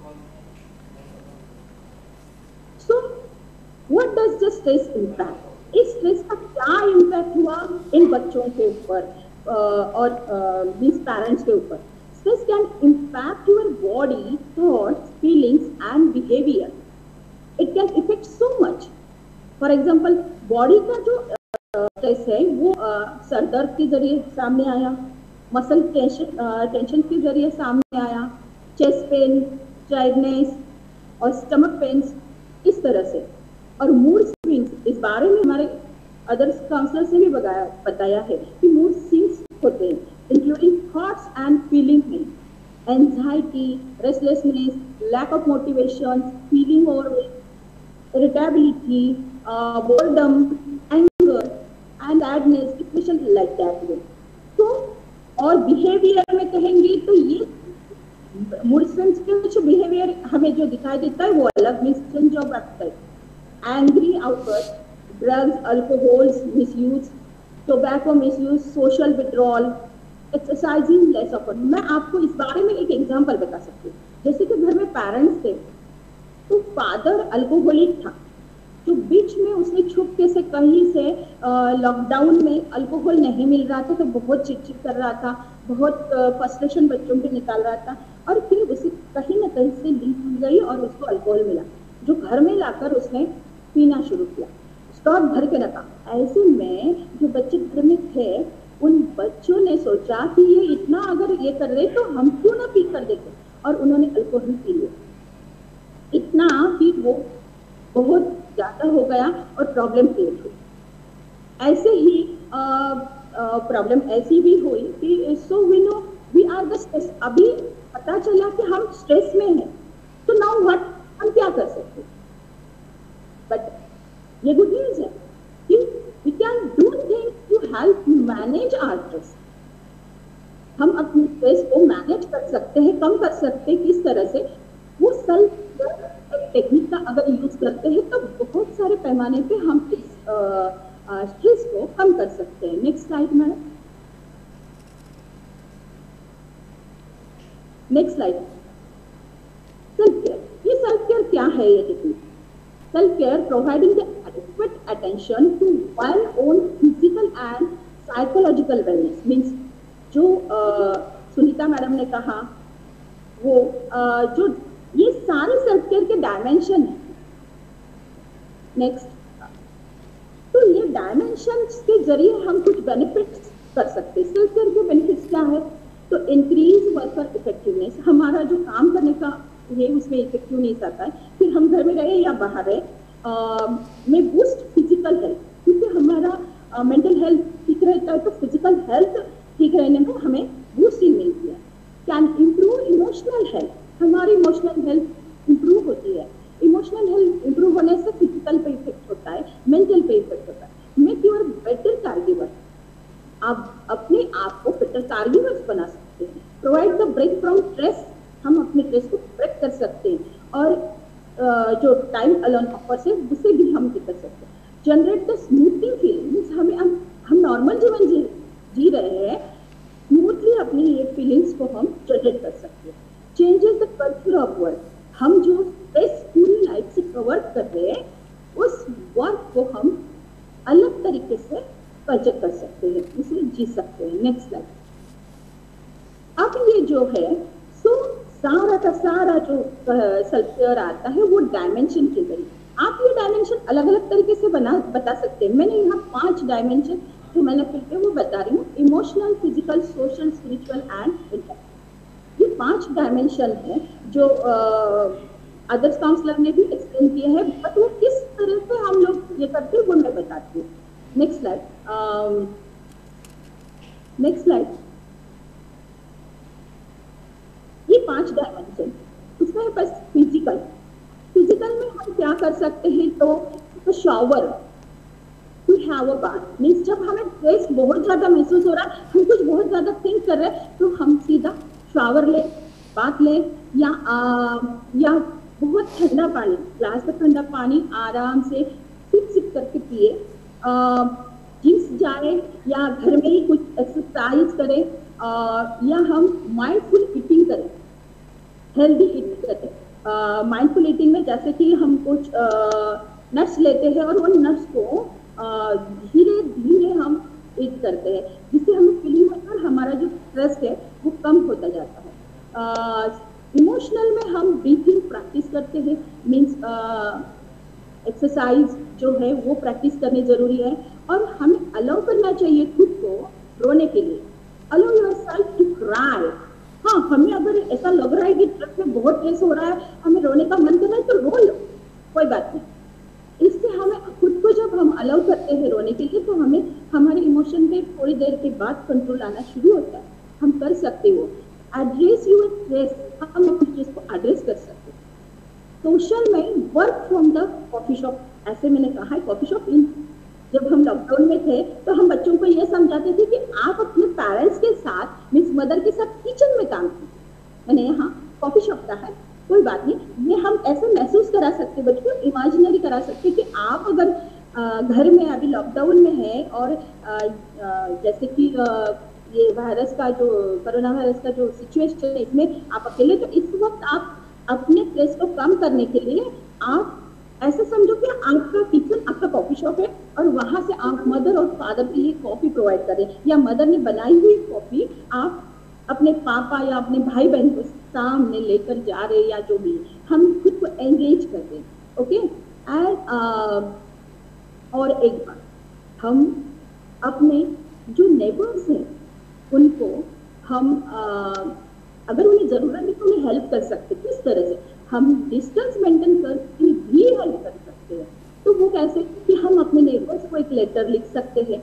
So what does the stress impact? इस स्ट्रेस का क्या इम्पैक्ट हुआ इन बच्चों के ऊपर और these पेरेंट्स के ऊपर? Stress can impact your body, thoughts, feelings and behaviour. It can effect so much. For example, body का जो स्ट्रेस है वो सर दर्द के जरिए सामने आया, मसल टेंशन टेंशन के जरिए सामने आया, चेस्ट पेन, टायर्डनेस, और स्टमक पेन्स इस तरह से, और मूड स्विंग्स इस बारे में हमारे अदर्स काउंसलर्स ने भी बताया बताया है कि मूड स्विंग्स होते हैं, इंक्लूडिंग थॉट्स एंड फीलिंग में anxiety, restlessness, lack of motivation, feeling और irritability, boredom, anger and sadness, depression like that way. तो और बिहेवियर में कहेंगे तो ये मूड स्विंग्स के कुछ बिहेवियर हमें जो दिखाई देता है वो अलग means change of appetite, angry outburst, drugs, alcohol misuse, tobacco misuse, social withdrawal, exercising less often. मैं आपको इस बारे में एक एग्जांपल बता सकती हूँ। जैसे कि घर में पेरेंट्स थे तो फादर अल्कोहलिक था, जो बीच में उसने छुपके से कहीं से लॉकडाउन में अल्कोहल नहीं मिल रहा था तो बहुत चिड़चिड़ कर रहा था, बहुत फ्रस्ट्रेशन बच्चों पे निकाल रहा था, और फिर उसे कहीं ना कहीं से लिंक मिल गई और उसको अल्कोहल मिला, जो घर में लाकर उसने पीना शुरू किया, स्टॉक भर के रखा। ऐसे में जो बच्चे घर में थे उन बच्चों ने सोचा कि ये इतना अगर ये कर रहे तो हम क्यों ना पी कर देखें, और उन्होंने अल्कोहल पी लिया। इतना कि वो बहुत ज्यादा हो गया और प्रॉब्लम क्रिएट हुई। ऐसे ही प्रॉब्लम ऐसी भी हुई कि so we know we are the stress. अभी पता चला कि हम स्ट्रेस में हैं, तो नाउ व्हाट, हम क्या कर सकते हैं? बट ये गुड न्यूज है कि we can do things to help manage our stress. हम अपने स्ट्रेस को मैनेज कर सकते हैं, कम कर सकते हैं। किस तरह से? वो सेल्फ टेक्निक का अगर यूज करते हैं तो बहुत सारे पैमाने पे हम इस स्ट्रेस को कम कर सकते हैं। Next slide madam, next slide. Self care, ये सेल्फ केयर क्या है? ये technique self care providing the adequate attention to one own physical and psychological wellness. Means जो सुनीता मैडम ने कहा वो uh, जो ये सारे सेल्फ केयर के डायमेंशन है। नेक्स्ट, तो ये डायमेंशन के जरिए हम कुछ बेनिफिट्स कर सकते हैं। सेल्फ केयर के बेनिफिट्स क्या है? तो इंक्रीज वर्कर इफेक्टिवनेस, हमारा जो काम करने का ये उसमें इफेक्टिवनेस आता है, फिर हम घर में रहे या बाहर रहे, में बूस्ट फिजिकल हेल्थ, क्योंकि हमारा मेंटल हेल्थ ठीक रहता है तो फिजिकल हेल्थ ठीक रहने में हमें बूस्टिंग मिलती है। कैन इम्प्रूव इमोशनल हेल्थ, हमारी इमोशनल हेल्थ इंप्रूव होती है। इमोशनल हेल्थ इंप्रूव होने से फिजिकल पे इफेक्ट होता है, मेंटल पे इफेक्ट होता है। मेक योर बेटर कारगिवर, आप अपने आप को बेटर कारगिवर्स बना सकते हैं। Provide the break from stress, हम अपने स्ट्रेस को ब्रेक कर सकते हैं, और uh, जो टाइम अलोन ऑफर्स है उसे भी हम कर सकते हैं। जनरेट द स्मूथिंग फीलिंग्स, हमें हम हम नॉर्मल जीवन जी जी रहे हैं, स्मूथली अपनी ये फीलिंग्स को हम जनरेट कर सकते हैं। Changes the culture of work, हम जो स्ट्रेस पूरी लाइफ से कवर कर रहे हैं उस वर्क को हम अलग तरीके से कल्चर कर सकते हैं, उसे जी सकते हैं। Next slide. अब ये जो है सो सारा का सारा जो सेल्फ केयर आता है वो डायमेंशन के जरिए, आप ये डायमेंशन अलग अलग तरीके से बना बता सकते हैं। मैंने यहाँ पांच डायमेंशन जो मैंने फिर वो बता रही हूँ, emotional, physical, social, spiritual and intellectual. ये पांच डायमेंशन है जो अदर्स काउंसलर ने भी एक्सप्लेन किया है, बट वो किस तरह से हम लोग ये करते हैं वो मैं बताती हूँ। Next slide, next slide. ये पांच डायमेंशन, उसमें बस फिजिकल फिजिकल में हम क्या कर सकते हैं? तो, तो shower, to have a bath, means जब हमें स्ट्रेस बहुत ज्यादा महसूस हो रहा है, हम कुछ बहुत ज्यादा थिंक कर रहे हैं, तो हम सीधा शावर ले, बात ले, या आ, या बहुत ठंडा पानी, ग्लास में ठंडा पानी आराम से सिप सिप करके पिए, जिम जाए या घर में ही कुछ एक्सरसाइज करें, आ, या हम माइंडफुल ईटिंग करें, हेल्दी ईटिंग करें। माइंडफुल ईटिंग में जैसे कि हम कुछ नट्स लेते हैं और उन नट्स को धीरे धीरे हम ईट करते हैं, जिससे हमें फीलिंग होता है हमारा जो स्ट्रेस है वो कम होता जाता है। इमोशनल में हम ब्रीथिंग प्रैक्टिस करते हैं, मीन्स एक्सरसाइज जो है वो प्रैक्टिस करनी जरूरी है, और हमें अलाउ करना चाहिए खुद को रोने के लिए। अलाउ योरसेल्फ टू क्राई, हाँ, हमें अगर ऐसा लग रहा है कि ट्रक में बहुत स्ट्रेस हो रहा है, हमें रोने का मन कर रहा है तो रो लो, कोई बात नहीं। इससे हमें खुद को जब हम अलाउ करते हैं रोने के लिए, तो हमें हमारे इमोशन पे थोड़ी देर के बाद कंट्रोल आना शुरू होता है। हम कर सकते हो एड्रेस यूर स्ट्रेस, हम अपनी चीज को एड्रेस कर सकते हैं। सोशल में work from the coffee shop, ऐसे मैंने कहा है कॉफी शॉप इन। जब हम लॉकडाउन में थे तो हम बच्चों को ये समझाते थे कि आप अपने पेरेंट्स के साथ, मीन्स मदर के साथ किचन में काम कीजिए। मैंने यहाँ कॉफी शॉप का है, कोई बात नहीं, ये हम ऐसे महसूस करा सकते, बच्चों को इमेजिनरी करा सकते कि आप अगर आ, घर में अभी लॉकडाउन में है और आ, आ, जैसे कि आ, ये वायरस का जो कोरोना वायरस का जो सिचुएशन है, इसमें आप अकेले, तो इस वक्त आप अपने स्ट्रेस को कम करने के लिए आप ऐसे समझो कि आपका किचन आपका कॉफी शॉप है और वहां से आप मदर और फादर के लिए कॉफी प्रोवाइड करें, या मदर ने बनाई हुई कॉफी आप अपने पापा या अपने भाई बहन को सामने लेकर जा रहे, या जो भी हम खुद को एंगेज कर रहे, ओके। एंड और एक बात, हम अपने जो नेबर्स हैं उनको हम आ, अगर उन्हें जरूरत है तो उन्हें हेल्प कर सकते। किस तरह से? हम डिस्टेंस मेंटेन करके भी हेल्प कर सकते हैं। तो वो कैसे कि हम अपने नेबर्स को एक लेटर लिख सकते हैं,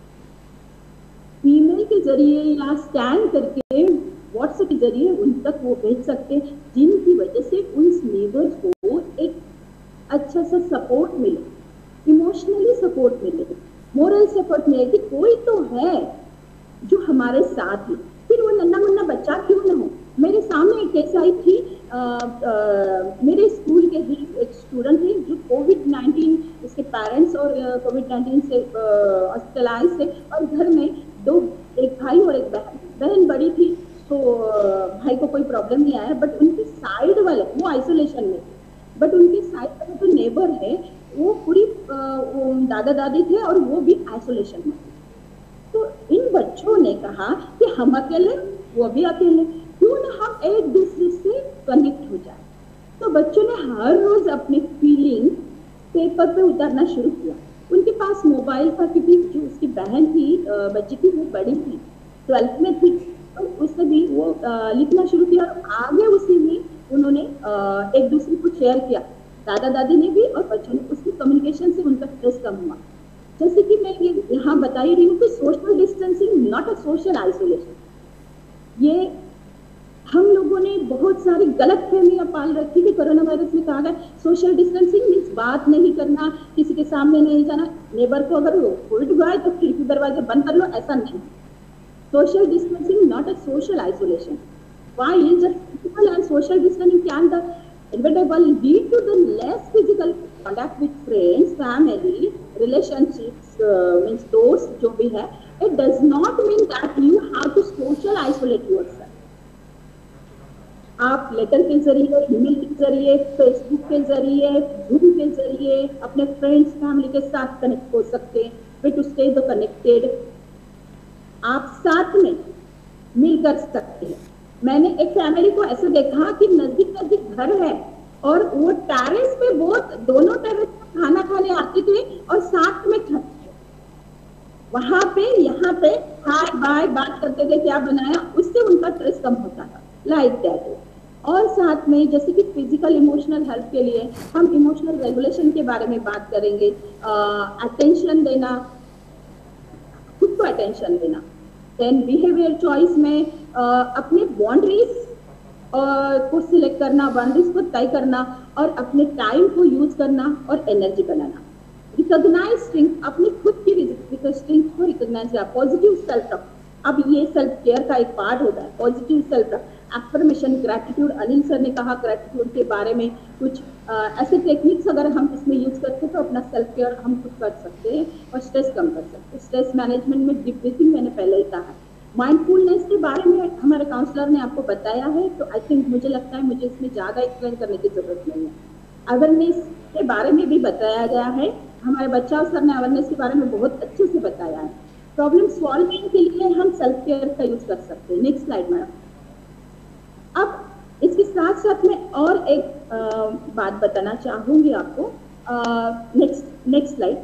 ईमेल के जरिए या स्कैन करके व्हाट्सएप के जरिए उन तक वो भेज सकते हैं, जिनकी वजह से उन नेबर्स को एक अच्छा सा सपोर्ट मिले, इमोशनली सपोर्ट मिले, मोरल सपोर्ट मिले कि कोई तो है जो हमारे साथ है। फिर वो नन्ना मुन्ना बच्चा क्यों ना हो। मेरे सामने एक केस आई थी, आ, आ, मेरे स्कूल के ही एक स्टूडेंट थे जो कोविड नाइन्टीन, इसके पेरेंट्स और कोविड नाइन्टीन से हॉस्पिटलाइज थे, और घर में दो, एक भाई और एक बहन। बहन बड़ी थी तो भाई को कोई प्रॉब्लम नहीं आया, बट उनके साइड वाले, वो आइसोलेशन में थे, बट उनके साइड वाले जो नेबर है वो पूरी दादा दादी थे और वो भी आइसोलेशन में थे। तो इन बच्चों ने कहा कि हम अकेले, वो भी अकेले, क्यों ना हम एक दूसरे से कनेक्ट हो जाए। तो बच्चों ने हर रोज अपनी फीलिंग पेपर पे उतारना शुरू किया। उनके पास मोबाइल था, क्योंकि जो उसकी बहन थी, बच्ची थी, वो बड़ी थी, ट्वेल्थ में थी, तो उसने भी वो लिखना शुरू किया और आगे उसी में उन्होंने एक दूसरे को शेयर किया, दादा दादी ने भी और बच्चों ने। उसकी कम्युनिकेशन से उनका स्ट्रेस कम हुआ। जैसे कि मैं ये यहाँ बता ही रही हूँ कि social distancing not a social isolation. ये हम लोगों ने बहुत सारी गलत फहमियां पाल रखी कि कोरोना वायरस में कहा गया सोशल डिस्टेंसिंग मीन्स बात नहीं करना, किसी के सामने नहीं जाना, नेबर को अगर कोविड हुआ है तो खिड़की दरवाजे बंद कर लो, ऐसा नहीं। Social distancing not a social isolation. Why the physical and social distancing can the inevitable lead to the less physical contact with friends, family, relationships, uh, means those जो भी है, it does not mean that you have to social isolate yourself. आप letter के जरिए, email के जरिए, Facebook के जरिए, जूम के जरिए अपने फ्रेंड्स, फैमिली के साथ कनेक्ट हो सकते हैं। Way to stay the connected, आप साथ में मिल कर सकते हैं। मैंने एक फैमिली को ऐसे देखा कि नजदीक नजदीक घर है और वो टेरेस पे, बहुत दोनों टेरेस पे खाना खाने आते थे और साथ में खाते थे। वहां पे यहाँ पे हाय बाय बात करते थे, क्या बनाया, उससे उनका स्ट्रेस कम होता था, लाइक दैट। और साथ में जैसे कि फिजिकल इमोशनल हेल्थ के लिए हम इमोशनल रेगुलेशन के बारे में बात करेंगे। अटेंशन देना, खुद को अटेंशन देना। देन बिहेवियर चॉइस में uh, अपने बाउंड्रीज uh, को सिलेक्ट करना, बाउंड्रीज को तय करना और अपने टाइम को यूज करना और एनर्जी बनाना। रिकॉग्नाइज स्ट्रेंथ, अपनी खुद की स्ट्रेंथ को रिकॉग्नाइज किया। पॉजिटिव सेल्फ टॉक, अब ये सेल्फ केयर का एक पार्ट होता है, positive self talk. Affirmation, gratitude, Anil sir ने कहा ग्रेटिट्यूड के बारे में कुछ आ, ऐसे टेक्निक्स अगर हम इसमें यूज करते हैं तो अपना सेल्फ केयर हम खुद कर सकते हैं और स्ट्रेस कम कर सकते हैं। स्ट्रेस मैनेजमेंट में डीप ब्रीथिंग मैंने पहले ही कहा। माइंडफुलनेस के बारे में हमारे काउंसलर ने आपको बताया है, तो आई थिंक मुझे लगता है मुझे इसमें ज़्यादा एक्सप्लेन करने की जरूरत नहीं है। अवेयरनेस के बारे में भी बताया गया है, हमारे बच्चा सर ने अवेयरनेस के बारे में बहुत अच्छे से बताया है। प्रॉब्लम सॉल्विंग के लिए हम सेल्फ केयर का यूज कर सकते हैं। Next slide madam. अब इसके साथ साथ मैं और एक आ, बात बताना चाहूंगी आपको। Next next slide.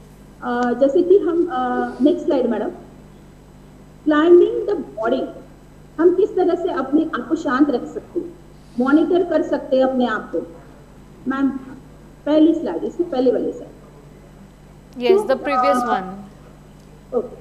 जैसे कि हम next slide madam. Climbing the body, हम किस तरह से अपने आप को शांत रख सकते हैं, मॉनिटर कर सकते हैं अपने आप को। मैम पहली स्लाइड, इससे पहले वाली slide. Yes, the previous one. Okay,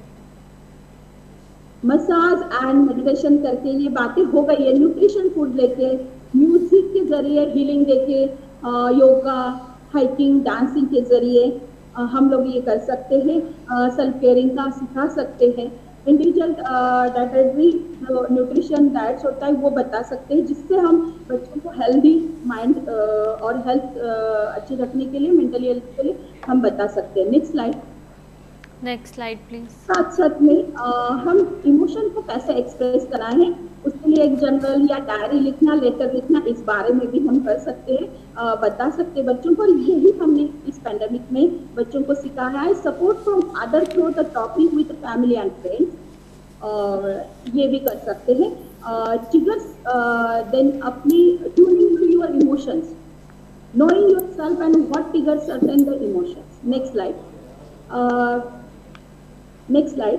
massage and meditation करके ये बातें हो गई है, न्यूट्रिशन फूड लेके, म्यूजिक के जरिए हीलिंग देके, योगा, हाइकिंग, डांसिंग के जरिए हम लोग ये कर सकते हैं, सेल्फ केयरिंग का सिखा सकते हैं, इंडिविजुअल डाइटरी जो न्यूट्रिशन डाइट्स होता है वो बता सकते हैं, जिससे हम बच्चों को हेल्दी माइंड और हेल्थ अच्छी रखने के लिए, मेंटली हेल्थ के लिए हम बता सकते हैं। Next slide. Next slide please. साथ साथ में आ, हम इमोशन को कैसे एक्सप्रेस कराएं, उसके लिए एक जर्नल या डायरी लिखना, लेटर लिखना, इस बारे में भी हम कर सकते हैं, आ, बता सकते हैं बच्चों को। यही हमने इस पैंडेमिक में बच्चों को सिखाया है। Support from other through the talking with family and friends, ये भी कर सकते हैं। ट्रिगर्स, देन अपनी tuning to your emotions, knowing yourself and what triggers certain the emotions. Next slide. Uh, next slide.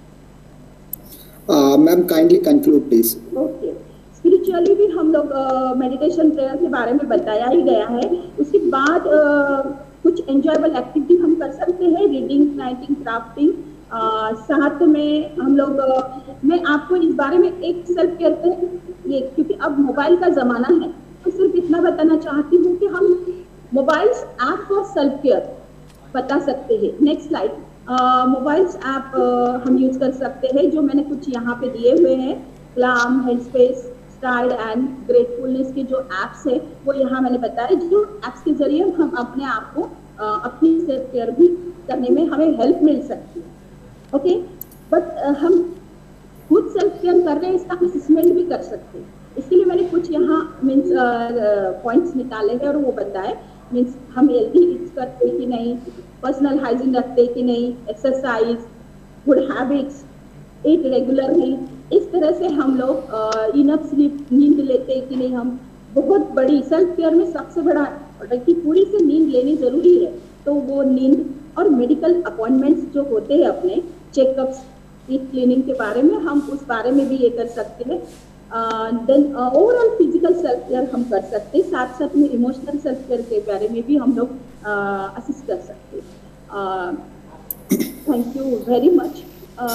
Uh, Ma'am, kindly conclude, please. Okay. Spiritually भी हम लोग meditation uh, prayer के बारे में बताया ही गया है। उसके बाद uh, कुछ एंजॉयबल एक्टिविटी हम कर सकते हैं, रीडिंग, राइटिंग, क्राफ्टिंग। uh, साथ में हम लोग uh, मैं आपको इस बारे में एक सेल्फ केयर पे ये, क्योंकि अब मोबाइल का जमाना है, तो सिर्फ इतना बताना चाहती हूँ कि हम mobiles app for self care बता सकते हैं। Next slide. मोबाइल्स ऐप हम यूज कर सकते हैं, जो मैंने कुछ यहाँ पे दिए हुए हैं, Calm, Headspace, style and gratefulness के जो एप्स है वो यहाँ मैंने बताया, जो एप्स के जरिए हम अपने आप को uh, अपनी सेल्फ केयर भी करने में हमें हेल्प मिल सकती है। ओके, बट हम खुद सेल्फ केयर कर रहे हैं, इसका असेसमेंट भी कर सकते हैं। इसके लिए मैंने कुछ यहाँ मीन्स पॉइंट्स निकाले हैं और वो बताए, मीन्स हम हेल्थी ईट्स करते कि नहीं, पर्सनल हाइजीन रखते कि नहीं, exercise, good habits, eat regularly, इस तरह से हम लोग इनफ स्लीप, नींद लेते कि नहीं। हम बहुत बड़ी सेल्फ केयर में सबसे बड़ा कि पूरी से नींद लेनी जरूरी है, तो वो नींद और मेडिकल अपॉइंटमेंट्स जो होते हैं अपने चेकअप्स, ईट क्लीनिंग के बारे में, हम उस बारे में भी ये कर सकते हैं। Then overall physical self care हम कर सकते हैं, साथ साथ में इमोशनल सेल्फ केयर के बारे में भी हम लोग असिस्ट कर सकते हैं। Thank you very much.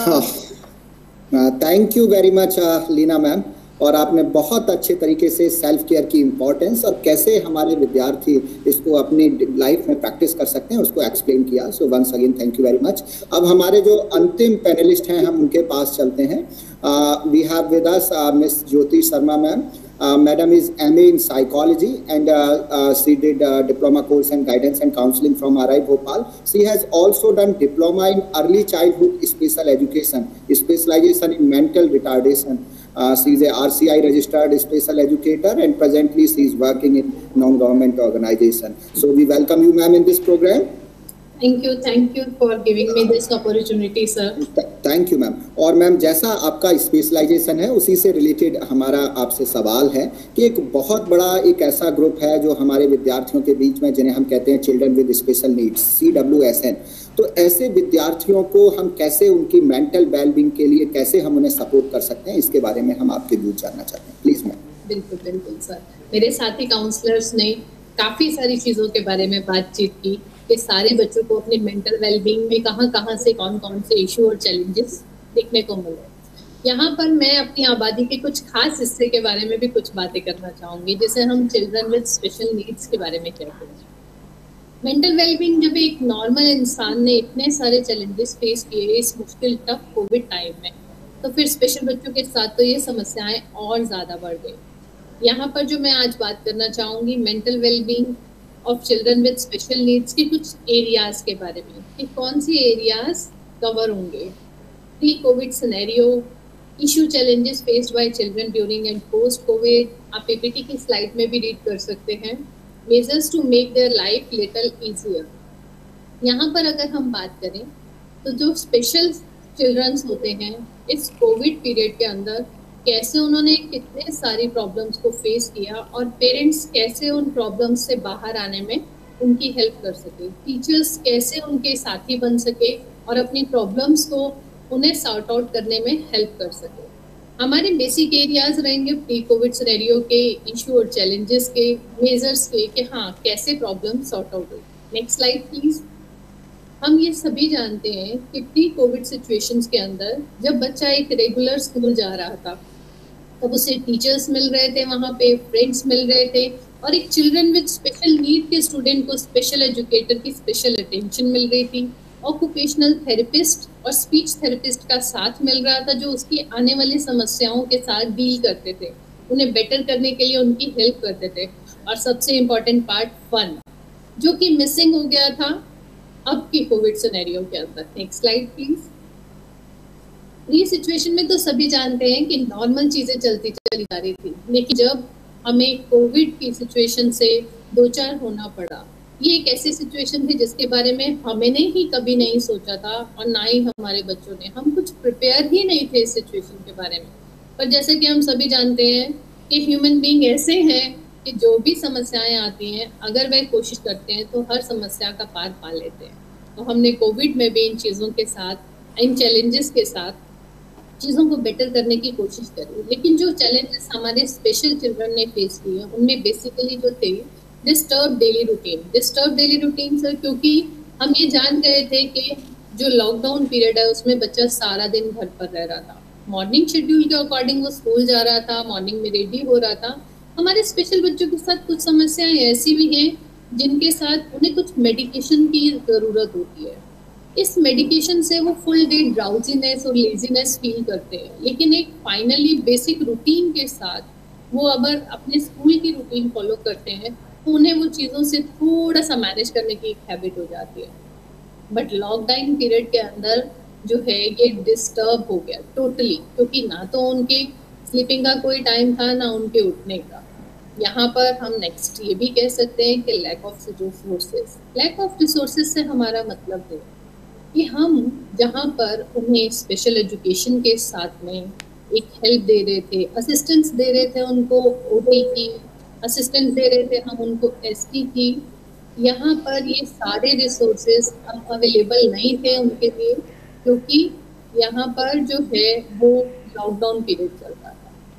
Thank you very much Leena ma'am, और आपने बहुत अच्छे तरीके से सेल्फ केयर की इम्पोर्टेंस और कैसे हमारे विद्यार्थी इसको अपनी लाइफ में प्रैक्टिस कर सकते हैं उसको एक्सप्लेन किया। So once again thank you very much. अब हमारे जो अंतिम पैनलिस्ट हैं हम उनके पास चलते हैं। We have with us miss Jyoti Sharma ma'am. Uh, Madam is M A in psychology and uh, uh, she did a diploma course in guidance and counseling from R I Bhopal. She has also done diploma in early childhood special education, specialization in mental retardation. Uh, she is a R C I registered special educator and presently she is working in non-government organization. So we welcome you, ma'am, in this program. Thank you, thank you for giving me this opportunity, sir. Thank you ma'am. और ma'am, जैसा आपका specialisation है उसी से related हमारा आपसे सवाल है कि एक बहुत बड़ा एक ऐसा ग्रुप है जो हमारे विद्यार्थियों के बीच में, जिन्हें हम कहते हैं children with special needs, C W S N. तो ऐसे विद्यार्थियों को हम कैसे उनकी मेंटल वेलबींग के लिए कैसे हम उन्हें सपोर्ट कर सकते हैं, इसके बारे में हम आपके व्यूज जानना चाहते हैं, प्लीज मैम। बिल्कुल बिल्कुल सर, मेरे साथी काउंसलर्स ने काफ़ी सारी चीज़ों के बारे में बातचीत की कि सारे बच्चों को अपनी मेंटल वेलबींग में कहाँ कहाँ से कौन कौन से इशू और चैलेंजेस देखने को मिले। यहाँ पर मैं अपनी आबादी के कुछ खास हिस्से के बारे में भी कुछ बातें करना चाहूँगी, जैसे हम चिल्ड्रन विद स्पेशल नीड्स के बारे में क्या करें। मेंटल वेलबींग, जब एक नॉर्मल इंसान ने इतने सारे चैलेंजेस फेस किए इस मुश्किल टफ कोविड टाइम में, तो फिर स्पेशल बच्चों के साथ तो ये समस्याएं और ज़्यादा बढ़ गई। यहाँ पर जो मैं आज बात करना चाहूँगी mental wellbeing of children with special needs के कुछ एरियाज़ के बारे में, कि कौन सी एरियाज़ कवर होंगे। Pre covid scenario, issue challenges faced by children during and post covid, आप पीपीटी की स्लाइड में भी रीड कर सकते हैं। Measures to make their life little easier. यहाँ पर अगर हम बात करें तो जो स्पेशल चिल्ड्रंस होते हैं इस कोविड पीरियड के अंदर कैसे उन्होंने कितने सारी प्रॉब्लम्स को फेस किया और पेरेंट्स कैसे उन प्रॉब्लम्स से बाहर आने में उनकी हेल्प कर सके, टीचर्स कैसे उनके साथी बन सके और अपनी प्रॉब्लम्स को उन्हें सॉर्ट आउट करने में हेल्प कर सके। हमारे बेसिक एरियाज रहेंगे प्री कोविड सिनेरियो के इशू और चैलेंजेस के, मेजर्स के, कि हाँ कैसे प्रॉब्लम सॉर्ट आउट हुई। Next slide please. हम ये सभी जानते हैं कि प्री कोविड सिचुएशंस के अंदर जब बच्चा एक रेगुलर स्कूल जा रहा था तब उसे टीचर्स मिल रहे थे, वहाँ पे फ्रेंड्स मिल रहे थे, और एक चिल्ड्रन विद स्पेशल नीड के स्टूडेंट को स्पेशल एजुकेटर की स्पेशल अटेंशन मिल रही थी। ऑक्यूपेशनल थेरेपिस्ट और स्पीच थेरेपिस्ट का साथ मिल रहा था जो उसकी आने वाली समस्याओं के साथ डील करते थे, उन्हें बेटर करने के लिए उनकी हेल्प करते थे। और सबसे इम्पोर्टेंट पार्ट फन, जो कि मिसिंग हो गया था अब की कोविड सिनेरियो के अंदर। Next slide please. ये सिचुएशन में तो सभी जानते हैं कि नॉर्मल चीजें चलती चली जा रही थी, लेकिन जब हमें कोविड की सिचुएशन से दो चार होना पड़ा, ये एक ऐसी सिचुएशन थी जिसके बारे में हमने ही कभी नहीं सोचा था और ना ही हमारे बच्चों ने। हम कुछ प्रिपेयर ही नहीं थे इस सिचुएशन के बारे में। पर जैसे कि हम सभी जानते हैं कि ह्यूमन बीइंग ऐसे हैं कि जो भी समस्याएं आती हैं, अगर वह कोशिश करते हैं तो हर समस्या का पार पा लेते हैं। तो हमने कोविड में भी इन चीज़ों के साथ, इन चैलेंजेस के साथ चीज़ों को बेटर करने की कोशिश करी। लेकिन जो चैलेंजेस हमारे स्पेशल चिल्ड्रन ने फेस किए उनमें बेसिकली जो थे disturb daily routine. Disturb daily routine sir, क्योंकि हम ये जान गए थे कि जो लॉकडाउन पीरियड है उसमें बच्चा सारा दिन घर पर रह रहा था। मॉर्निंग शेड्यूल के अकॉर्डिंग वो स्कूल जा रहा था, मॉर्निंग में रेडी हो रहा था। हमारे स्पेशल बच्चों के साथ कुछ समस्याएं ऐसी भी हैं जिनके साथ उन्हें कुछ मेडिकेशन की ज़रूरत होती है। इस मेडिकेशन से वो फुल डे ड्राउजीनेस और लेजीनेस फील करते हैं, लेकिन एक फाइनली बेसिक रूटीन के साथ वो अगर अपने स्कूल की रूटीन फॉलो करते हैं तो उन्हें वो चीज़ों से थोड़ा सा मैनेज करने की एक हैबिट हो जाती है। बट लॉकडाउन पीरियड के अंदर जो है ये डिस्टर्ब हो गया टोटली, क्योंकि ना तो उनके स्लीपिंग का कोई टाइम था ना उनके उठने का। यहाँ पर हम नेक्स्ट ये भी कह सकते हैं कि lack of resources. Lack of resources से हमारा मतलब है कि हम जहाँ पर उन्हें स्पेशल एजुकेशन के साथ में एक हेल्प दे रहे थे, असिस्टेंस दे रहे थे, उनको ओटी की असिस्टेंस दे रहे थे, हम उनको एसटी की, यहाँ पर ये सारे रिसोर्सेज अब अवेलेबल नहीं थे उनके लिए, क्योंकि यहाँ पर जो है वो लॉकडाउन पीरियड चल रहा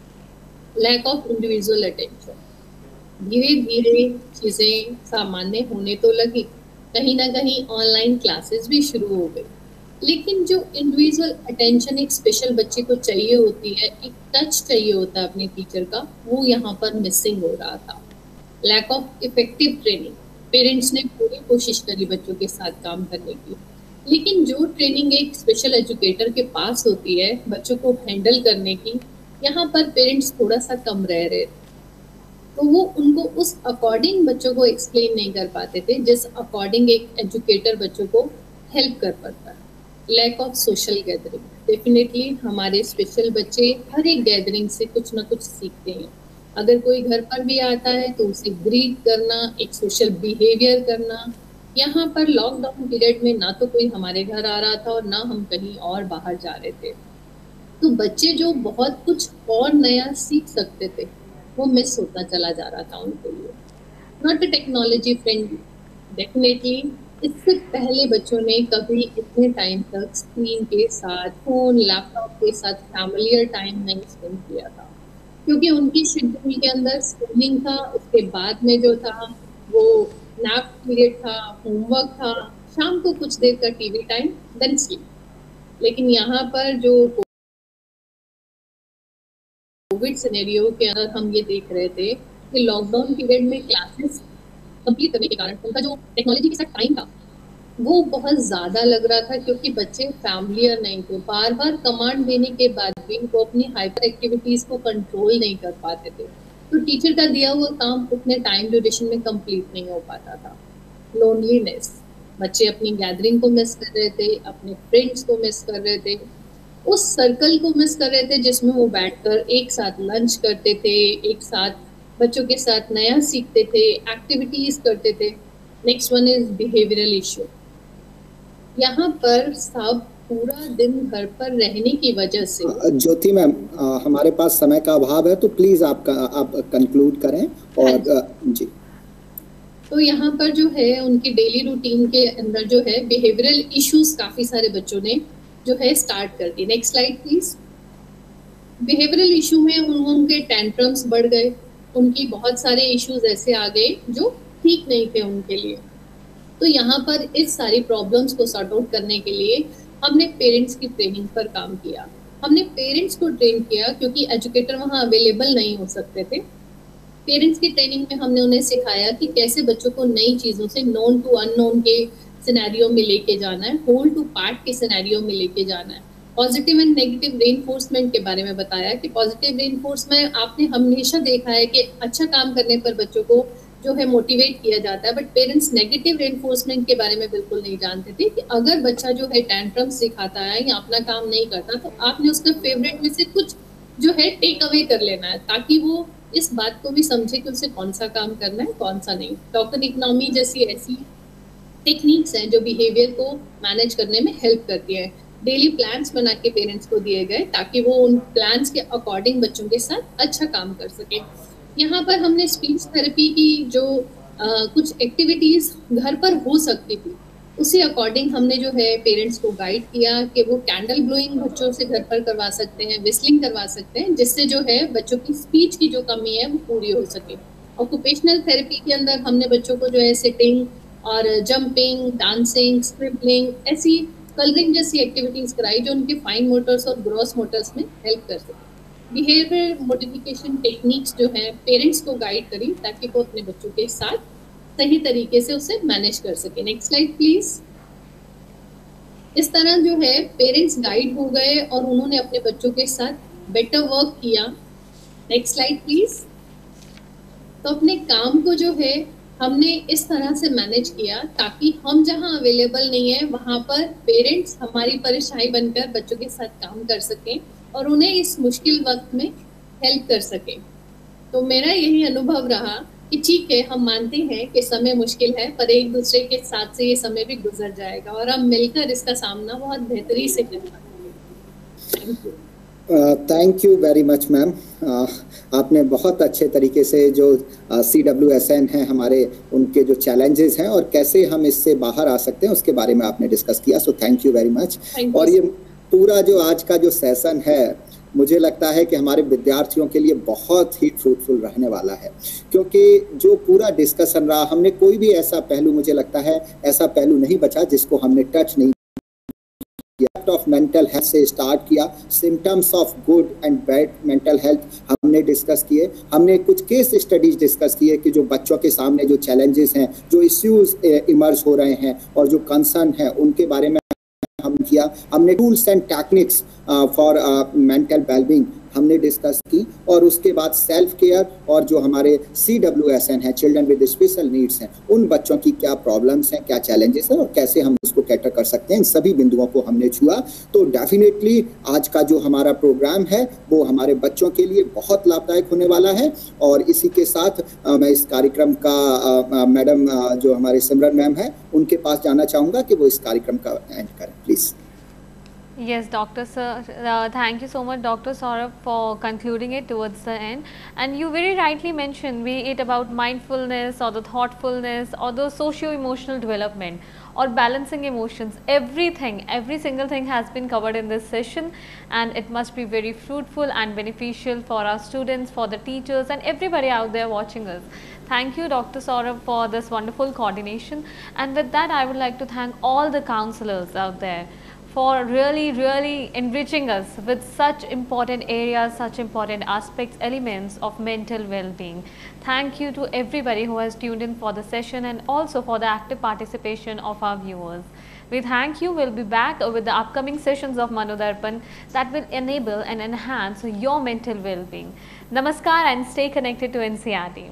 था। Lack of individual attention. धीरे धीरे चीज़ें सामान्य होने तो लगी, कहीं ना कहीं ऑनलाइन क्लासेस भी शुरू हो गई, लेकिन जो इंडिविजुअल अटेंशन एक स्पेशल बच्चे को चाहिए होती है, एक टच चाहिए होता है अपने टीचर का, वो यहाँ पर मिसिंग हो रहा था। Lack of effective training. Parents ने पूरी कोशिश करी बच्चों के साथ काम करने की, लेकिन जो ट्रेनिंग एक स्पेशल एजुकेटर के पास होती है बच्चों को हैंडल करने की, यहाँ पर पेरेंट्स थोड़ा सा कम रह रहे थे। तो वो उनको उस अकॉर्डिंग बच्चों को एक्सप्लेन नहीं कर पाते थे जिस अकॉर्डिंग एक एजुकेटर बच्चों को हेल्प कर पाता है। Lack of social gathering. Definitely हमारे स्पेशल बच्चे हर एक गैदरिंग से कुछ ना कुछ सीखते हैं। अगर कोई घर पर भी आता है तो उसे ग्रीट करना, एक सोशल बिहेवियर करना। यहाँ पर लॉकडाउन पीरियड में ना तो कोई हमारे घर आ रहा था और ना हम कहीं और बाहर जा रहे थे, तो बच्चे जो बहुत कुछ और नया सीख सकते थे वो मिस होता चला जा रहा था उनके लिए। Not a technology friendly. Definitely इससे पहले बच्चों ने कभी इतने टाइम तक स्क्रीन के साथ, फोन, लैपटॉप के साथ फैमिलियर टाइम नहीं स्पेंड किया था, क्योंकि उनकी शेड्यूल के अंदर स्कूलिंग था, उसके बाद में जो था वो नैप पीरियड था, होमवर्क था, शाम को कुछ देर का टीवी टाइम, देन स्लीप। लेकिन यहाँ पर जो कोविड सिनेरियो के अंदर हम ये देख रहे थे कि लॉकडाउन पीरियड में क्लासेस कंप्लीट करने के कारण उनका जो टेक्नोलॉजी के साथ टाइम था वो बहुत ज़्यादा लग रहा था, क्योंकि बच्चे फैमिलियर नहीं थे। बार बार कमांड देने के बाद भी वो अपनी हाइपर एक्टिविटीज़ को कंट्रोल नहीं कर पाते थे, तो टीचर का दिया हुआ काम उतने टाइम ड्यूरेशन में कंप्लीट नहीं हो पाता था। लोनलीनेस। बच्चे अपनी गैदरिंग को मिस कर रहे थे, अपने फ्रेंड्स को मिस कर रहे थे, उस सर्कल को मिस कर रहे थे जिसमें वो बैठकर एक साथ लंच करते थे, एक साथ बच्चों के साथ नया सीखते थे, एक्टिविटीज करते थे। Next one is behavioural issue. यहाँ पर सब पूरा दिन घर पर रहने की वजह से। ज्योति मैम, हमारे पास समय का अभाव है, तो प्लीज आप आप कंक्लूड करें। और जी, तो यहाँ पर जो है उनकी डेली रूटीन के अंदर जो है बिहेवियरल इश्यूज काफी सारे बच्चों ने जो है स्टार्ट कर दी। Next slide please. Behavioural issue में उन, उनके टेंट्रम्स बढ़ गए, उनकी बहुत सारे इश्यूज ऐसे आ गए जो ठीक नहीं थे उनके लिए। तो यहाँ पर इस सारी प्रॉब्लम्स को सॉर्ट आउट करने के लिए हमने पेरेंट्स की ट्रेनिंग पर काम किया। हमने पेरेंट्स को ट्रेन किया क्योंकि एजुकेटर वहाँ अवेलेबल नहीं हो सकते थे। पेरेंट्स की ट्रेनिंग में हमने उन्हें सिखाया कि कैसे बच्चों को नई चीज़ों से नोन टू अननोन के सिनेरियो में लेके जाना है, होल टू पार्ट के सिनेरियो में लेके जाना है। पॉजिटिव एंड नेगेटिव रेनफोर्समेंट के बारे में बताया कि पॉजिटिव रेनफोर्समेंट आपने हमेशा देखा है कि अच्छा काम करने पर बच्चों को जो है मोटिवेट किया जाता है, बट पेरेंट्स नेगेटिव रेनफोर्समेंट के बारे में बिल्कुल नहीं जानते थे कि अगर बच्चा जो है टैंट्रम्स दिखाता है या अपना काम नहीं करता तो आपने उसका फेवरेट में से कुछ जो है टेक अवे कर लेना है, ताकि वो इस बात को भी समझे कि उसे कौन सा काम करना है कौन सा नहीं। टोकन इकोनॉमी जैसी ऐसी टेक्निक्स हैं जो बिहेवियर को मैनेज करने में हेल्प करती है। डेली प्लान्स बना के पेरेंट्स को दिए गए ताकि वो उन प्लान्स के अकॉर्डिंग बच्चों के साथ अच्छा काम कर सके। यहाँ पर हमने स्पीच थेरेपी की जो आ, कुछ एक्टिविटीज घर पर हो सकती थी उसी अकॉर्डिंग हमने जो है पेरेंट्स को गाइड किया कि वो कैंडल ब्लोइंग बच्चों से घर पर करवा सकते हैं, विस्लिंग करवा सकते हैं, जिससे जो है बच्चों की स्पीच की जो कमी है वो पूरी हो सके। ऑक्यूपेशनल थेरेपी के अंदर हमने बच्चों को जो है सिटिंग और जंपिंग, डांसिंग, स्क्रिबलिंग, ऐसी कलरिंग जैसी एक्टिविटीज कराई जो उनके फाइन मोटर्स और ग्रॉस मोटर्स में हेल्प कर सके। बिहेवियर मॉडिफिकेशन टेक्निक्स जो है पेरेंट्स को गाइड करी ताकि वो अपने बच्चों के साथ सही तरीके से उसे मैनेज कर सके। Next slide please. इस तरह जो है पेरेंट्स गाइड हो गए और उन्होंने अपने बच्चों के साथ बेटर वर्क किया। Next slide please. तो अपने काम को जो है हमने इस तरह से मैनेज किया ताकि हम जहां अवेलेबल नहीं है वहां पर पेरेंट्स हमारी परेशानी बनकर बच्चों के साथ काम कर सकें और उन्हें इस मुश्किल वक्त में हेल्प कर सकें। तो मेरा यही अनुभव रहा कि ठीक है, हम मानते हैं कि समय मुश्किल है, पर एक दूसरे के साथ से ये समय भी गुजर जाएगा और हम मिलकर इसका सामना बहुत बेहतरी से कर पाएंगे। Thank you. Thank you very much ma'am. आपने बहुत अच्छे तरीके से जो सी डब्ल्यू एस एन हैं हमारे, उनके जो चैलेंजेस हैं और कैसे हम इससे बाहर आ सकते हैं उसके बारे में आपने डिस्कस किया। So thank you very much. और ये पूरा जो आज का जो सेशन है मुझे लगता है कि हमारे विद्यार्थियों के लिए बहुत ही फ्रूटफुल रहने वाला है, क्योंकि जो पूरा डिस्कशन रहा, हमने कोई भी ऐसा पहलू, मुझे लगता है ऐसा पहलू नहीं बचा जिसको हमने टच नहीं किया। ऑफ मेंटल हेल्थ से स्टार्ट किया, symptoms of good and bad mental health हमने डिस्कस किए, हमने कुछ केस स्टडीज डिस्कस किए कि जो बच्चों के सामने जो चैलेंजेस हैं, जो इश्यूज इमर्ज हो रहे हैं और जो कंसर्न है उनके बारे में हम किया। हमने tools and techniques for mental wellbeing हमने डिस्कस की और उसके बाद सेल्फ केयर और जो हमारे सी डब्ल्यू एस एन है, चिल्ड्रन विद स्पेशल नीड्स हैं, उन बच्चों की क्या प्रॉब्लम्स हैं, क्या चैलेंजेस हैं और कैसे हम उसको कैटर कर सकते हैं, इन सभी बिंदुओं को हमने छुआ। तो डेफिनेटली आज का जो हमारा प्रोग्राम है वो हमारे बच्चों के लिए बहुत लाभदायक होने वाला है। और इसी के साथ आ, मैं इस कार्यक्रम का मैडम जो हमारे सिमरन मैम है उनके पास जाना चाहूँगा कि वो इस कार्यक्रम का एंड करें please. Yes, Doctor Sir, uh, thank you so much, Doctor Saurabh, for concluding it towards the end. And you very rightly mentioned, be it about mindfulness or the thoughtfulness or the socio-emotional development or balancing emotions, everything, every single thing has been covered in this session, and it must be very fruitful and beneficial for our students, for the teachers and everybody out there watching us. Thank you, Doctor Saurabh, for this wonderful coordination. And with that, I would like to thank all the counselors out there for really, really enriching us with such important areas, such important aspects, elements of mental well-being. Thank you to everybody who has tuned in for the session and also for the active participation of our viewers. We thank you. We'll be back with the upcoming sessions of Manodarpan that will enable and enhance your mental well-being. Namaskar and stay connected to N C R T.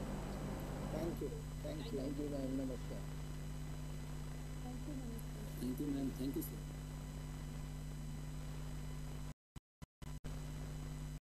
Thank you. Thank you. Thank you, ma'am. Namaskar. Thank you, ma'am. Thank you, sir.